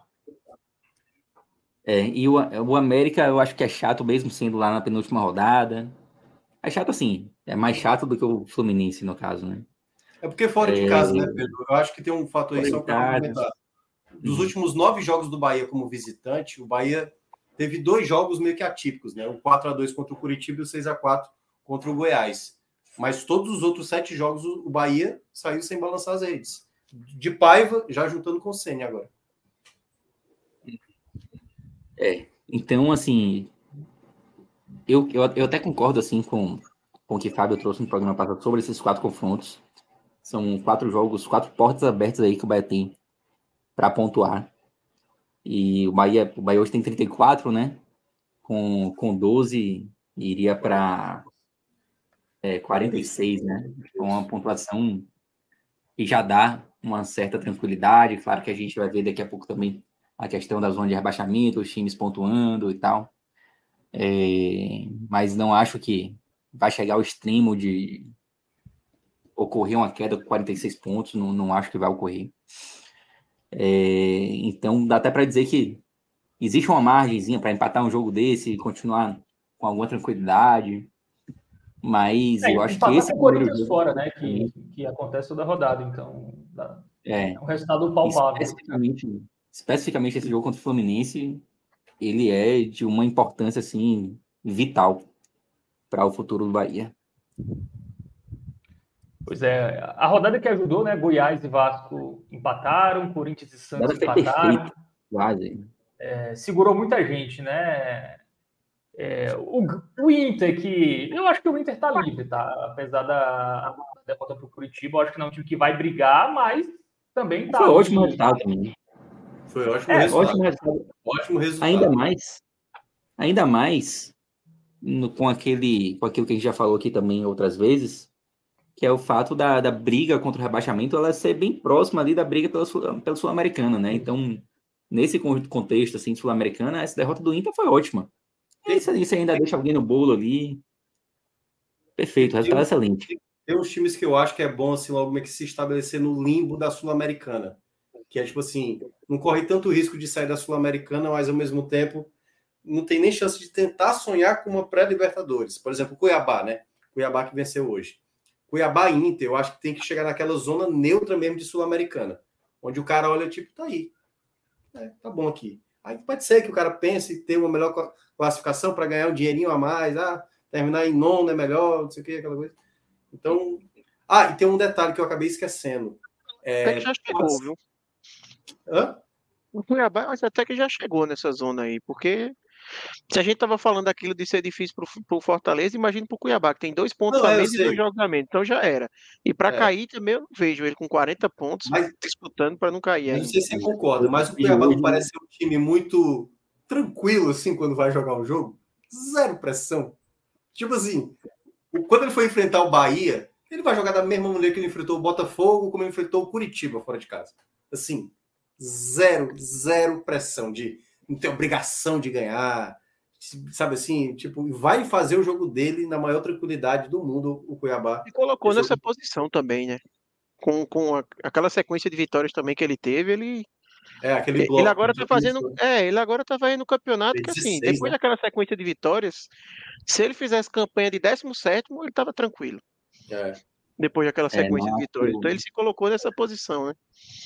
É, e o, o América eu acho que é chato mesmo sendo lá na penúltima rodada. É chato assim, é mais chato do que o Fluminense, no caso, né? É porque fora de casa, é... né, Pedro? Eu acho que tem um fator aí só para comentar. dos Uhum. últimos nove jogos do Bahia como visitante, o Bahia teve dois jogos meio que atípicos, né? O quatro a dois contra o Curitiba e o seis a quatro contra o Goiás. Mas todos os outros sete jogos o Bahia saiu sem balançar as redes. De Paiva, já juntando com o Ceni agora. É, então, assim, eu, eu, eu até concordo, assim, com, com o que o Fábio trouxe no programa passado sobre esses quatro confrontos. São quatro jogos, quatro portas abertas aí que o Bahia tem para pontuar. E o Bahia, o Bahia hoje tem trinta e quatro, né? Com, com doze, iria para é, quarenta e seis, né? Com uma pontuação que já dá uma certa tranquilidade. Claro que a gente vai ver daqui a pouco também a questão da zona de rebaixamento, os times pontuando e tal. É, mas não acho que vai chegar ao extremo de ocorrer uma queda com quarenta e seis pontos, não, não acho que vai ocorrer. É, então, dá até para dizer que existe uma margenzinha para empatar um jogo desse e continuar com alguma tranquilidade, mas É, eu acho que empatar esse com o primeiro Corinthians jogo... fora, né? Que, que acontece toda rodada, então dá- É, é um resultado palpável. especificamente, especificamente esse jogo contra o Fluminense, ele é de uma importância assim vital para o futuro do Bahia. Pois é, a rodada que ajudou, né? Goiás e Vasco empataram, Corinthians e Santos Nada foi empataram. perfeito, quase. É, segurou muita gente, né? É, o, o Inter, que eu acho que o Inter tá livre, tá? Apesar da derrota pro Curitiba, eu acho que não é um time que vai brigar, mas também tá Foi ali. ótimo resultado também. Foi ótimo É, resultado. Ótimo resultado. Ótimo resultado. Ainda mais, ainda mais no, com aquele, com aquilo que a gente já falou aqui também outras vezes, que é o fato da, da briga contra o rebaixamento ela ser bem próxima ali da briga pela, Sul- pela Sul-Americana, né? Então, nesse con- contexto assim, Sul-Americana, essa derrota do Inter foi ótima. Isso, isso ainda deixa alguém no bolo ali. Perfeito, resultado Tem- excelente. Tem uns times que eu acho que é bom, assim, logo meio que se estabelecer no limbo da Sul-Americana. Que é, tipo assim, não corre tanto risco de sair da Sul-Americana, mas, ao mesmo tempo, não tem nem chance de tentar sonhar com uma pré-Libertadores. Por exemplo, Cuiabá, né? Cuiabá que venceu hoje. Cuiabá e Inter, eu acho que tem que chegar naquela zona neutra mesmo de Sul-Americana. Onde o cara olha, tipo, tá aí. É, tá bom aqui. Aí pode ser que o cara pense em ter uma melhor classificação para ganhar um dinheirinho a mais. Ah, terminar em nono é melhor, não sei o que, aquela coisa. Então, ah, e tem um detalhe que eu acabei esquecendo. É, Até que já chegou, viu? Hã? O Cuiabá, mas até que já chegou nessa zona aí, porque se a gente tava falando daquilo de ser difícil pro, pro Fortaleza, imagina pro Cuiabá, que tem dois pontos Não, a é, eu menos e dois sei. jogos a menos, então já era. E para É. cair também eu não vejo ele com quarenta pontos Mas- disputando para não cair Eu não ainda. sei se você concorda, mas o Cuiabá não parece ser um time muito tranquilo, assim, quando vai jogar um jogo? Zero pressão. Tipo assim, o- quando ele foi enfrentar o Bahia, ele vai jogar da mesma maneira que ele enfrentou o Botafogo, como ele enfrentou o Curitiba fora de casa. Assim, zero, zero pressão de não ter obrigação de ganhar, sabe assim, tipo, vai fazer o jogo dele na maior tranquilidade do mundo, o Cuiabá. E colocou Esse nessa jogo- posição também, né? Com, com a- aquela sequência de vitórias também que ele teve, ele, É, aquele bloco. ele agora tá que fazendo, começou. é, ele agora tá fazendo no campeonato que assim, dezesseis, depois né? daquela sequência de vitórias, se ele fizesse campanha de décimo sétimo, ele tava tranquilo. É. Depois daquela É, sequência não de acho vitórias. que Então ele se colocou nessa posição, né?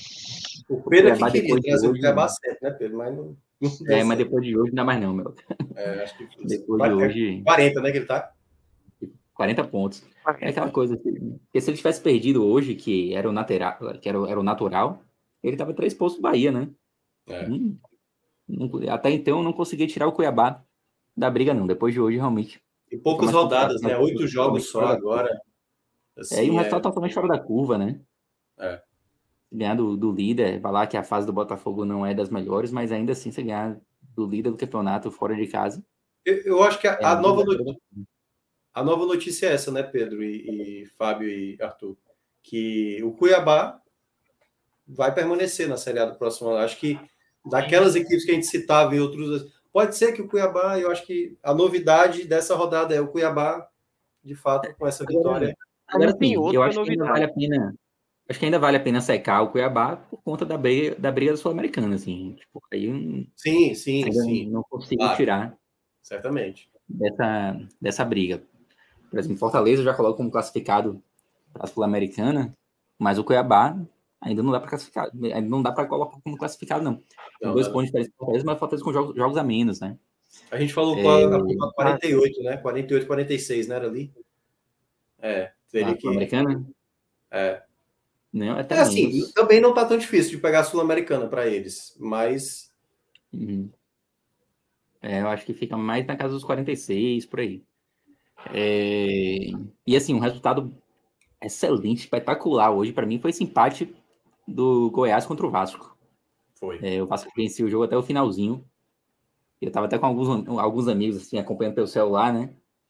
O Pedro é que Cuiabá queria depois de trazer o hoje- Cuiabá certo, né, Pedro? Mas não, não deu É, mas certo. depois de hoje não dá mais não, meu. É, acho que Depois vai de ter hoje, quarenta, né, que ele tá? quarenta pontos. É aquela coisa, assim, porque se ele tivesse perdido hoje, que era o natural, que era, o- era o natural, ele tava três pontos do Bahia, né? É. Hum, não- até então eu não conseguia tirar o Cuiabá da briga, não. Depois de hoje, realmente. E poucas mais rodadas, né? complicado. Oito jogos só agora. É, Assim, e um é, resultado totalmente fora da curva, né? É. Ganhar do, do líder, falar que a fase do Botafogo não é das melhores, mas ainda assim você ganhar do líder do campeonato fora de casa. Eu, eu acho que a, É, a nova ainda- notícia, a nova notícia é essa, né, Pedro e, e Fábio e Arthur? Que o Cuiabá vai permanecer na Série A do próximo ano. Acho que daquelas equipes que a gente citava e outros. Pode ser que o Cuiabá, eu acho que a novidade dessa rodada é o Cuiabá, de fato, com essa vitória. Agora Não tem sim, outra eu acho que ainda novidade. vale a pena. Acho que ainda vale a pena secar o Cuiabá por conta da briga da, briga da Sul-Americana, assim. Tipo, aí eu não- Sim, sim, ainda sim. não consigo Claro. tirar Certamente. dessa, dessa briga. Por exemplo, Fortaleza eu já coloco como classificado para a Sul-Americana, mas o Cuiabá ainda não dá para classificar, ainda não dá para colocar como classificado, não. Não, dois não. pontos de diferença do Fortaleza, mas o Fortaleza com jogos, jogos a menos, né? A gente falou É, com a, a quarenta e oito, né? quarenta e oito, quarenta e seis, não era ali? É, teria a que... Sul-Americana? É. Não, até É assim, menos. também não tá tão difícil de pegar a Sul-Americana para eles, mas... Uhum. É, eu acho que fica mais na casa dos quarenta e seis, por aí. É, e assim, um resultado excelente, espetacular hoje, para mim, foi esse empate do Goiás contra o Vasco. Foi. É, o Vasco venceu o jogo até o finalzinho. Eu tava até com alguns, alguns amigos, assim, acompanhando pelo celular, né?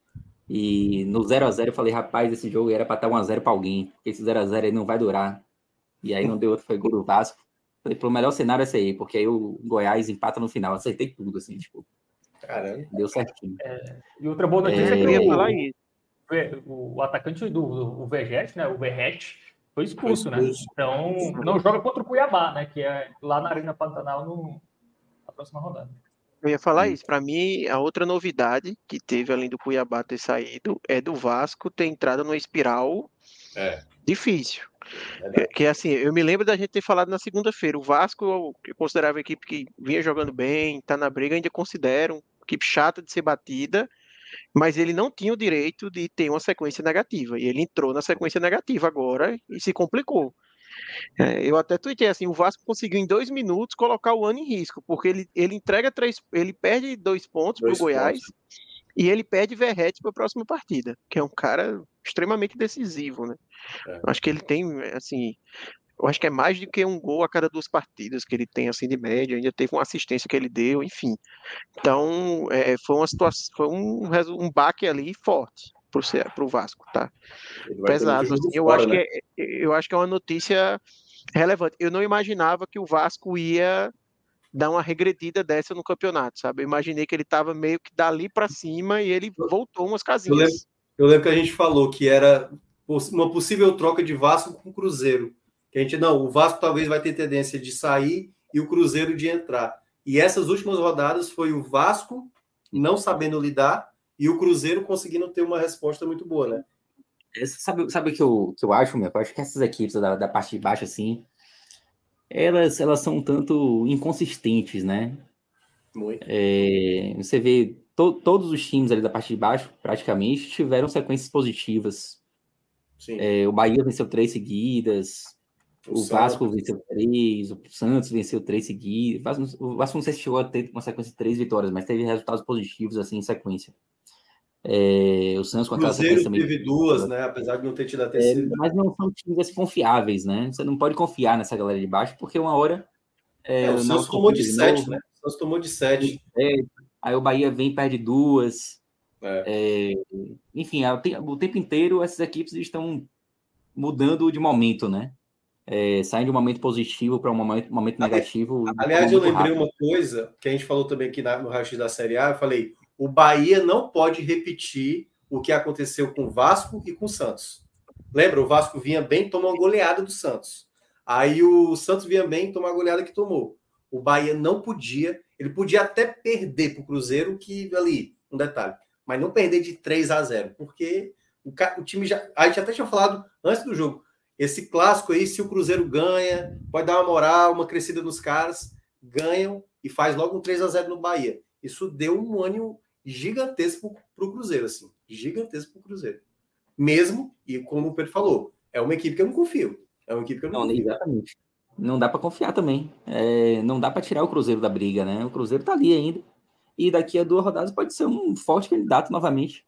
E no zero a zero eu falei, rapaz, esse jogo era para estar um a zero para alguém, porque esse zero a zero aí não vai durar. E aí não deu outro, foi gol do Vasco. Falei, pô, o melhor cenário é esse aí, porque aí o Goiás empata no final. Acertei tudo, assim, tipo. Caramba. Deu certinho. É, e outra boa notícia É, é, que Eu ia o, falar isso. o, o atacante do o Vergete, né, o Verrete, foi expulso, Foi expulso. né? Então, não joga contra o Cuiabá, né? Que é lá na Arena Pantanal no, na próxima rodada. Eu ia falar isso. Para mim, a outra novidade que teve, além do Cuiabá ter saído, é do Vasco ter entrado numa espiral É, difícil. verdade. Que assim, eu me lembro da gente ter falado na segunda-feira. O Vasco, eu eu considerava a equipe que vinha jogando bem, tá na briga, ainda considero uma equipe chata de ser batida, mas ele não tinha o direito de ter uma sequência negativa. E ele entrou na sequência negativa agora e se complicou. É, eu até tuitei assim, o Vasco conseguiu em dois minutos colocar o ano em risco, porque ele, ele entrega três, ele perde dois pontos para o Dois Goiás pontos. e ele perde Verrete para a próxima partida, que é um cara extremamente decisivo, né? É. Eu acho que ele tem, assim, eu acho que é mais do que um gol a cada duas partidas que ele tem, assim, de média, ainda teve uma assistência que ele deu, enfim. Então, é, foi uma situação, foi um, resu- um baque ali forte para o Vasco, tá? Ele vai ter muito Pesado, jogo assim, eu fora, acho que né? é, eu acho que é uma notícia relevante. Eu não imaginava que o Vasco ia dar uma regredida dessa no campeonato, sabe? Eu imaginei que ele estava meio que dali para cima e ele voltou umas Eu lembro, casinhas. eu lembro que a gente falou que era uma possível troca de Vasco com o Cruzeiro. Que a gente, não, o Vasco talvez vai ter tendência de sair e o Cruzeiro de entrar. E essas últimas rodadas foi o Vasco não sabendo lidar e o Cruzeiro conseguindo ter uma resposta muito boa, né? Esse- Sabe, sabe o que eu, que eu acho, meu? Eu acho que essas equipes da, da parte de baixo, assim, elas, elas são um tanto inconsistentes, né? Muito. É, você vê to, todos os times ali da parte de baixo, praticamente, tiveram sequências positivas. Sim. É, o Bahia venceu três seguidas, O o, Vasco Santos. venceu três, o Santos venceu três seguidas. O Vasco, o Vasco não sei se chegou a ter uma sequência de três vitórias, mas teve resultados positivos assim em sequência. É, o Santos com aquela sequência Cruzeiro também. teve duas, né? Apesar de não ter tido a É, terceira. mas não são times assim, confiáveis, né? Você não pode confiar nessa galera de baixo, porque uma hora. É, É, o na Santos última tomou de rodada de sete, novo, né? O Santos tomou de sete. é, aí o Bahia vem e perde duas. É. É, enfim, o tempo, o tempo inteiro essas equipes estão mudando de momento, né? É, saem de um momento positivo para um momento, momento negativo. Aliás, eu muito lembrei rápido. uma coisa que a gente falou também aqui na, no raio-x da Série A. Eu falei, o Bahia não pode repetir o que aconteceu com o Vasco e com o Santos. Lembra? O Vasco vinha bem, tomou uma goleada do Santos. Aí o Santos vinha bem, tomou a goleada que tomou. O Bahia não podia, ele podia até perder para o Cruzeiro, que ali, um detalhe, mas não perder de três a zero, porque o, o time já. A gente até tinha falado antes do jogo. Esse clássico aí, se o Cruzeiro ganha, pode dar uma moral, uma crescida nos caras, ganham e faz logo um três a zero no Bahia. Isso deu um ânimo gigantesco para o Cruzeiro, assim, gigantesco para o Cruzeiro. Mesmo, e como o Pedro falou, é uma equipe que eu não confio. É uma equipe que eu não, Não, confio. exatamente. Não dá para confiar também. É, não dá para tirar o Cruzeiro da briga, né? O Cruzeiro tá ali ainda. E daqui a duas rodadas pode ser um forte candidato novamente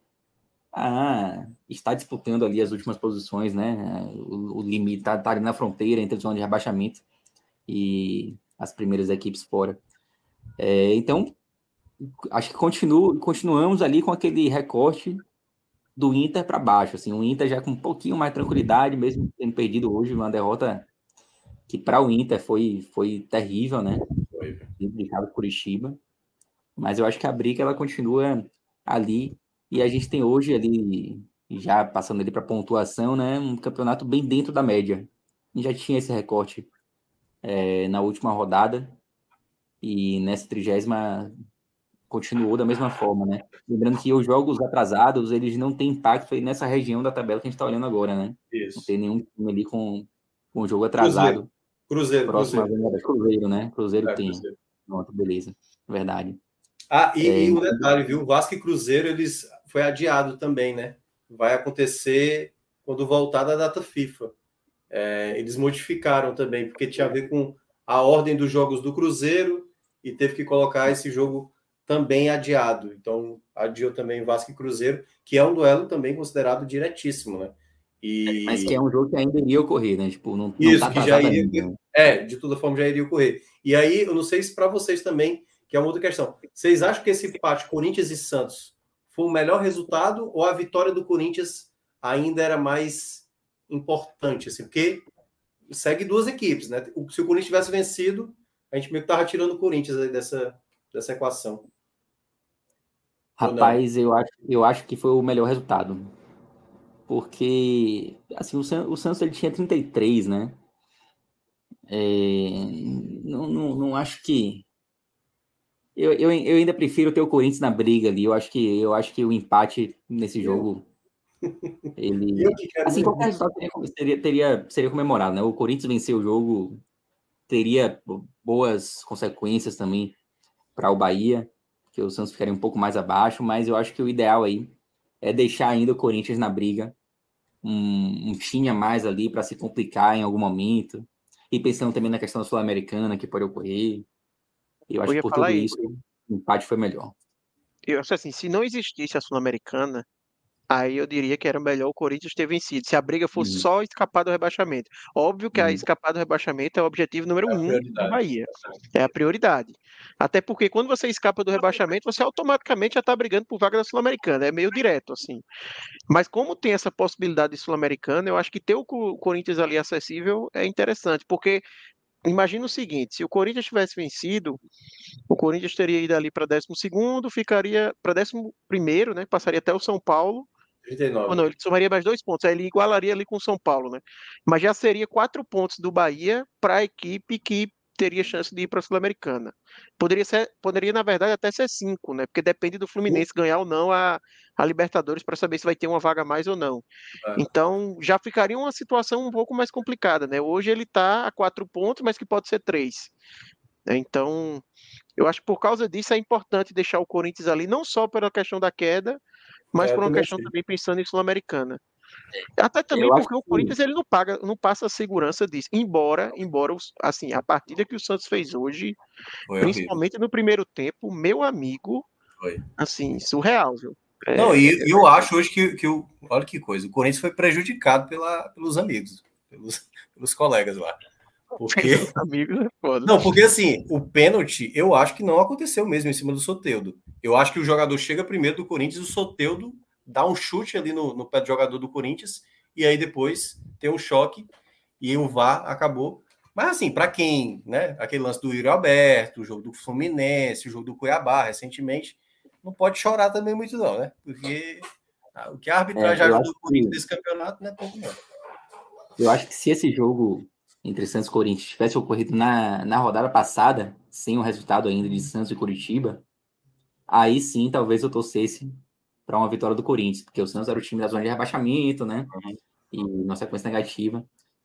a estar disputando ali as últimas posições, né? O, o limite tá, tá ali na fronteira entre a zona de rebaixamento e as primeiras equipes fora. É, então, acho que continuo, continuamos ali com aquele recorte do Inter para baixo, assim, o Inter já com um pouquinho mais de tranquilidade, mesmo tendo perdido hoje uma derrota que para o Inter foi, foi terrível, né? Foi. Implicado por Curitiba. Mas eu acho que a briga ela continua ali e a gente tem hoje ali, já passando ali para pontuação, né? Um campeonato bem dentro da média. A gente já tinha esse recorte é, na última rodada e nessa trigésima continuou da mesma forma, né? Lembrando que os jogos atrasados, eles não têm impacto aí nessa região da tabela que a gente está olhando agora, né? Isso. Não tem nenhum time ali com, com o jogo atrasado. Cruzeiro, próximo Cruzeiro. Cruzeiro, né? Cruzeiro É, tem. Cruzeiro. Pronto, beleza. Verdade. Ah, e, É, e um detalhe, viu? Vasco e Cruzeiro, eles foi adiado também, né? Vai acontecer quando voltar da data FIFA. É, eles modificaram também, porque tinha a ver com a ordem dos jogos do Cruzeiro e teve que colocar esse jogo também adiado. Então, adiou também Vasco e Cruzeiro, que é um duelo também considerado diretíssimo, né? E... Mas que é um jogo que ainda iria ocorrer, né? Tipo, não, Isso, não tá que já iria... ainda, né? É, de toda forma já iria ocorrer. E aí, eu não sei se para vocês também, que é uma outra questão. Vocês acham que esse empate Corinthians e Santos foi o melhor resultado ou a vitória do Corinthians ainda era mais importante? Assim, porque segue duas equipes, né? Se o Corinthians tivesse vencido, a gente meio que estava tirando o Corinthians aí dessa, dessa equação. Rapaz, eu acho, eu acho que foi o melhor resultado. Porque, assim, o, San, o Santos ele tinha trinta e três, né? É, não, não, não acho que... Eu, eu, eu ainda prefiro ter o Corinthians na briga ali. Eu acho que, eu acho que o empate nesse jogo... Ele... Assim, qualquer resultado teria, teria, teria, seria comemorado, né? O Corinthians vencer o jogo teria boas consequências também para o Bahia, que o Santos ficaria um pouco mais abaixo, mas eu acho que o ideal aí é deixar ainda o Corinthians na briga, um, um time a mais ali para se complicar em algum momento, e pensando também na questão da Sul-Americana que pode ocorrer. Eu acho Eu ia que por falar tudo isso. isso, o empate foi melhor. Eu acho assim, se não existisse a Sul-Americana, aí eu diria que era melhor o Corinthians ter vencido, se a briga fosse Uhum. só escapar do rebaixamento. Óbvio que a Uhum. escapar do rebaixamento é o objetivo número É a um do prioridade. Bahia. É a prioridade. Até porque quando você escapa do rebaixamento, você automaticamente já está brigando por vaga da Sul-Americana. É meio direto, assim. Mas como tem essa possibilidade de Sul-Americana, eu acho que ter o Co- Corinthians ali acessível é interessante, porque imagina o seguinte, se o Corinthians tivesse vencido, o Corinthians teria ido ali para décimo segundo, ficaria para décimo primeiro, né? Passaria até o São Paulo. trinta e nove. Ou não, ele somaria mais dois pontos, aí ele igualaria ali com o São Paulo, né? Mas já seria quatro pontos do Bahia para a equipe que teria chance de ir para a Sul-Americana. Poderia ser, poderia, na verdade, até ser cinco, né? Porque depende do Fluminense ganhar ou não a, a Libertadores para saber se vai ter uma vaga a mais ou não. É. Então, já ficaria uma situação um pouco mais complicada, né? Hoje ele está a quatro pontos, mas que pode ser três. Né? Então, eu acho que por causa disso é importante deixar o Corinthians ali, não só pela questão da queda, mas É, por uma também questão achei. também pensando em Sul-Americana. Até também Eu acho porque o que- Corinthians ele não paga, não passa a segurança disso. Embora, embora os- assim, a partida que o Santos fez hoje, Foi horrível. principalmente no primeiro tempo, meu amigo, Foi. assim, surreal, viu? É, Não, e e eu acho hoje que, que o. Olha que coisa, o Corinthians foi prejudicado pela, pelos amigos, pelos, pelos colegas lá. Porque. meus amigos é foda. Não, porque assim, o pênalti, eu acho que não aconteceu mesmo em cima do Soteldo. Eu acho que o jogador chega primeiro do Corinthians, o Soteldo dá um chute ali no, no pé do jogador do Corinthians, e aí depois tem um choque, e o V A R acabou. Mas assim, para quem, né, aquele lance do Yuri Alberto, o jogo do Fluminense, o jogo do Cuiabá, recentemente, não pode chorar também muito não, né? Porque ah, o que a arbitragem É, eu ajuda acho o Corinthians que- nesse campeonato não é pouco não. Eu acho que se esse jogo entre Santos e Corinthians tivesse ocorrido na, na rodada passada, sem o resultado ainda de Santos e Curitiba, aí sim talvez eu torcesse para uma vitória do Corinthians, porque o Santos era o time da zona de rebaixamento, né? E uma sequência negativa.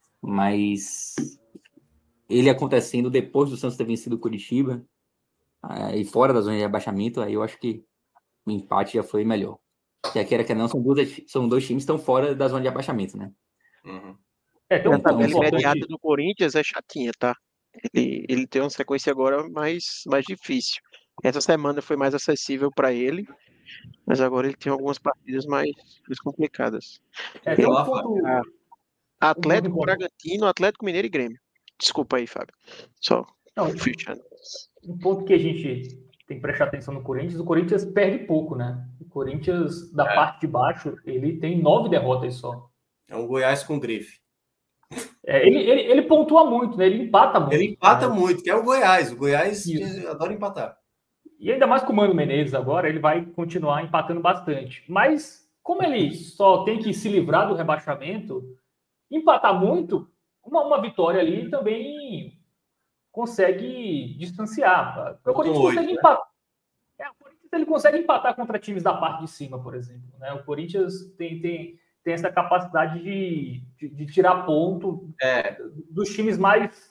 Mas ele acontecendo depois do Santos ter vencido o Curitiba, ah, e fora da zona de rebaixamento, aí eu acho que o empate já foi melhor. Quer queira que não, são, duas, são dois times que estão fora da zona de rebaixamento, né? Uhum. É, tem um A Então, ponto tabela importante- imediata do Corinthians é chatinha, tá? Ele, ele tem uma sequência agora mais, mais difícil. Essa semana foi mais acessível para ele, mas agora ele tem algumas partidas mais, mais complicadas. É, tem um Olá, ponto, Ah, Atlético, Um ponto importante. Bragantino, Atlético Mineiro e Grêmio. Desculpa aí, Fábio. Só Não, fechando. um ponto que a gente tem que prestar atenção no Corinthians, o Corinthians perde pouco, né? O Corinthians, da É. parte de baixo, ele tem nove derrotas só. É um Goiás com grife. É, ele, ele, ele pontua muito, né? Ele empata muito. Ele empata né? muito, que é o Goiás. O Goiás Isso. adora empatar. E ainda mais com o Mano Menezes agora, ele vai continuar empatando bastante. Mas, como ele só tem que se livrar do rebaixamento, empatar muito, uma, uma vitória ali também consegue distanciar. O Corinthians oito, consegue né? empatar. É, o Corinthians ele consegue empatar contra times da parte de cima, por exemplo. Né? O Corinthians tem, tem, tem essa capacidade de, de, de tirar ponto é. dos times mais,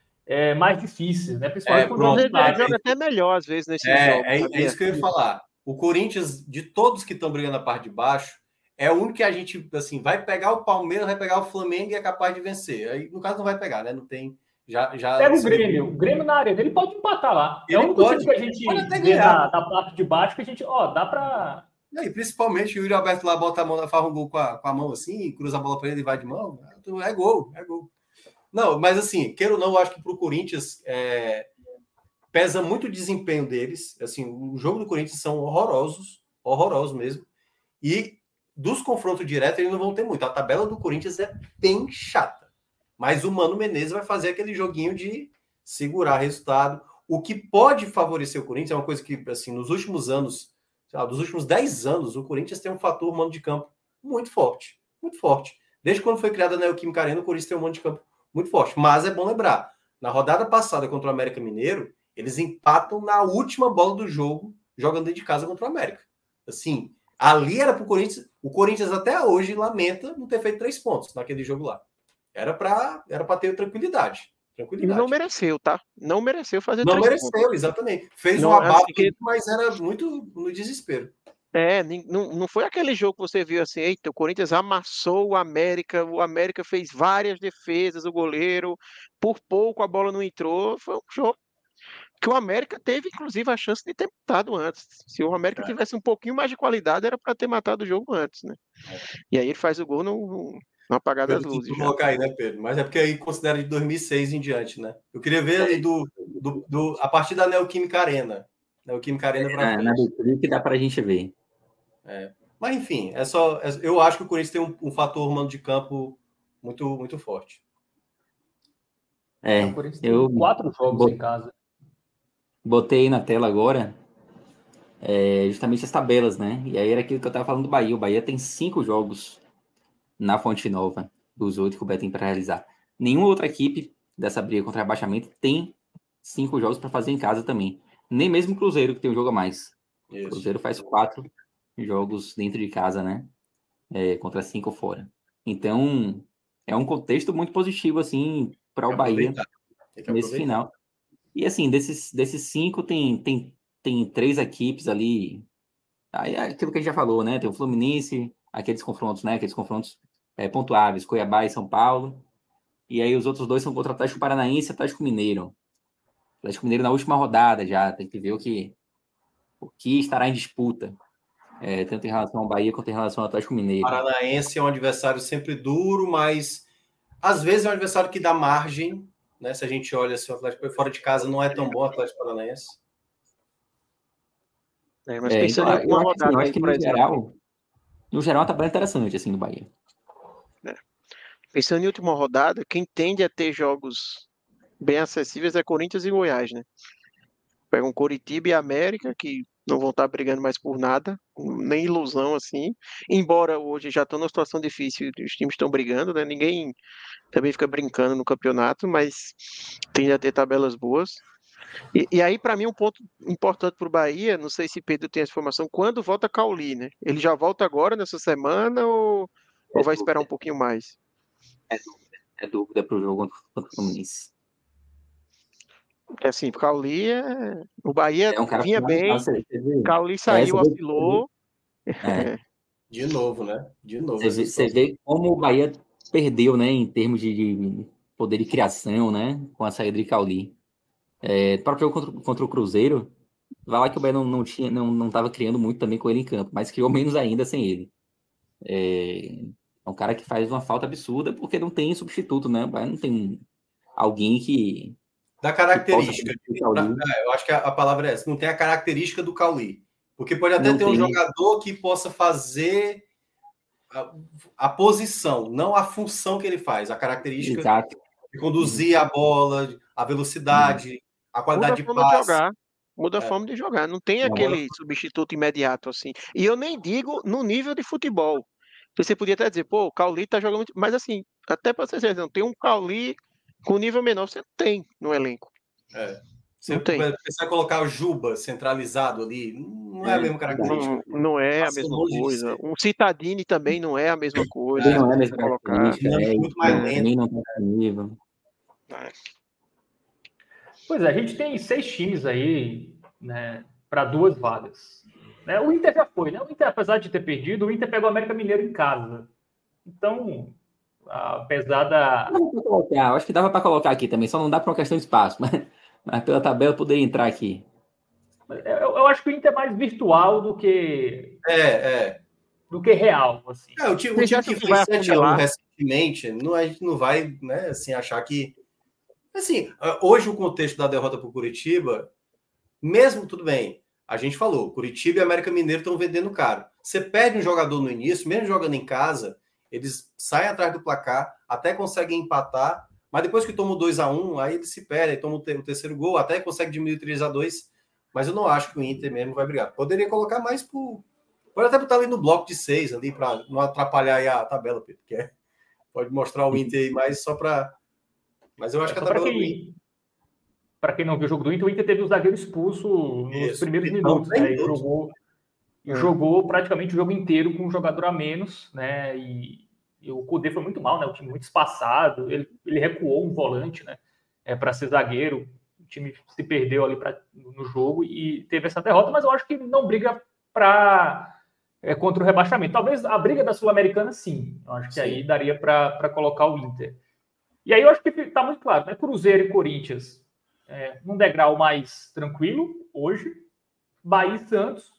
é, mais difíceis, né? Principalmente É, com pronto. jogos Ele joga até melhor, às vezes, nesses É, jogos. é, sabia? é isso que eu ia falar. O Corinthians, de todos que estão brigando na parte de baixo, é o único que a gente, assim, vai pegar o Palmeiras, vai pegar o Flamengo e é capaz de vencer. Aí, no caso, não vai pegar, né? Não tem... Já, já Pega o Grêmio, o Grêmio na arena, ele pode empatar lá. Ele é o único pode, time que a gente pode até vê ganhar. na, na parte de baixo que a gente, ó, dá pra... E aí, principalmente o Yuri Alberto lá bota a mão, faz um gol com a, com a mão assim, cruza a bola para ele e vai de mão. É gol, é gol. Não, mas assim, queira ou não, eu acho que para o Corinthians é, pesa muito o desempenho deles. Assim, o jogo do Corinthians são horrorosos, horrorosos mesmo. E dos confrontos diretos eles não vão ter muito. A tabela do Corinthians é bem chata. Mas o Mano Menezes vai fazer aquele joguinho de segurar resultado. O que pode favorecer o Corinthians é uma coisa que, assim, nos últimos anos, sei lá, dos últimos dez anos, o Corinthians tem um fator mano de campo muito forte. Muito forte. Desde quando foi criada a Neoquímica Arena, o Corinthians tem um mano de campo muito forte. Mas é bom lembrar, na rodada passada contra o América Mineiro, eles empatam na última bola do jogo, jogando dentro de casa contra o América. Assim, ali era para o Corinthians... O Corinthians até hoje lamenta não ter feito três pontos naquele jogo lá. Era para era para ter tranquilidade. tranquilidade. E não mereceu, tá? Não mereceu fazer Não três mereceu, pontos. exatamente. Fez não, um abafo, assim que... mas era muito no desespero. É, não, não foi aquele jogo que você viu assim, eita, o Corinthians amassou o América, o América fez várias defesas, o goleiro, por pouco a bola não entrou. Foi um jogo que o América teve, inclusive, a chance de ter matado antes. Se o América é. tivesse um pouquinho mais de qualidade, era para ter matado o jogo antes, né? É. E aí ele faz o gol no, no, no apagar das luzes. Colocar aí, né, Pedro? Mas é porque aí considera de dois mil e seis em diante, né? Eu queria ver ali do, do, do, a partir da Neoquímica Arena. Neoquímica Arena para é, na que dá para a gente ver. É. Mas, enfim, é só, é, eu acho que o Corinthians tem um, um fator mano de campo muito, muito forte. É, o Corinthians tem eu quatro jogos bot... em casa. Botei na tela agora é, justamente as tabelas, né? E aí era aquilo que eu estava falando do Bahia. O Bahia tem cinco jogos na Fonte Nova, dos oito que o Bahia tem para realizar. Nenhuma outra equipe dessa briga contra rebaixamento tem cinco jogos para fazer em casa também. Nem mesmo o Cruzeiro, que tem um jogo a mais. Isso. O Cruzeiro faz quatro jogos dentro de casa, né? É, contra cinco fora. Então, é um contexto muito positivo, assim, para o Bahia nesse final. E, assim, desses, desses cinco, tem, tem, tem três equipes ali. Aí é aquilo que a gente já falou, né? Tem o Fluminense, aqueles confrontos, né? Aqueles confrontos é, pontuáveis, Cuiabá e São Paulo. E aí os outros dois são contra o Atlético Paranaense e Atlético Mineiro. Atlético Mineiro na última rodada já. Tem que ver o que, o que estará em disputa. É, tanto em relação ao Bahia quanto em relação ao Atlético Mineiro. O Paranaense é um adversário sempre duro, mas às vezes é um adversário que dá margem, né? Se a gente olha assim, o Atlético fora de casa não é tão bom o Atlético Paranaense. É, mas pensando é, então, em uma rodada, eu acho que, eu acho que no geral, no geral, uma tabela interessante assim no Bahia. É. Pensando em última rodada, quem tende a ter jogos bem acessíveis é Corinthians e Goiás, né? Pega um Coritiba e América, que não vão estar brigando mais por nada, nem ilusão assim. Embora hoje já estão numa situação difícil, os times estão brigando, né? Ninguém também fica brincando no campeonato, mas tende a ter tabelas boas. E, e aí, para mim, um ponto importante para o Bahia, não sei se Pedro tem essa informação, quando volta Cauli, né? Ele já volta agora, nessa semana, ou, é ou vai esperar um pouquinho mais? É dúvida, é dúvida para o jogo contra o Fluminense. É assim, Cauli é... O Bahia é um cara vinha bem, Cauli saiu, é, oscilou. É. De novo, né? De novo. Você vê, você vê como o Bahia perdeu, né? Em termos de, de poder de criação, né? Com a saída de Cauli. É, para o jogo contra, contra o Cruzeiro, vai lá que o Bahia não, não, tinha, não, não tava criando muito também com ele em campo, mas criou menos ainda sem ele. É, é um cara que faz uma falta absurda porque não tem substituto, né? O Bahia não tem alguém que... Da característica. Que possa... é, eu acho que a, a palavra é essa. Não tem a característica do Cauli. Porque pode até não ter tem. um jogador que possa fazer a, a posição, não a função que ele faz. A característica Exato. de conduzir a bola, a velocidade, uhum. a qualidade Muda a forma de passe. De jogar. Muda a é. forma de jogar. Não tem não, aquele agora... substituto imediato assim. E eu nem digo no nível de futebol. Você podia até dizer, pô, o Cauli tá jogando muito... Mas assim, até para você dizer, não tem um Cauli com nível menor, você não tem no elenco. É. Você vai precisar colocar o Juba centralizado ali, não é a mesma característica. Não, não é a mesma coisa. Um Citadini também não é a mesma coisa. É, não é a mesma colocar. É, muito mais lento. Nem não tá disponível. Pois é, a gente tem seis times aí, né, para duas vagas. Né? O Inter já foi, né? O Inter, apesar de ter perdido, o Inter pegou o América Mineiro em casa. Então, apesar da... Eu acho que dava para colocar aqui também, só não dá para uma questão de espaço, mas, mas pela tabela poderia entrar aqui. Eu, eu acho que o Inter é mais virtual do que... É, é. Do que real, assim. É, o time, o time que foi sete a um recentemente, não, a gente não vai, né, assim, achar que... Assim, hoje o contexto da derrota para o Curitiba, mesmo, tudo bem, a gente falou, Curitiba e América Mineiro estão vendendo caro. Você perde um jogador no início, mesmo jogando em casa, eles saem atrás do placar, até conseguem empatar, mas depois que tomam dois a um, aí eles se perdem, tomam o terceiro gol, até consegue diminuir três a dois, mas eu não acho que o Inter mesmo vai brigar. Poderia colocar mais por... Pode até botar ali no bloco de seis, ali, para não atrapalhar aí a tabela, Pedro, que é... Pode mostrar o Inter aí mais só para... Mas eu acho é, que a tabela... Para quem... quem não viu o jogo do Inter, o Inter teve o zagueiro expulso nos Isso, primeiros minutos, né? Minutos. Jogou, hum. jogou praticamente o jogo inteiro com um jogador a menos, né? E, e o Cudê foi muito mal, né? O time muito espaçado, ele, ele recuou um volante, né? É, para ser zagueiro, o time se perdeu ali pra, no jogo e teve essa derrota, mas eu acho que não briga para... É, contra o rebaixamento. Talvez a briga da Sul-Americana, sim. Eu acho que sim. Aí daria para colocar o Inter. E aí eu acho que está muito claro, né? Cruzeiro e Corinthians é, num degrau mais tranquilo hoje. Bahia e Santos.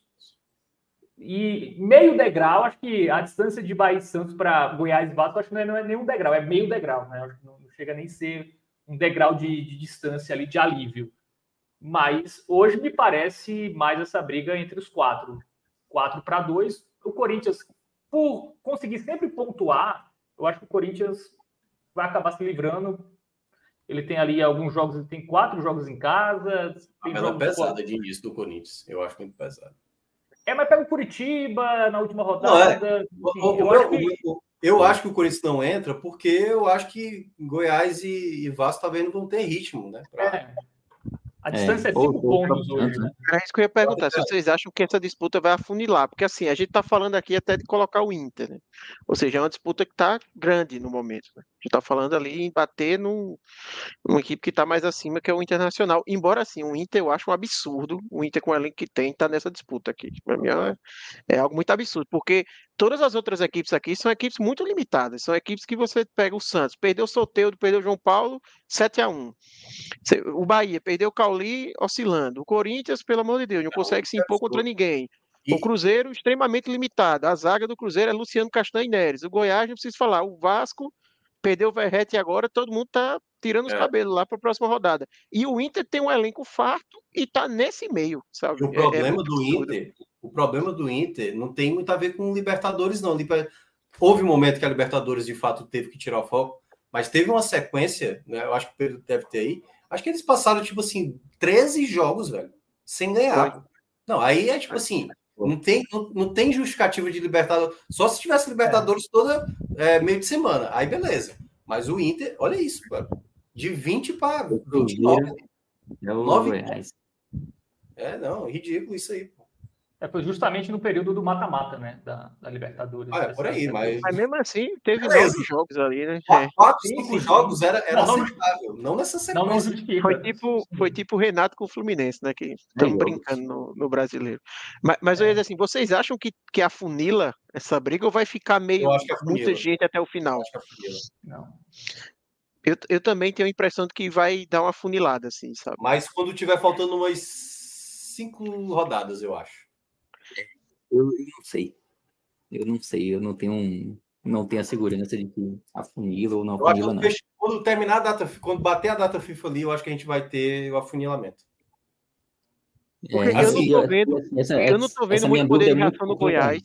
E meio degrau, acho que a distância de Bahia e Santos para Goiás e Vasco, acho que não é, não é nenhum degrau, é meio degrau, né? Acho que não, não chega nem a ser um degrau de, de distância ali, de alívio. Mas hoje me parece mais essa briga entre os quatro. quatro para dois. O Corinthians, por conseguir sempre pontuar, eu acho que o Corinthians vai acabar se livrando. Ele tem ali alguns jogos, ele tem quatro jogos em casa. Tem a jogos pesada de início do Corinthians, eu acho muito pesado. É, mas pega o Curitiba na última rodada. Não, é. Enfim, o, eu, o, acho que... o, eu acho que o Corinthians não entra porque eu acho que Goiás e, e Vasco talvez não vão ter ritmo, né? Pra... É. A distância é, é cinco pontos hoje, né? É isso que eu ia perguntar, se vocês acham que essa disputa vai afunilar, porque assim, a gente está falando aqui até de colocar o Inter, né? Ou seja, é uma disputa que está grande no momento, né? A gente está falando ali em bater num, numa equipe que está mais acima, que é o Internacional, embora assim, o Inter eu acho um absurdo, o Inter com o elenco que tem, está nessa disputa aqui, para mim é, é algo muito absurdo, porque todas as outras equipes aqui são equipes muito limitadas, são equipes que você pega o Santos, perdeu o Soteldo, perdeu o João Paulo, sete a um. O Bahia perdeu o Cauli oscilando. O Corinthians, pelo amor de Deus, não consegue se impor contra ninguém. O Cruzeiro, extremamente limitado. A zaga do Cruzeiro é Luciano Castanho e Neres. O Goiás, não preciso falar. O Vasco perdeu o Verrete e agora todo mundo tá tirando os é. cabelos lá para a próxima rodada. E o Inter tem um elenco farto e tá nesse meio, sabe? E o problema é, é do absurdo. Inter, o problema do Inter não tem muito a ver com Libertadores, não. Houve um momento que a Libertadores, de fato, teve que tirar o foco, mas teve uma sequência, né? Eu acho que o Pedro deve ter aí. Acho que eles passaram, tipo assim, treze jogos, velho, sem ganhar. Foi. Não, aí é tipo assim, não tem, não, não tem justificativa de Libertadores. Só se tivesse Libertadores é. toda é, meio de semana. Aí beleza. Mas o Inter, olha isso, cara. De vinte para vinte e nove. É o nove reais. É, não, ridículo isso aí, pô. É, foi justamente no período do mata-mata, né? Da, da Libertadores. Ah, é por aí, mas... mas mesmo assim, teve nove jogos ali, né? Quatro, cinco jogos era, era não, aceitável, não nessa sequência. Não, não justifica. Foi tipo, foi tipo o Renato com o Fluminense, né? Que estamos brincando no, no brasileiro. Mas, mas é. eu ia dizer assim, vocês acham que, que afunila essa briga ou vai ficar meio muita gente até o final? Eu acho que afunila. Não. Eu, eu também tenho a impressão de que vai dar uma funilada, assim, sabe? Mas quando tiver faltando umas cinco rodadas, eu acho. Eu não sei. Eu não sei. Eu não tenho um, não tenho a segurança de que afunila ou não afunila, não. Fecho, quando terminar a data, quando bater a data FIFA ali, eu acho que a gente vai ter o afunilamento. Porque é, eu, assim, não tô vendo, essa, eu não tô vendo muito poder de reação no Goiás.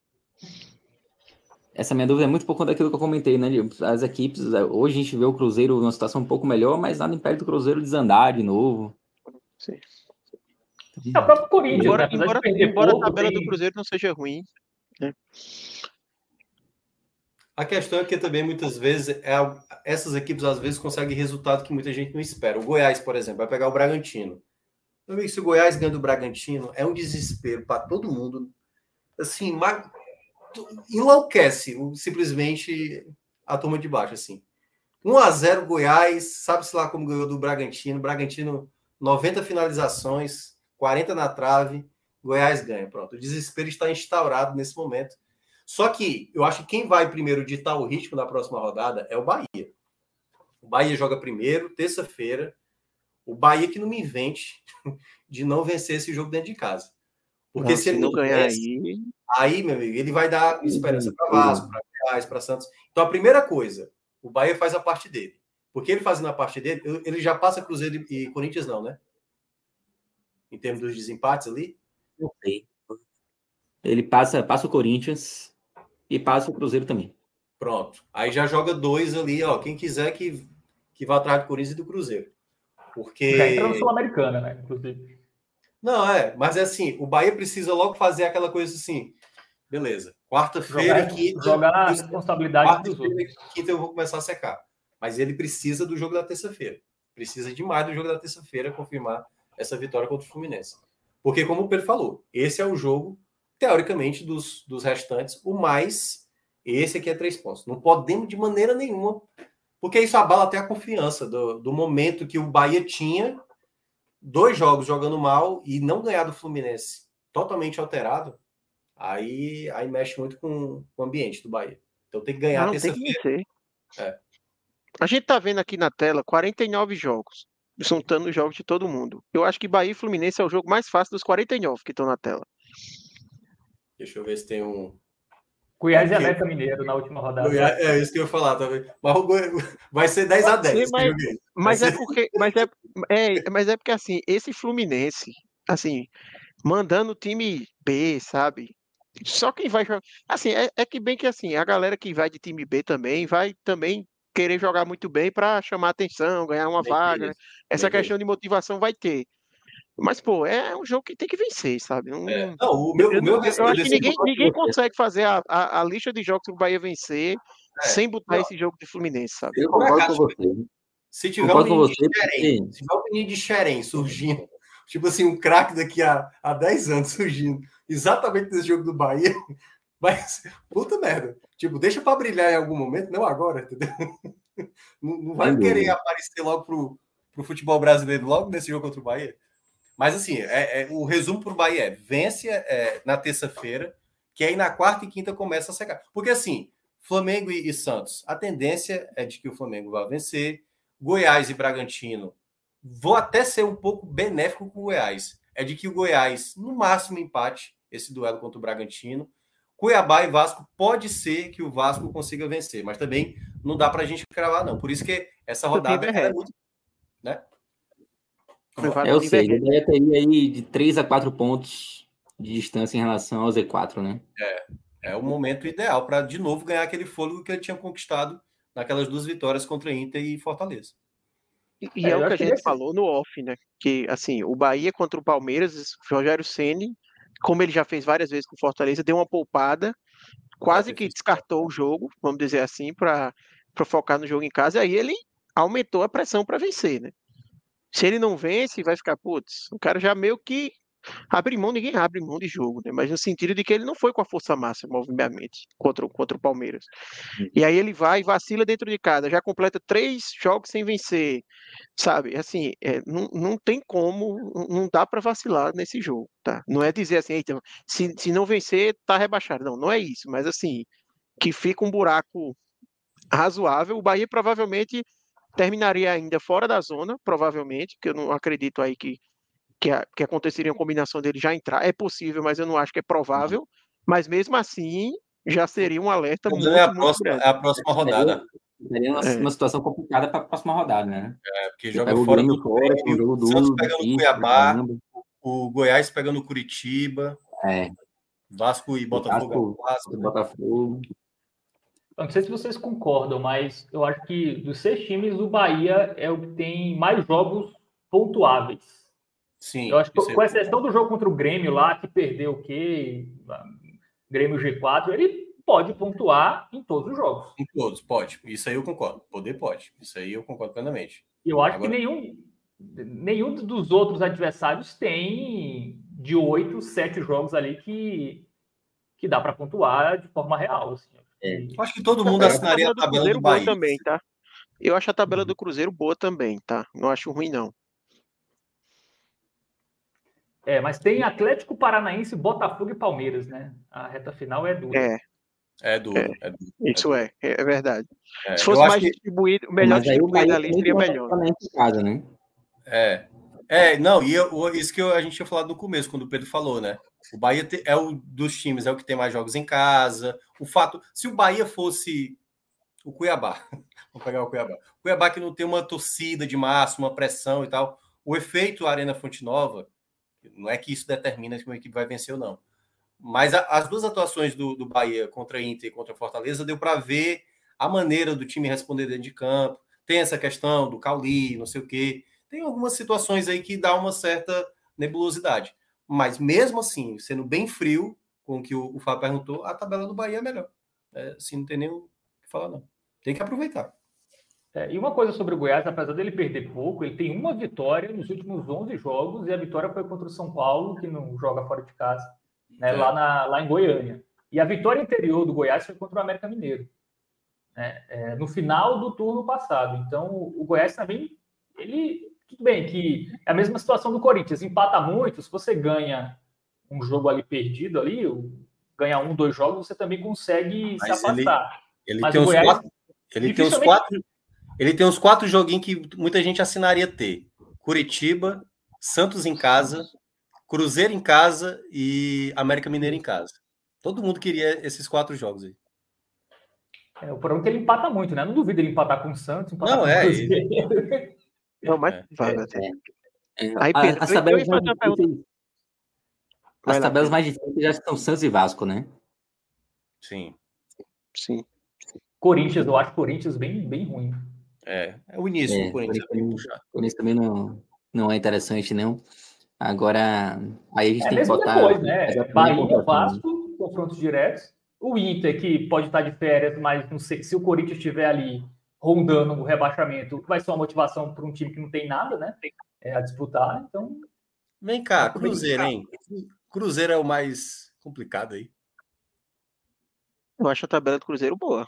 Essa minha dúvida é muito por conta daquilo que eu comentei, né? As equipes, hoje a gente vê o Cruzeiro numa situação um pouco melhor, mas nada impede do Cruzeiro desandar de novo. Sim. É o próprio Corinthians, embora, né? embora, embora pouco, a tabela tem... do Cruzeiro não seja ruim, né? A questão é que também, muitas vezes, é, essas equipes, às vezes, conseguem resultado que muita gente não espera. O Goiás, por exemplo, vai pegar o Bragantino. Eu vi que se o Goiás ganha do Bragantino, é um desespero para todo mundo. Assim, mas enlouquece simplesmente a turma de baixo, assim. um a zero Goiás, sabe-se lá como ganhou do Bragantino. Bragantino, noventa finalizações, quarenta na trave, Goiás ganha. Pronto, o desespero está instaurado nesse momento. Só que eu acho que quem vai primeiro ditar o ritmo da próxima rodada é o Bahia. O Bahia joga primeiro, terça-feira. O Bahia que não me invente de não vencer esse jogo dentro de casa. Porque Não, se, se ele não não ganhar vence, aí... aí, meu amigo, ele vai dar esperança para Vasco, para Goiás, para Santos. Então, a primeira coisa, o Bahia faz a parte dele. Porque ele fazendo a parte dele, ele já passa Cruzeiro e Corinthians, não, né? Em termos dos desempates ali. Não sei. Ele passa, passa o Corinthians e passa o Cruzeiro também. Pronto. Aí já joga dois ali, ó. Quem quiser que, que vá atrás do Corinthians e do Cruzeiro. Porque... Já entra no Sul-Americana, né? Inclusive. Não, é. Mas é assim, o Bahia precisa logo fazer aquela coisa assim. Beleza. Quarta-feira e quinta... Jogar a responsabilidade dos outros. Quarta-feira e quinta eu vou começar a secar. Mas ele precisa do jogo da terça-feira. Precisa demais do jogo da terça-feira confirmar essa vitória contra o Fluminense. Porque, como o Pedro falou, esse é o jogo, teoricamente, dos, dos restantes, o mais... Esse aqui é três pontos. Não podemos de maneira nenhuma, porque isso abala até a confiança do, do momento que o Bahia tinha dois jogos jogando mal e não ganhar do Fluminense totalmente alterado, aí, aí mexe muito com, com o ambiente do Bahia. Então tem que ganhar Não, tem que terça-feira. vencer. É. A gente tá vendo aqui na tela quarenta e nove jogos, juntando os jogos de todo mundo. Eu acho que Bahia e Fluminense é o jogo mais fácil dos quarenta e nove que estão na tela. Deixa eu ver se tem um... Goiás e Ok. América Mineiro na última rodada. Goiás, é isso que eu ia falar também. Mas o Goiás vai ser dez a dez. Mas, mas é ser... porque, mas é, é, mas é porque assim, esse Fluminense, assim, mandando o time B, sabe? Só quem vai jogar, assim, é, é que bem que assim, a galera que vai de time B também vai também querer jogar muito bem para chamar atenção, ganhar uma Bem vaga, né? isso, Essa bem questão de motivação vai ter. Mas, pô, é um jogo que tem que vencer, sabe? Não, É. Não, o meu, eu, o meu eu, eu acho que ninguém, jogo... ninguém consegue fazer a, a, a lista de jogos que o Bahia vencer É. sem botar Não. esse jogo de Fluminense, sabe? Eu concordo com você. Se tiver Concordo um com menino você, de Xerém, porque- se tiver um menino de Xerém surgindo, tipo assim, um craque daqui a, a dez anos surgindo, exatamente nesse jogo do Bahia, vai ser puta merda. Tipo, deixa para brilhar em algum momento, não agora, entendeu? Não, não vai Sem querer dúvida. aparecer logo pro, pro futebol brasileiro, logo nesse jogo contra o Bahia. Mas, assim, é, é, o resumo para o Bahia é vence é, na terça-feira, que aí na quarta e quinta começa a secar. Porque, assim, Flamengo e, e Santos, a tendência é de que o Flamengo vai vencer. Goiás e Bragantino, vou até ser um pouco benéfico com o Goiás. É de que o Goiás, no máximo, empate esse duelo contra o Bragantino. Cuiabá e Vasco, pode ser que o Vasco consiga vencer, mas também não dá para a gente cravar, não. Por isso que essa rodada ela é muito... Né? É, eu sei, ele deve ter aí de três a quatro pontos de distância em relação ao Z quatro, né? É, é o momento ideal para, de novo, ganhar aquele fôlego que ele tinha conquistado naquelas duas vitórias contra Inter e Fortaleza. E, e é, é o que a gente que falou no off, né? Que, assim, o Bahia contra o Palmeiras, o Rogério Ceni, como ele já fez várias vezes com o Fortaleza, deu uma poupada, quase que descartou o jogo, vamos dizer assim, para focar no jogo em casa, e aí ele aumentou a pressão para vencer, né? Se ele não vence, vai ficar, putz, o cara já meio que abre mão, ninguém abre mão de jogo, né? Mas no sentido de que ele não foi com a força máxima, obviamente, contra, contra o Palmeiras. E aí ele vai e vacila dentro de casa, já completa três jogos sem vencer, sabe? Assim, é, não, não tem como, não dá para vacilar nesse jogo, tá? Não é dizer assim, eita, se, se não vencer, tá rebaixado. Não, não é isso, mas assim, que fica um buraco razoável. O Bahia provavelmente terminaria ainda fora da zona, provavelmente, porque eu não acredito aí que, que, a, que aconteceria uma combinação dele já entrar. É possível, mas eu não acho que é provável. Mas mesmo assim, já seria um alerta muito, é a muito próxima, grande. É a próxima rodada. Seria uma, é. uma situação complicada para a próxima rodada, né? É, porque joga fora do fora, com jogo duro, Santos pegando o Cuiabá, o Goiás pegando o Curitiba, é. Vasco e Botafogo. Vasco, Vasco, né? Botafogo. Eu não sei se vocês concordam, mas eu acho que dos seis times, o Bahia é o que tem mais jogos pontuáveis. Sim. Eu acho que, com exceção do jogo contra o Grêmio lá, que perdeu o quê? Grêmio G quatro, ele pode pontuar em todos os jogos. Em todos, pode. Isso aí eu concordo. Poder pode. Isso aí eu concordo plenamente. E eu acho Agora... que nenhum, nenhum dos outros adversários tem de oito, sete jogos ali que, que dá para pontuar de forma real. Assim. É. Eu acho que todo mundo assinaria a tabela do, do Bahia. Também, tá? Eu acho a tabela do Cruzeiro boa também, tá? Não acho ruim, não. É, mas tem Atlético Paranaense, Botafogo e Palmeiras, né? A reta final é dura. É. É duro, é. é duro. Isso é, é, é verdade. É, Se fosse mais que... distribuído, melhor mas distribuído ali, seria melhor. Em casa, né? É. É, não, e eu, isso que eu, a gente tinha falado no começo, quando o Pedro falou, né? O Bahia te, é o dos times, é o que tem mais jogos em casa. O fato, se o Bahia fosse o Cuiabá, vamos pegar o Cuiabá. O Cuiabá que não tem uma torcida de massa, uma pressão e tal. O efeito Arena Fonte Nova, não é que isso determina se uma equipe vai vencer ou não. Mas a, as duas atuações do, do Bahia contra a Inter e contra a Fortaleza deu para ver a maneira do time responder dentro de campo. Tem essa questão do Cauli, não sei o quê. Tem algumas situações aí que dá uma certa nebulosidade. Mas mesmo assim, sendo bem frio, com o que o, o Fábio perguntou, a tabela do Bahia é melhor. É, assim, não tem nem o que falar, não. Tem que aproveitar. É, e uma coisa sobre o Goiás, apesar dele perder pouco, ele tem uma vitória nos últimos onze jogos, e a vitória foi contra o São Paulo, que não joga fora de casa, né, é. lá, na, lá em Goiânia. E a vitória anterior do Goiás foi contra o América Mineiro, né, é, no final do turno passado. Então, o Goiás também, ele, tudo bem que é a mesma situação do Corinthians, empata muito, se você ganha um jogo ali perdido, ali, ganha um, dois jogos, você também consegue Mas se afastar. Ele, ele Mas tem o uns Goiás, quatro, ele tem uns quatro... Ele tem uns quatro joguinhos que muita gente assinaria ter. Curitiba, Santos em casa, Cruzeiro em casa e América Mineiro em casa. Todo mundo queria esses quatro jogos aí. É, o problema é que ele empata muito, né? Não duvido ele empatar com o Santos, empatar Não, com é, o Cruzeiro. Ele... Não, mas é. vai, é, é. Aí, Pedro, as tabelas, mais difíceis, as lá, tabelas Pedro. mais difíceis já são Santos e Vasco, né? Sim. Sim. Corinthians, eu acho Corinthians bem, bem ruim. É, é o início É, do Corinthians. Corinthians, Corinthians também não, não é interessante, não. Agora, aí a gente é, tem mesmo que botar... depois, né? Bahia, Vasco, confrontos diretos. O Inter, que pode estar de férias, mas não sei se o Corinthians estiver ali rondando o rebaixamento, vai ser uma motivação para um time que não tem nada, né? É, a disputar, então... Vem cá, Cruzeiro, hein? Cruzeiro é o mais complicado aí. Eu acho a tabela do Cruzeiro boa.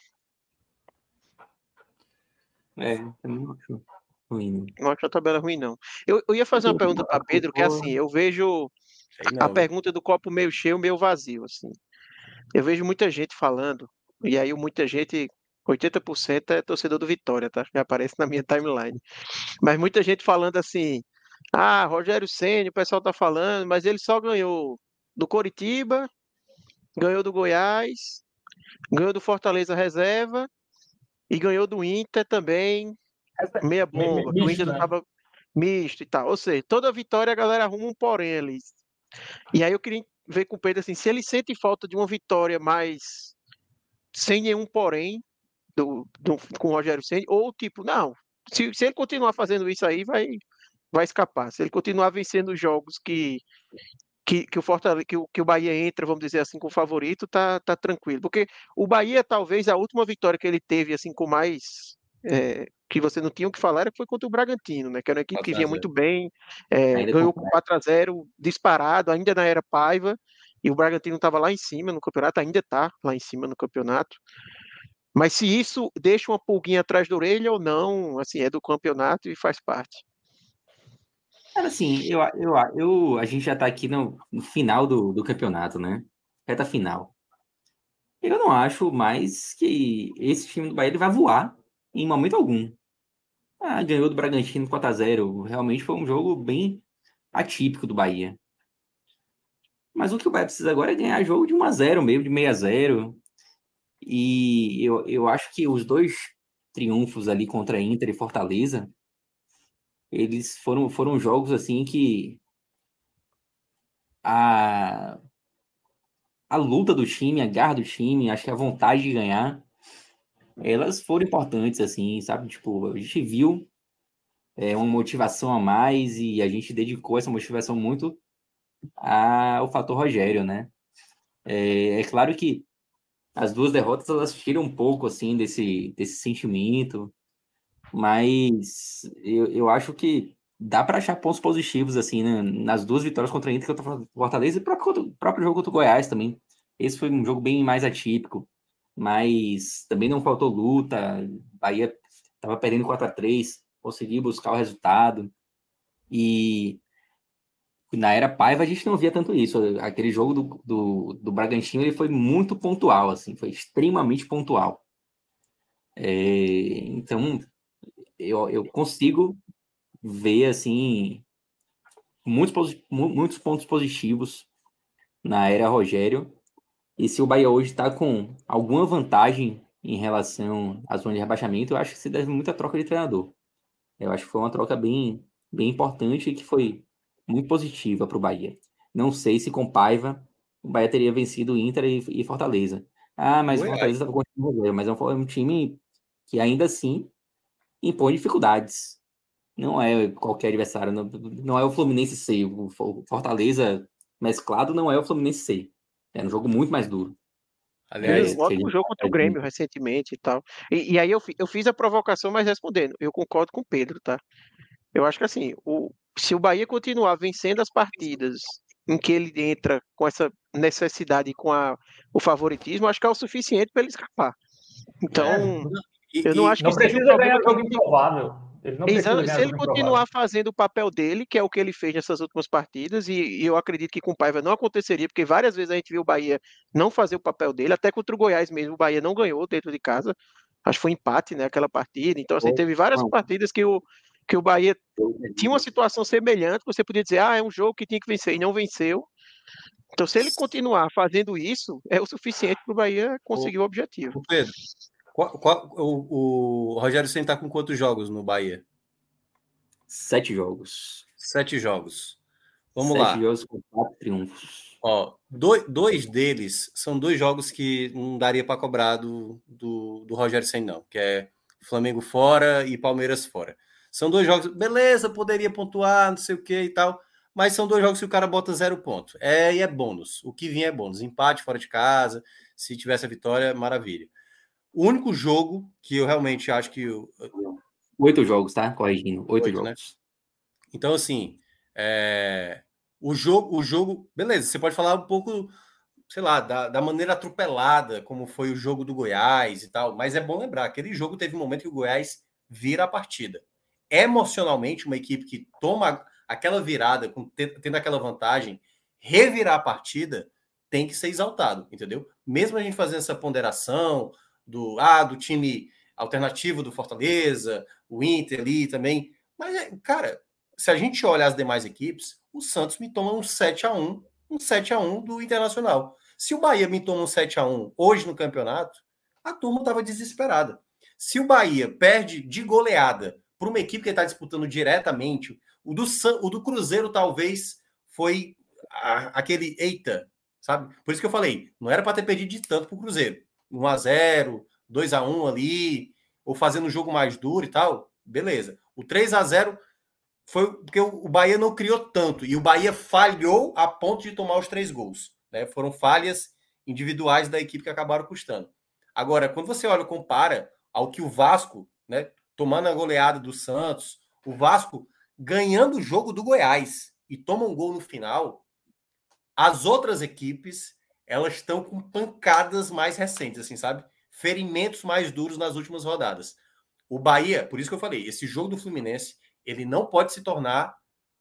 É, eu não acho ruim. Não acho a tabela ruim, não. Eu, eu ia fazer uma pergunta para Pedro, que é assim, eu vejo a pergunta do copo meio cheio, meio vazio, assim. Eu vejo muita gente falando, e aí muita gente, oitenta por cento é torcedor do Vitória, tá? Já aparece na minha timeline. Mas muita gente falando assim, ah, Rogério Ceni, o pessoal tá falando, mas ele só ganhou do Coritiba, ganhou do Goiás, ganhou do Fortaleza Reserva e ganhou do Inter também, meia bomba, misto, o Inter não né? tava misto e tal. Ou seja, toda vitória a galera arruma um porém ali. E aí eu queria ver com o Pedro assim, se ele sente falta de uma vitória mais sem nenhum porém do, do, com o Rogério Ceni, ou tipo, não, se, se ele continuar fazendo isso aí, vai, vai escapar. Se ele continuar vencendo os jogos que, que, que, o Fortaleza, que, o, que o Bahia entra, vamos dizer assim, com o favorito, tá, tá tranquilo. Porque o Bahia, talvez, a última vitória que ele teve, assim, com mais... É, que você não tinha o que falar, era que foi contra o Bragantino, né? Que era uma equipe que vinha muito bem, é, ganhou com quatro a zero, disparado, ainda na era Paiva, e o Bragantino estava lá em cima no campeonato, ainda está lá em cima no campeonato. Mas se isso deixa uma pulguinha atrás da orelha ou não, assim, é do campeonato e faz parte. Cara, assim, eu, eu, eu, a gente já tá aqui no, no final do, do campeonato, né? Reta final. Eu não acho mais que esse time do Bahia ele vai voar em momento algum. Ah, ganhou do Bragantino quatro a zero. Realmente foi um jogo bem atípico do Bahia. Mas o que o Bahia precisa agora é ganhar jogo de um a zero mesmo, de meio a zero. E eu, eu acho que os dois triunfos ali contra Inter e Fortaleza, eles foram, foram jogos assim que a, a luta do time, a garra do time, acho que a vontade de ganhar, elas foram importantes, assim, sabe? Tipo, a gente viu é, uma motivação a mais e a gente dedicou essa motivação muito ao fator Rogério, né? É, é claro que as duas derrotas, elas tiram um pouco, assim, desse, desse sentimento, mas eu, eu acho que dá para achar pontos positivos, assim, né? Nas duas vitórias contra a Inter, contra o Fortaleza, e próprio, próprio jogo contra o Goiás também. Esse foi um jogo bem mais atípico, mas também não faltou luta. Bahia estava perdendo quatro a três, conseguiu buscar o resultado. E na era Paiva a gente não via tanto isso. Aquele jogo do, do, do Bragantino, ele foi muito pontual, assim, foi extremamente pontual. É, então, eu, eu consigo ver, assim, muitos, muitos pontos positivos na era Rogério. E se o Bahia hoje está com alguma vantagem em relação à zona de rebaixamento, eu acho que se deve muito à troca de treinador. Eu acho que foi uma troca bem, bem importante e que foi muito positiva para o Bahia. Não sei se com Paiva o Bahia teria vencido Inter e, e Fortaleza. Ah, mas o Fortaleza estava com o time Rogério, mas é um, um time que ainda assim impõe dificuldades. Não é qualquer adversário, não, não é o Fluminense C. O Fortaleza mesclado não é o Fluminense C. É um jogo muito mais duro. Aliás, um ótimo jogo contra o Grêmio recentemente e tal. E, e aí eu, eu fiz a provocação, mas respondendo, eu concordo com o Pedro, tá? Eu acho que assim, o, se o Bahia continuar vencendo as partidas em que ele entra com essa necessidade e com a, o favoritismo, acho que é o suficiente para ele escapar. Então, é, e, eu não acho não que seja um problema ganhar jogo improvável. Ele não precisa ganhar se ele continuar fazendo o papel dele, que é o que ele fez nessas últimas partidas, e, e eu acredito que com o Paiva não aconteceria, porque várias vezes a gente viu o Bahia não fazer o papel dele, até contra o Goiás mesmo, o Bahia não ganhou dentro de casa, acho que foi empate, né, aquela partida, então assim, teve várias partidas que o, que o Bahia tinha uma situação semelhante, você podia dizer, ah, é um jogo que tinha que vencer, e não venceu. Então se ele continuar fazendo isso, é o suficiente para o Bahia conseguir o, o objetivo. O Pedro, qual, qual, o, o Rogério Ceni está com quantos jogos no Bahia? Sete jogos. Sete jogos. Vamos Sete lá. Sete jogos com quatro triunfos. Ó, dois, dois deles são dois jogos que não daria para cobrar do, do, do Rogério Ceni, não, que é Flamengo fora e Palmeiras fora. São dois jogos, beleza, poderia pontuar, não sei o que e tal, mas são dois jogos que o cara bota zero ponto. É, e é bônus. O que vinha é bônus. Empate fora de casa, se tivesse a vitória, maravilha. O único jogo que eu realmente acho que... Eu... Oito jogos, tá? Corrigindo. Oito, Oito jogos. Né? Então, assim, é... o, jogo, o jogo... Beleza, você pode falar um pouco, sei lá, da, da maneira atropelada, como foi o jogo do Goiás e tal, mas é bom lembrar, aquele jogo teve um momento que o Goiás vira a partida. Emocionalmente, uma equipe que toma aquela virada, com, tendo aquela vantagem, revirar a partida, tem que ser exaltado, entendeu? Mesmo a gente fazendo essa ponderação do, ah, do time alternativo do Fortaleza, o Inter ali também, mas, cara, se a gente olha as demais equipes, o Santos me toma um sete a um, um sete a um do Internacional. Se o Bahia me toma um sete a um hoje no campeonato, a turma estava desesperada. Se o Bahia perde de goleada para uma equipe que está disputando diretamente, o do, o do Cruzeiro talvez foi a, aquele eita, sabe? Por isso que eu falei, não era para ter perdido de tanto para o Cruzeiro. um a zero, dois a um ali, ou fazendo um jogo mais duro e tal, beleza. O três a zero foi porque o Bahia não criou tanto, e o Bahia falhou a ponto de tomar os três gols. Né? Foram falhas individuais da equipe que acabaram custando. Agora, quando você olha e compara ao que o Vasco, né, tomando a goleada do Santos, o Vasco ganhando o jogo do Goiás e toma um gol no final, as outras equipes, elas estão com pancadas mais recentes, assim, sabe? Ferimentos mais duros nas últimas rodadas. O Bahia, por isso que eu falei, esse jogo do Fluminense, ele não pode se tornar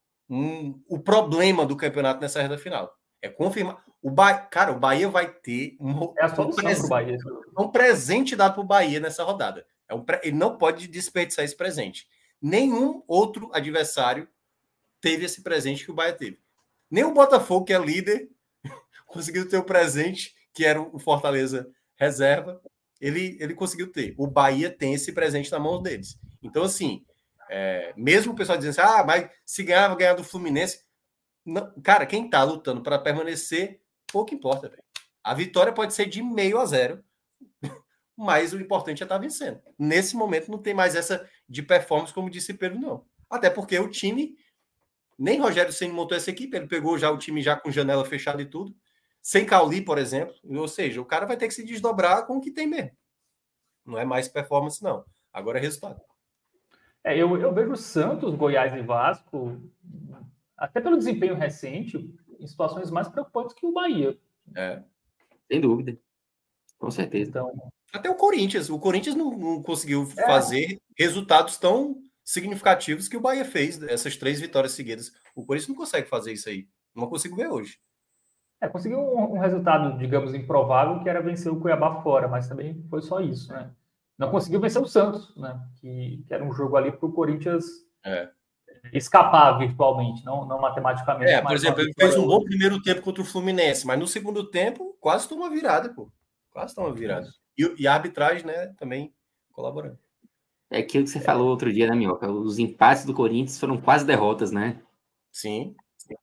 um, o problema do campeonato nessa reta final. É confirmar. O ba... Cara, o Bahia vai ter um, é a solução um, presente, Bahia. um presente dado para o Bahia nessa rodada. É um pre... Ele não pode desperdiçar esse presente. Nenhum outro adversário teve esse presente que o Bahia teve. Nem o Botafogo, que é líder, conseguiu ter o presente, que era o Fortaleza reserva, ele, ele conseguiu ter. O Bahia tem esse presente na mão deles. Então, assim, é, mesmo o pessoal dizendo assim, ah, mas se ganhar, vai ganhar do Fluminense. Não, cara, quem tá lutando para permanecer, pouco importa, velho. A vitória pode ser de meio a zero, mas o importante é estar vencendo. Nesse momento não tem mais essa de performance, como disse Pedro, não. Até porque o time, nem Rogério Ceni montou essa equipe, ele pegou já o time já com janela fechada e tudo. sem Cauli, por exemplo. Ou seja, o cara vai ter que se desdobrar com o que tem mesmo. Não é mais performance, não. Agora é resultado. É, eu, eu vejo Santos, Goiás e Vasco, até pelo desempenho recente, em situações mais preocupantes que o Bahia. É. Sem dúvida. Com certeza. Então, até o Corinthians. O Corinthians não, não conseguiu é. fazer resultados tão significativos que o Bahia fez, essas três vitórias seguidas. O Corinthians não consegue fazer isso aí. Não consigo ver hoje. É, conseguiu um, um resultado, digamos, improvável, que era vencer o Cuiabá fora, mas também foi só isso, né? Não conseguiu vencer o Santos, né? Que, que era um jogo ali para o Corinthians é. escapar virtualmente, não, não matematicamente. É, por exemplo, ele fez um bom primeiro tempo contra o Fluminense, mas no segundo tempo quase tomou uma virada, pô. Quase tomou uma virada. E, e a arbitragem, né, também colaborando. É aquilo que você é. falou outro dia, né, Minhoca? Os empates do Corinthians foram quase derrotas, né? Sim.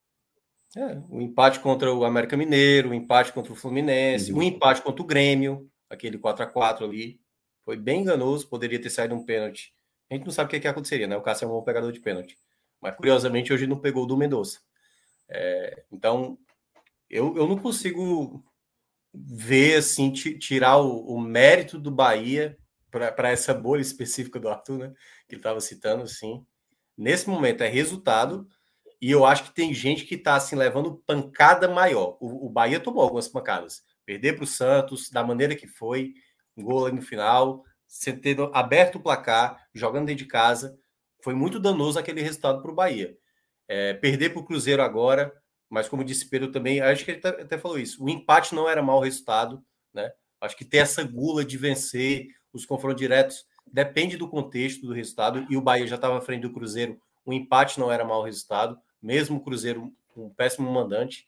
É, o empate contra o América Mineiro, o empate contra o Fluminense, uhum. o empate contra o Grêmio, aquele quatro a quatro ali. Foi bem enganoso, poderia ter saído um pênalti. A gente não sabe o que, que aconteceria, né? O Cássio é um bom pegador de pênalti. Mas, curiosamente, hoje não pegou o do Mendonça. É, então, eu, eu não consigo ver, assim, tirar o, o mérito do Bahia para essa bolha específica do Arthur, né? Que ele estava citando, assim. Nesse momento, é resultado. E eu acho que tem gente que está, assim, levando pancada maior. O, o Bahia tomou algumas pancadas. Perder para o Santos, da maneira que foi... um gol aí no final, você tendo aberto o placar, jogando dentro de casa, foi muito danoso aquele resultado para o Bahia. É, perder para o Cruzeiro agora, mas como disse Pedro também, acho que ele até falou isso, o empate não era mau resultado, né? Acho que ter essa gula de vencer os confrontos diretos depende do contexto do resultado, e o Bahia já estava à frente do Cruzeiro, o empate não era mau resultado, mesmo o Cruzeiro um péssimo mandante,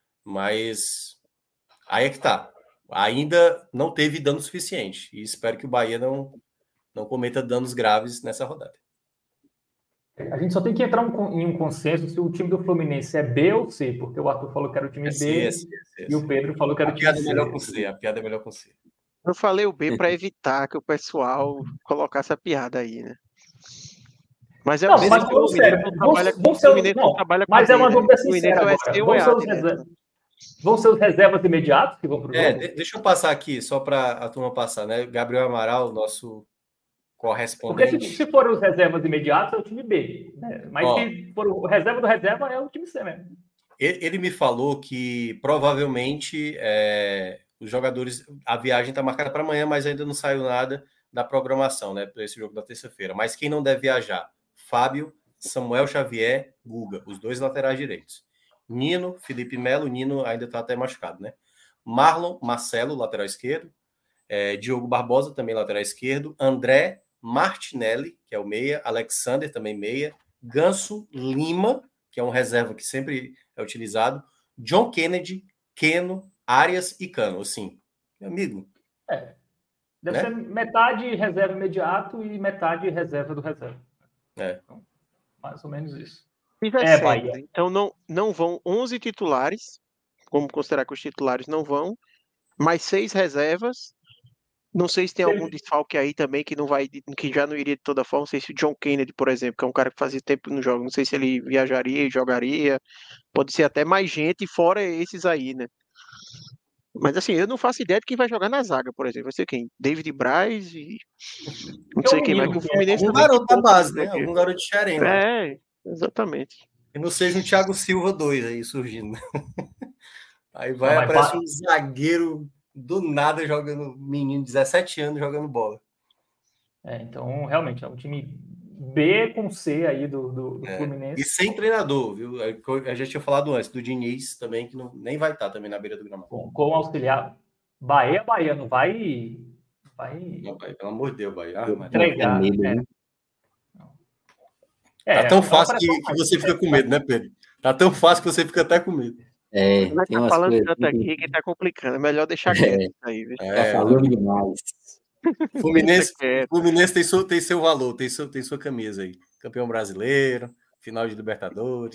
mas aí é que tá. Ainda não teve dano suficiente. E espero que o Bahia não, não cometa danos graves nessa rodada. A gente só tem que entrar um, em um consenso se o time do Fluminense é B ou C, porque o Arthur falou que era o time é B C, é C, é C, e o Pedro falou que era a o time C. A piada é melhor com C. A piada é melhor com C. Eu falei o B para evitar que o pessoal colocasse a piada aí, né? Mas é não, o mas que o sério, Fluminense vão, trabalha com vão o Fluminense não, trabalha com mas é uma D, dúvida né? sincera agora. É Vão ser, os direto, reservas, né? vão ser os reservas imediatos que vão para o jogo? É, deixa eu passar aqui, só para a turma passar, né? Gabriel Amaral, nosso correspondente. Porque se, se for os reservas imediatos, é o time B. Né? Mas Ó, se for o reserva do reserva, é o time C mesmo. Ele, ele me falou que provavelmente é, os jogadores... A viagem está marcada para amanhã, mas ainda não saiu nada da programação, né? Para esse jogo da terça-feira. Mas quem não deve viajar? Fábio, Samuel Xavier, Guga, os dois laterais direitos. Nino, Felipe Melo, Nino ainda está até machucado, né? Marlon, Marcelo, lateral esquerdo. É, Diogo Barbosa, também lateral esquerdo. André, Martinelli, que é o meia. Alexander, também meia. Ganso, Lima, que é um reserva que sempre é utilizado. John Kennedy, Keno, Arias e Cano. Assim, meu amigo. É. Deve né? ser metade reserva imediato e metade reserva do reserva. É. Então, mais ou menos isso. É, Bahia. Então não, não vão onze titulares, vamos considerar que os titulares não vão, mais seis reservas. Não sei se tem algum desfalque aí também que não vai, que já não iria de toda forma. Não sei se o John Kennedy, por exemplo, que é um cara que fazia tempo no jogo, não sei se ele viajaria e jogaria. Pode ser até mais gente, fora esses aí, né? Mas assim, eu não faço ideia de quem vai jogar na zaga, por exemplo. Vai ser quem? David Braz e. Não sei quem, mas que o Fluminense. Um garoto da base, né? Algum garoto de Xerém. É, exatamente. E não seja um Thiago Silva dois aí surgindo. Aí vai, não, aparece um zagueiro do nada jogando, menino de dezessete anos jogando bola. É, então, realmente, é um time B com C aí do, do, do é. Fluminense. E sem treinador, viu? A gente tinha falado antes, do Diniz também, que não, nem vai estar também na beira do gramado. Com, com auxiliar. Bahia, Bahia, não vai... vai... Não, Bahia, pelo amor de Deus, Bahia. Ah, mas entregar, medo, é. né? É, tá tão fácil que, que você fica com medo, né, Pedro? Tá tão fácil que você fica até com medo. É, vai estar tá falando coisas... tanto aqui que tá complicando. É melhor deixar quieto isso aí, viu? É, tá falando demais. Fluminense, Fluminense tem, seu, tem seu valor, tem, seu, tem sua camisa aí. Campeão brasileiro, final de Libertadores.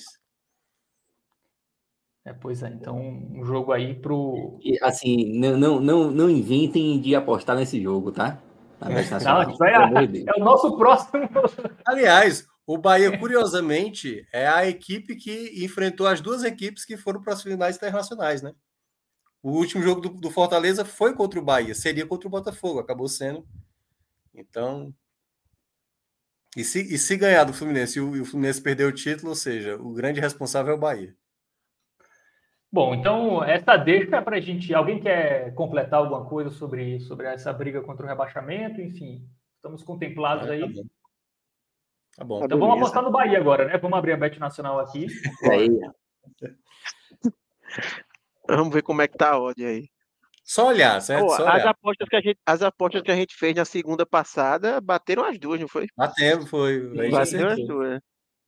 É, pois é, então um jogo aí pro... E, assim, não, não, não, não inventem de apostar nesse jogo, tá? Não, vai, é, é o nosso próximo... Aliás, o Bahia, curiosamente, é a equipe que enfrentou as duas equipes que foram para as finais internacionais, né? O último jogo do, do Fortaleza foi contra o Bahia, seria contra o Botafogo, acabou sendo. Então, e se, e se ganhar do Fluminense e o, e o Fluminense perder o título, ou seja, o grande responsável é o Bahia. Bom, então, essa deixa para a gente... Alguém quer completar alguma coisa sobre, sobre essa briga contra o rebaixamento? Enfim, estamos contemplados Ah, aí. tá bom. Tá bom. Então vamos apostar no Bahia agora, né? Vamos abrir a Bet Nacional aqui. Aí, Vamos ver como é que tá a odd aí. Só olhar, certo? Pô, Só as, olhar. apostas que a gente, as apostas que a gente fez na segunda passada bateram as duas, não foi? Batemos, foi. A gente Bateram as acertou. duas.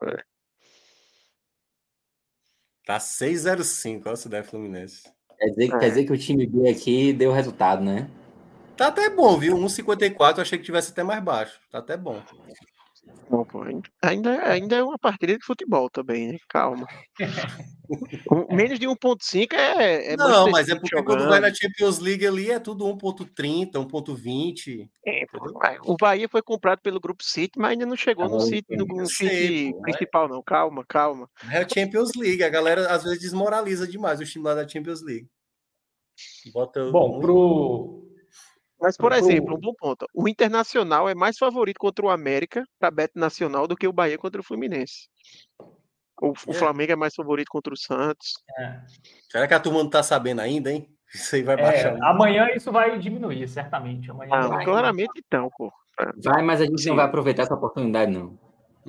Tá seis zero cinco, olha se der Fluminense. quer dizer, É. quer dizer que o time B aqui deu resultado, né? Tá até bom, viu? um vírgula cinquenta e quatro, eu achei que tivesse até mais baixo. Tá até bom. Não, pô, ainda- ainda, ainda é uma partida de futebol também, né? Calma. Um- Menos de um ponto cinco é, é Não, Manchester mas é City porque jogando. quando vai na Champions League ali é tudo um ponto trinta, um ponto vinte. É, pô, o Bahia foi comprado pelo Grupo City, mas ainda não chegou no Ah, City, no, eu no sei, City pô, principal, não. Calma, calma. É a Champions League. A galera às vezes desmoraliza demais o time lá da Champions League. Bota Bom, muito- pro... Mas, por Pro- exemplo, um bom ponto. O Internacional é mais favorito contra o América para Bet Nacional do que o Bahia contra o Fluminense. O, o É. Flamengo é mais favorito contra o Santos. é, Será que a turma não tá sabendo ainda, hein? Isso aí vai é, baixar muito. amanhã isso vai diminuir, certamente. Amanhã Ah, vai... claramente então, pô. Vai, mas a gente Sim. não vai aproveitar essa oportunidade, não.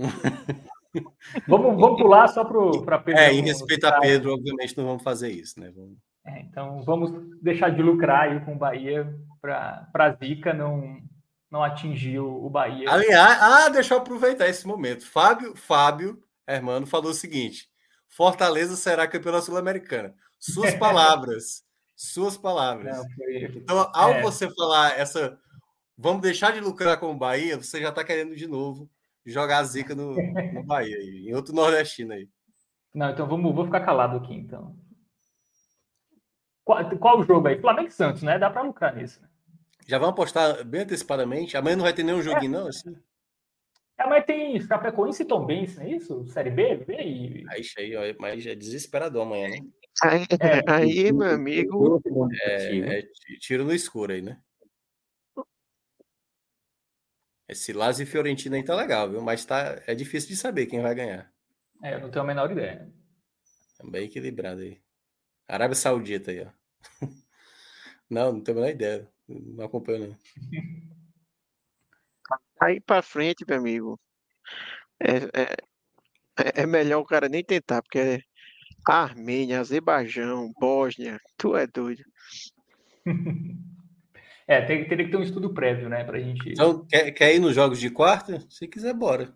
Vamos, vamos pular só para Pedro. É, em respeito a Pedro, obviamente não vamos fazer isso, né? Vamos... É, então vamos deixar de lucrar aí com o Bahia para a Zica não, não atingir o, o Bahia. Aliás, ah, deixa eu aproveitar esse momento. Fábio, Fábio, Hermano, falou o seguinte: Fortaleza será campeão sul-americana. Suas palavras, suas palavras. Não, foi- Então, ao É. você falar essa, vamos deixar de lucrar com o Bahia, você já está querendo de novo jogar a zica no, no Bahia, aí, em outro nordestino aí. Não, então vamos, vou ficar calado aqui, então. Qual, qual o jogo aí? Flamengo e Santos, né? Dá para lucrar nisso. Já vamos apostar bem antecipadamente. Amanhã não vai ter nenhum joguinho, não? Assim? É, mas tem Chapecoense e Tombense, não é isso? Série B, B e... Aí, aí, ó, mas é desesperador amanhã, né? Aí, É. aí, meu amigo. É, é tiro no escuro aí, né? Esse Lazio e Fiorentina aí tá legal, viu? Mas tá, é difícil de saber quem vai ganhar. É, eu não tenho a menor ideia. É bem equilibrado aí. Arábia Saudita aí, ó. Não, não tenho a menor ideia. Não acompanho, não. Aí pra frente, meu amigo. É, é, é melhor o cara nem tentar, porque é Armênia, Azerbaijão, Bósnia, tu é doido. É, tem, teria que ter um estudo prévio, né? Pra gente. Então, quer, quer ir nos jogos de quarta? Se quiser, bora.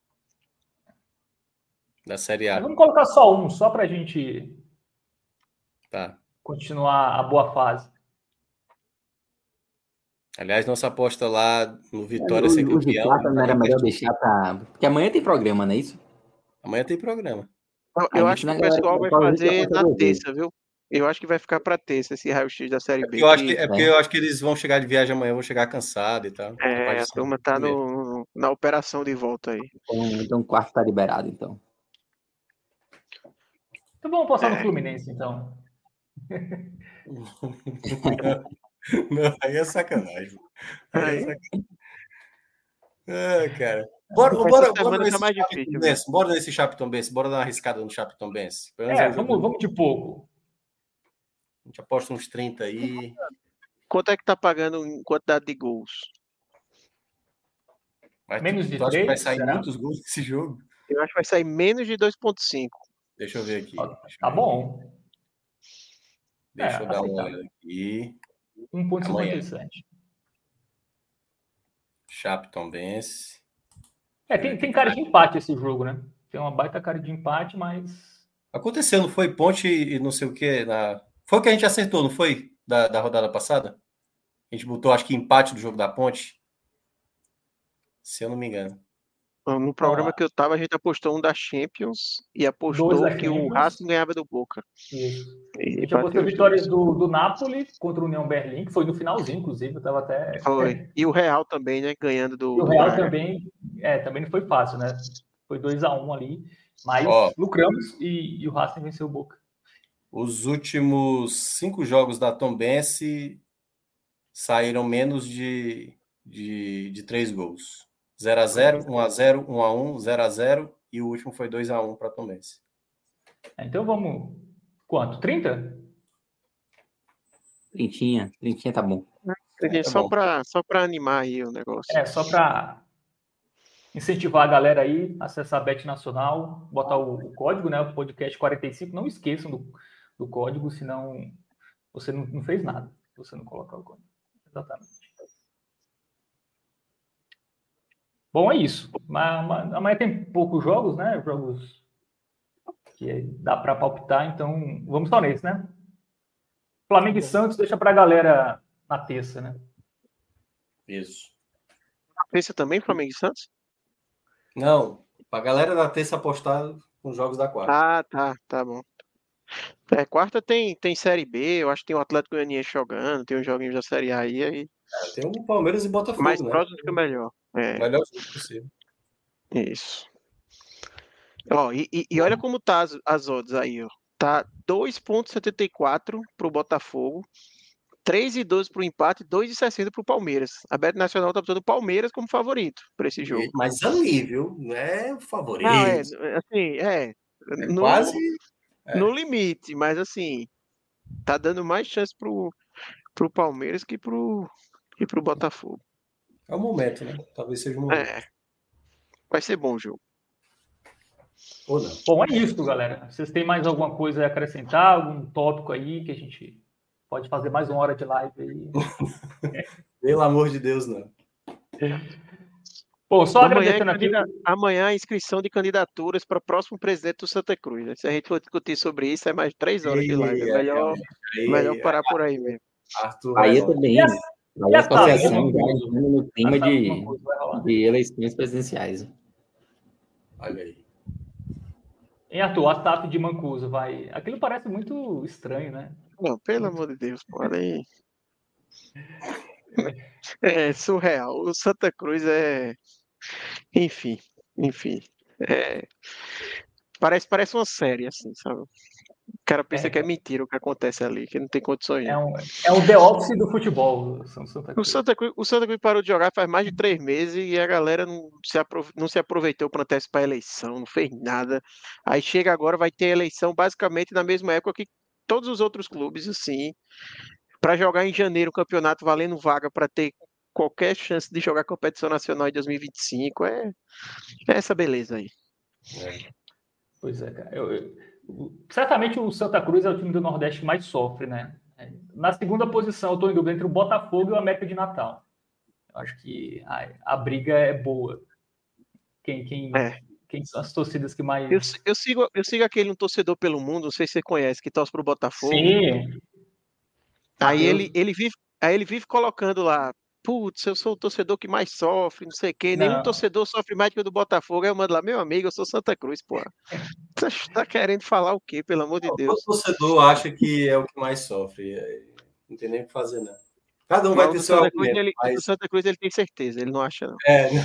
Da Série A. Mas vamos colocar só um, só pra gente Tá. continuar a boa fase. Aliás, nossa aposta lá no Vitória O, ser o de campeão. quarta não era tá melhor pertinho. deixar pra... Porque amanhã tem programa, não é isso? Amanhã tem programa. Eu, Aí eu no acho que final o a galera pessoal vai fala, fazer "Deixa eu na fazer terça, viu? Eu acho que vai ficar pra terça esse raio-x da Série É B. porque, eu acho que, que- é porque eu acho que eles vão chegar de viagem amanhã, vão chegar cansados e tal. É, Capaz de a ser turma tá primeiro. no, na operação de volta aí. Então, então o quarto tá liberado, então. Então vamos passar no É. Fluminense, então. Não, aí é sacanagem. Aí é Aí. sacanagem. Ah, cara. Bora, Essa bora, semana bora tá nesse mais Chape difícil, Tombense. Bora nesse Chape Tombense. Bora dar uma arriscada no Chape Tombense. Pelo menos É, é um jogo- vamos, vamos de pouco. A gente aposta uns trinta aí. Quanto é que tá pagando em quantidade de gols? Mas Menos tu, de tu acha que vai três, sair será? muitos gols desse jogo? Eu acho que vai sair menos de dois ponto cinco. Deixa eu ver aqui. Ó, Deixa eu Tá ver. bom. Deixa É, eu dar uma aceitável. olhada aqui. um vírgula cinquenta e sete. Chape Tombense. É, tem, tem cara de empate esse jogo, né? Tem uma baita cara de empate, mas. Aconteceu, não foi? Ponte e não sei o que. Na... Foi o que a gente acertou, não foi? Da, da rodada passada? A gente botou, acho que empate do jogo da Ponte. Se eu não me engano. No programa que eu tava, a gente apostou um da Champions e Dois apostou da que o Champions. Racing ganhava do Boca. Isso. A E gente bateu apostou os vitórias dois. do, do Napoli contra o União Berlim, que foi no finalzinho, inclusive. Eu tava até. Foi. E o Real também, né? Ganhando do, E o do Real Braga. também, é, também não foi fácil, né? Foi dois a um ali. Mas Ó. lucramos e, e o Racing venceu o Boca. Os últimos cinco jogos da Tombense saíram menos de, de, de três gols. zero a zero, um a zero, um a um, zero a zero e o último foi dois a um para a Tombense. Então vamos... Quanto? trinta? Trintinha, trintinha tá bom. É, tá só bom. para só para animar aí o negócio. É, só para incentivar a galera aí, acessar a Bet Nacional, botar o, o código, né? O podcast quarenta e cinco. Não esqueçam do, do código, senão você não, não fez nada. Se você não colocar o código. Exatamente. Bom, é isso. Mas, mas, amanhã tem poucos jogos, né? Jogos que dá para palpitar, então vamos só nesse, né? Flamengo e Santos deixa para a galera na terça, né? Isso. Terça também, Flamengo e Santos? Não, para a galera da terça apostar com jogos da quarta. Ah, tá, tá bom. É, quarta tem, tem Série B, eu acho que tem o Atlético Goianiense jogando, tem os joguinhos da Série A aí, aí É, tem o Palmeiras e Botafogo, mais né? próximo fica melhor. É, Melhor jogo possível. isso. Ó, e, e, e olha como tá as, as odds aí, ó. Tá dois vírgula setenta e quatro pro Botafogo, três e doze pro empate, dois e sessenta pro Palmeiras. A Bet Nacional tá botando o Palmeiras como favorito para esse jogo. Mas ali, viu? Não é o favorito. Não, é, assim, é, É no, quase. É. no limite, mas assim, tá dando mais chance pro, pro Palmeiras que pro, que pro Botafogo. É o momento, né? Talvez seja o momento. É, vai ser bom o jogo. Ou não. Bom, é isso, galera. Vocês têm mais alguma coisa a acrescentar? Algum tópico aí que a gente pode fazer mais uma hora de live aí? Pelo amor de Deus, não. Bom, só Amanhã, é agradecendo aqui. candida- amanhã a inscrição de candidaturas para o próximo presidente do Santa Cruz. Né? Se a gente for discutir sobre isso, é mais três horas de live. É melhor, Aí, melhor aí, parar por aí mesmo. Arthur Aí vai eu também. E a- Aí e a a associação Taça? já entrando no clima A Taça, de, alguma coisa vai rolar. de eleições presidenciais. Olha aí. Em Arthur, a S A P de Mancuso vai. Aquilo parece muito estranho, né? Não, pelo amor de Deus, pô, aí. É surreal. O Santa Cruz é. Enfim, enfim. É, Parece, parece uma série, assim, sabe? O cara pensa É, que é mentira o que acontece ali, que não tem condições. É não. um, é um The Office do futebol, São Santa O Cruz. Santa Cruz, o Santa Cruz parou de jogar faz mais de três meses e a galera não se, apro- não se aproveitou para antecipar a eleição, não fez nada. Aí chega agora, vai ter eleição basicamente na mesma época que todos os outros clubes, assim, para jogar em janeiro o campeonato valendo vaga para ter qualquer chance de jogar competição nacional em dois mil e vinte e cinco. É, é essa beleza aí. Pois é, cara. Eu- eu- o- certamente o Santa Cruz é o time do Nordeste que mais sofre, né? Na segunda posição, eu estou em dúvida entre o Botafogo e o América de Natal. Eu acho que a, a briga é boa. Quem, quem, É. quem são as torcidas que mais. Eu, eu sigo, eu sigo aquele um torcedor pelo mundo, não sei se você conhece, que torce pro Botafogo. Sim. Aí Mateus. ele, ele, vive, aí ele vive colocando lá, putz, eu sou o torcedor que mais sofre, não sei o quê. Nenhum Não. torcedor sofre mais que o do Botafogo. Aí eu mando lá, meu amigo, eu sou Santa Cruz, pô. Tá, tá querendo falar o quê, pelo amor de O Deus? torcedor acha que é o que mais sofre. é, Não tem nem o que fazer, não. Cada um vai Mas ter o seu Santa Cruz, argumento. ele, Mas, o Santa Cruz ele tem certeza, ele não acha, não. é, né?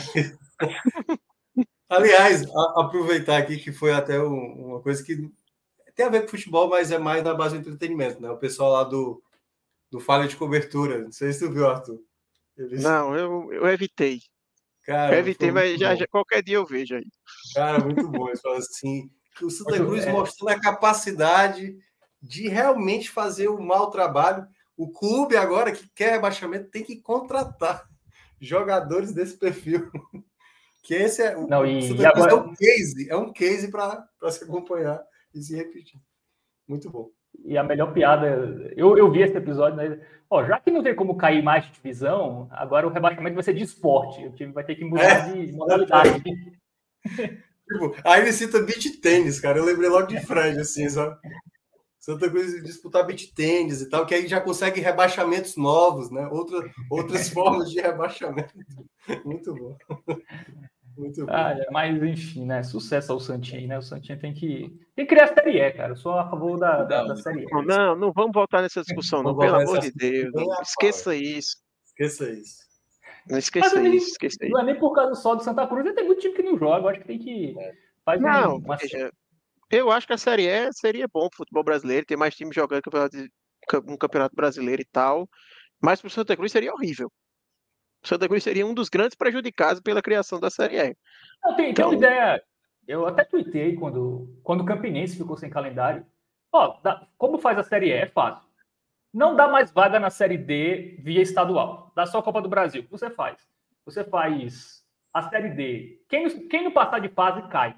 Aliás, a- aproveitar aqui que foi até um- uma coisa que tem a ver com futebol, mas é mais na base do entretenimento, né? O pessoal lá do, do Falha de Cobertura. Não sei se tu viu, Arthur. Eles, Não, eu, eu evitei. cara, Eu evitei, foi mas muito já, bom. já- qualquer dia eu vejo aí. Cara, muito bom. Eles falam assim, que o Santa Muito- Cruz é. mostrando a capacidade de realmente fazer o mau trabalho. O clube agora que quer rebaixamento tem que contratar jogadores desse perfil. Que esse é o Não, o e- Santa e Cruz agora- é um case, é um case para se acompanhar e se repetir. Muito bom. E a melhor piada, eu, eu vi esse episódio, né? Ó, já que não tem como cair mais de divisão, agora o rebaixamento vai ser de esporte. O time vai ter que mudar de modalidade. Tipo, aí ele cita beach tênis, cara. Eu lembrei logo de Fred, assim, sabe? Santa Cruz disputar beach tênis e tal, que aí já consegue rebaixamentos novos, né? Outra, outras formas de rebaixamento. Muito bom. Muito bom. Ah, é, mas enfim, né? Sucesso ao Santinha, aí, né? O Santinha tem que, tem que criar a Série E, cara. Eu sou a favor da, da, da Série E. Não, Não, não vamos voltar nessa discussão, não, Vamos pelo voltar amor de nessa Deus. discussão, nem a Esqueça isso. Esqueça isso. Não Mas esqueça também isso, esqueça isso. não é nem por causa só do Santa Cruz, tem muito time que não joga. Eu acho que tem que. Faz um- Não, uma, veja, Eu acho que a Série E seria bom pro futebol brasileiro, ter mais times jogando campeonato de- um campeonato brasileiro e tal, mas pro Santa Cruz seria horrível. O Santa Cruz seria um dos grandes prejudicados pela criação da Série E. Não, tem, tem uma Então, ideia. Eu até tuitei quando, quando o Campinense ficou sem calendário. Ó, dá- como faz a Série E? É fácil. Não dá mais vaga na Série D via estadual. Dá só a Copa do Brasil. O que você faz? Você faz a Série D. Quem, quem não passar de fase, cai.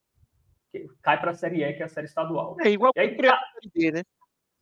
Cai para a Série E, que é a Série estadual. é igual E aí, criar a Série D, né?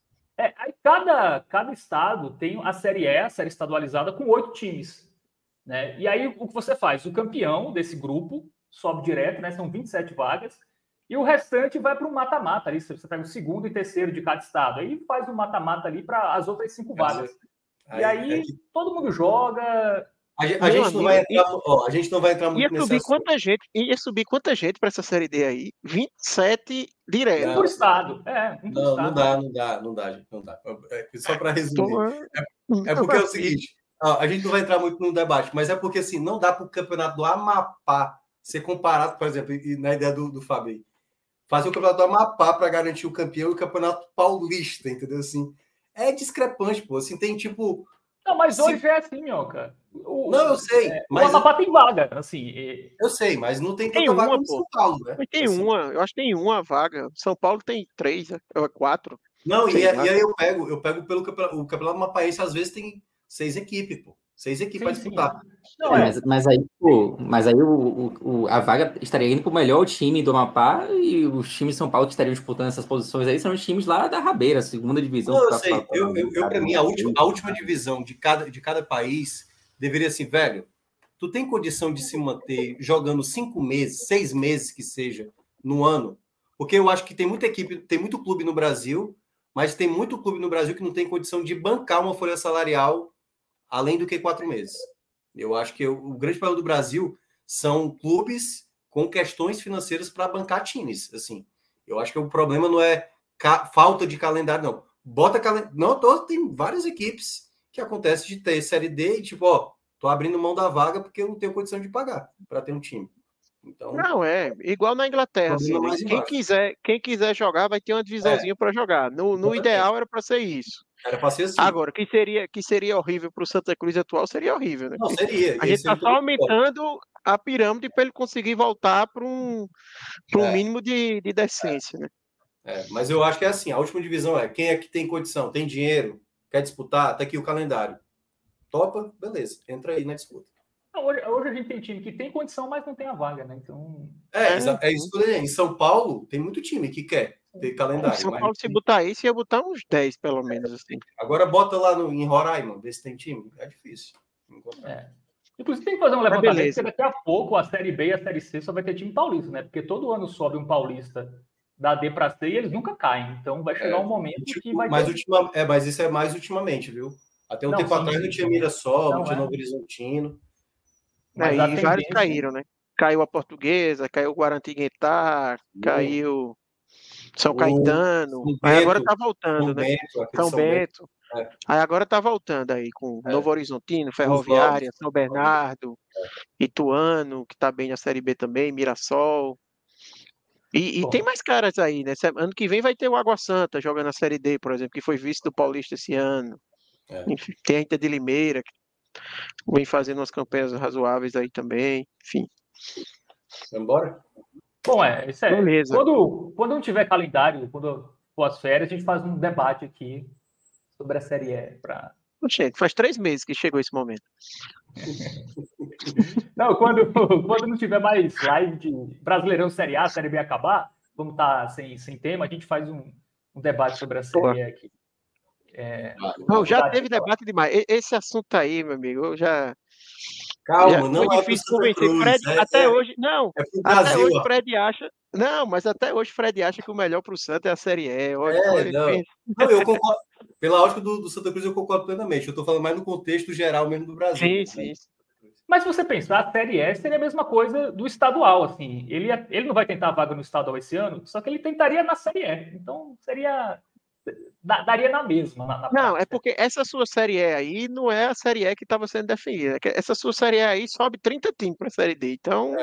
é, aí cada, cada estado tem a Série E, a Série estadualizada, com oito times. Né? E aí, o que você faz? O campeão desse grupo sobe direto, né? São vinte e sete vagas, e o restante vai para um mata-mata ali. Você pega o segundo e terceiro de cada estado. Aí faz um mata-mata ali para as outras cinco vagas. Aí, e aí, é que... todo mundo joga. A gente, a gente não vai entrar, ó, a gente não vai entrar muito Ia nesse subir assunto. quanta gente, ia subir quanta gente para essa Série D aí? vinte e sete direto. Um por estado. É, um por Não, estado. não dá, não dá, não dá, gente, não dá. É, só para resumir. Então, É, é porque é o seguinte, ó, a gente não vai entrar muito no debate, mas é porque assim, não dá para o campeonato do Amapá ser comparado, por exemplo, e na ideia do, do Fábio, fazer o campeonato do Amapá para garantir o campeão e o campeonato paulista, entendeu? Assim, é discrepante, pô. Assim, tem tipo. Não, mas se... hoje é assim, Minhoca. O, não, eu sei. É, mas o Amapá tem vaga, assim. É... Eu sei, mas não tem tem tanta uma, vaga como pô. São Paulo, né? Mas tem assim. uma, eu acho que tem uma vaga. São Paulo tem três, ou quatro. Não, e, e aí eu pego, eu pego pelo campeonato, o campeonato mapaense, às vezes tem seis equipes, pô. Seis equipes para disputar. Não, é. mas, mas aí, pô, mas aí o, o, a vaga estaria indo para o melhor time do Amapá e os times de São Paulo que estariam disputando essas posições aí são os times lá da Rabeira, segunda divisão. Não, eu sei. Eu, eu, eu para mim, a última, a última divisão de cada, de cada país deveria assim, velho, tu tem condição de se manter jogando cinco meses, seis meses que seja, no ano? Porque eu acho que tem muita equipe, tem muito clube no Brasil, mas tem muito clube no Brasil que não tem condição de bancar uma folha salarial além do que quatro meses. Eu acho que o, o grande problema do Brasil são clubes com questões financeiras para bancar times. Assim, eu acho que o problema não é ca- falta de calendário, não. Bota calendário. Não, tô, tem várias equipes que acontece de ter Série D e tipo, ó, tô abrindo mão da vaga porque eu não tenho condição de pagar para ter um time. Então, não, é igual na Inglaterra, assim, né? Quem quiser, quem quiser jogar vai ter uma divisãozinha é. para jogar. No, no ideal era para ser isso. Era para ser assim. Agora, que seria, que seria horrível para o Santa Cruz atual, seria horrível, né? Não, seria. A gente está só aumentando bom. a pirâmide para ele conseguir voltar para um, para um é. mínimo de, de decência, né? É, mas eu acho que é assim, a última divisão é quem é que tem condição, tem dinheiro, quer disputar, tá aqui o calendário. Topa, beleza, entra aí na disputa. Hoje, hoje a gente tem time que tem condição, mas não tem a vaga, né? Então. É, é, é isso que eu falei. Em São Paulo, tem muito time que quer ter calendário. Em São Paulo, se botar isso, ia botar uns dez, pelo menos. Assim. Agora bota lá no, em Roraima, ver se tem time. É difícil. É. Inclusive, tem que fazer um levantamento, porque daqui a pouco a Série B e a Série C só vai ter time paulista, né? Porque todo ano sobe um paulista da D para C e eles nunca caem. Então vai chegar é, um momento tipo, que vai mas ter... ultima, é, mas isso é mais ultimamente, viu? Até um não, tempo sim, atrás não tinha Mirassol, não, não tinha é. Novo Horizontino. É, e vários caíram, né? Caiu a Portuguesa, caiu o Guarantinguetá, uh, caiu São uh, Caetano. Bento, aí agora tá voltando, São né? Bento, São, São Bento. Bento. É. Aí agora tá voltando aí com é. Novo Horizontino, Ferroviária, São Bernardo, é. Ituano, que tá bem na Série B também, Mirassol. E, e tem mais caras aí, né? Ano que vem vai ter o Água Santa jogando na Série D, por exemplo, que foi vice do Paulista esse ano. É. Enfim, tem a Inter de Limeira, que vem fazendo umas campanhas razoáveis aí também, enfim. Vamos embora? Bom, é, isso é. Beleza. Quando, quando não tiver calendário, quando for as férias, a gente faz um debate aqui sobre a Série E. Pra... Gente, faz três meses que chegou esse momento. Não, quando, quando não tiver mais live de Brasileirão Série A, Série B acabar, vamos estar sem, sem tema, a gente faz um, um debate sobre a Série Pô. E aqui. É, não, já teve debate demais. Esse assunto aí, meu amigo, eu já. Calma, já não foi é difícil convencer. Fred, é, até é, hoje, não. É até Brasil, hoje, Fred acha. Não, mas até hoje, Fred acha que o melhor para o Santa é a Série E. Olha, é, olha, não. não, eu concordo. Pela lógica do, do Santa Cruz, eu concordo plenamente. Eu estou falando mais no contexto geral mesmo do Brasil. Sim, né? sim. Mas se você pensar, a Série E seria a mesma coisa do estadual, assim. Ele, ele não vai tentar a vaga no estadual esse ano, só que ele tentaria na Série E. Então, seria... daria na mesma. Na, na não, é porque essa sua Série E aí não é a Série E que estava sendo definida. Essa sua Série E aí sobe trinta times para a Série D. Então, é.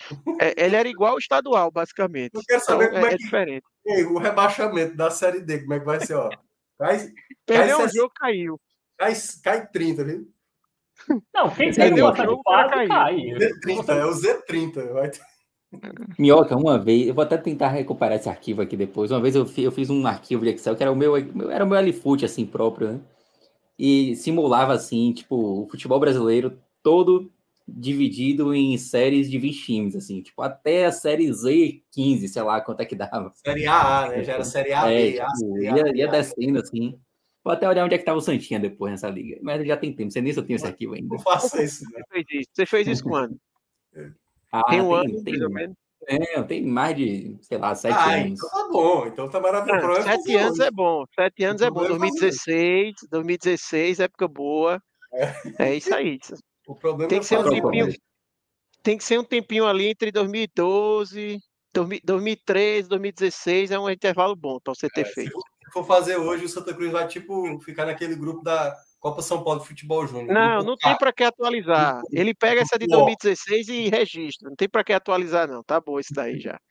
É, ele era igual ao estadual, basicamente. Eu quero saber então, como é, é, é que... é diferente. Ei, o rebaixamento da Série D, como é que vai ser? Ó, cai, Perdeu cai, um jogo, caiu. Cai, cai trinta, viu? Não, quem Sério, perdeu Minhoca? essa fase cai. Z trinta, é o Z trinta. Vai ter... Minhoca, uma vez, eu vou até tentar recuperar esse arquivo aqui depois. Uma vez eu fiz, eu fiz um arquivo de Excel que era o meu, era o meu L-Foot, assim, próprio, né? E simulava, assim, tipo, o futebol brasileiro todo dividido em séries de vinte times, assim, tipo, até a série Z quinze, sei lá quanto é que dava. Série A, né? Já era Série A, é, B, A, tipo, C, ia, A, ia descendo, assim. Vou até olhar onde é que tava o Santinha depois nessa liga. Mas já tem tempo, não sei nem se eu tenho esse arquivo ainda. Não faça isso, né? Você fez isso, Você fez isso quando? Ah, Tem um tem, ano, tem, mais ou menos. é, tem mais de, sei lá, sete ah, anos. então tá bom. Então tá maravilhoso. Ah, sete anos é bom. Sete anos é bom. dois mil e dezesseis, dois mil e dezesseis, época boa. É, é isso aí. O problema tem é que ser um fazer tempinho. hoje. Tem que ser um tempinho ali entre dois mil e doze, dois mil e treze, dois mil e dezesseis, é um intervalo bom para você ter É, feito. Se for fazer hoje, o Santa Cruz vai tipo ficar naquele grupo da Copa São Paulo de Futebol Júnior. Não, não tem para que atualizar. Ele pega essa de dois mil e dezesseis e registra. Não tem para que atualizar, não. Tá bom isso daí já.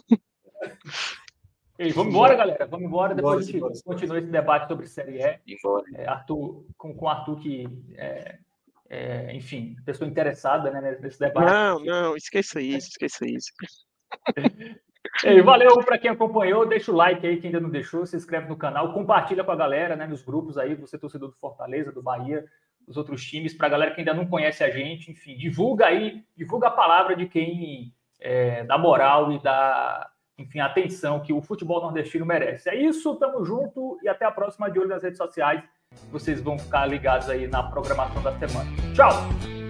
E vamos embora, galera. Vamos embora. Depois Bora, a gente bora, continua esse debate sobre Série E. Embora. É, Arthur, com, com o Arthur que, é, é, enfim, pessoa interessada, né, nesse debate. Não, não, esqueça isso, esqueça isso. E valeu para quem acompanhou, deixa o like aí, quem ainda não deixou, se inscreve no canal, compartilha com a galera, né, nos grupos aí, você torcedor do Fortaleza, do Bahia, dos outros times, para a galera que ainda não conhece a gente, enfim, divulga aí, divulga a palavra de quem é, dá moral e dá, enfim, atenção que o futebol nordestino merece. É isso, tamo junto e até a próxima, de olho nas redes sociais, vocês vão ficar ligados aí na programação da semana. Tchau!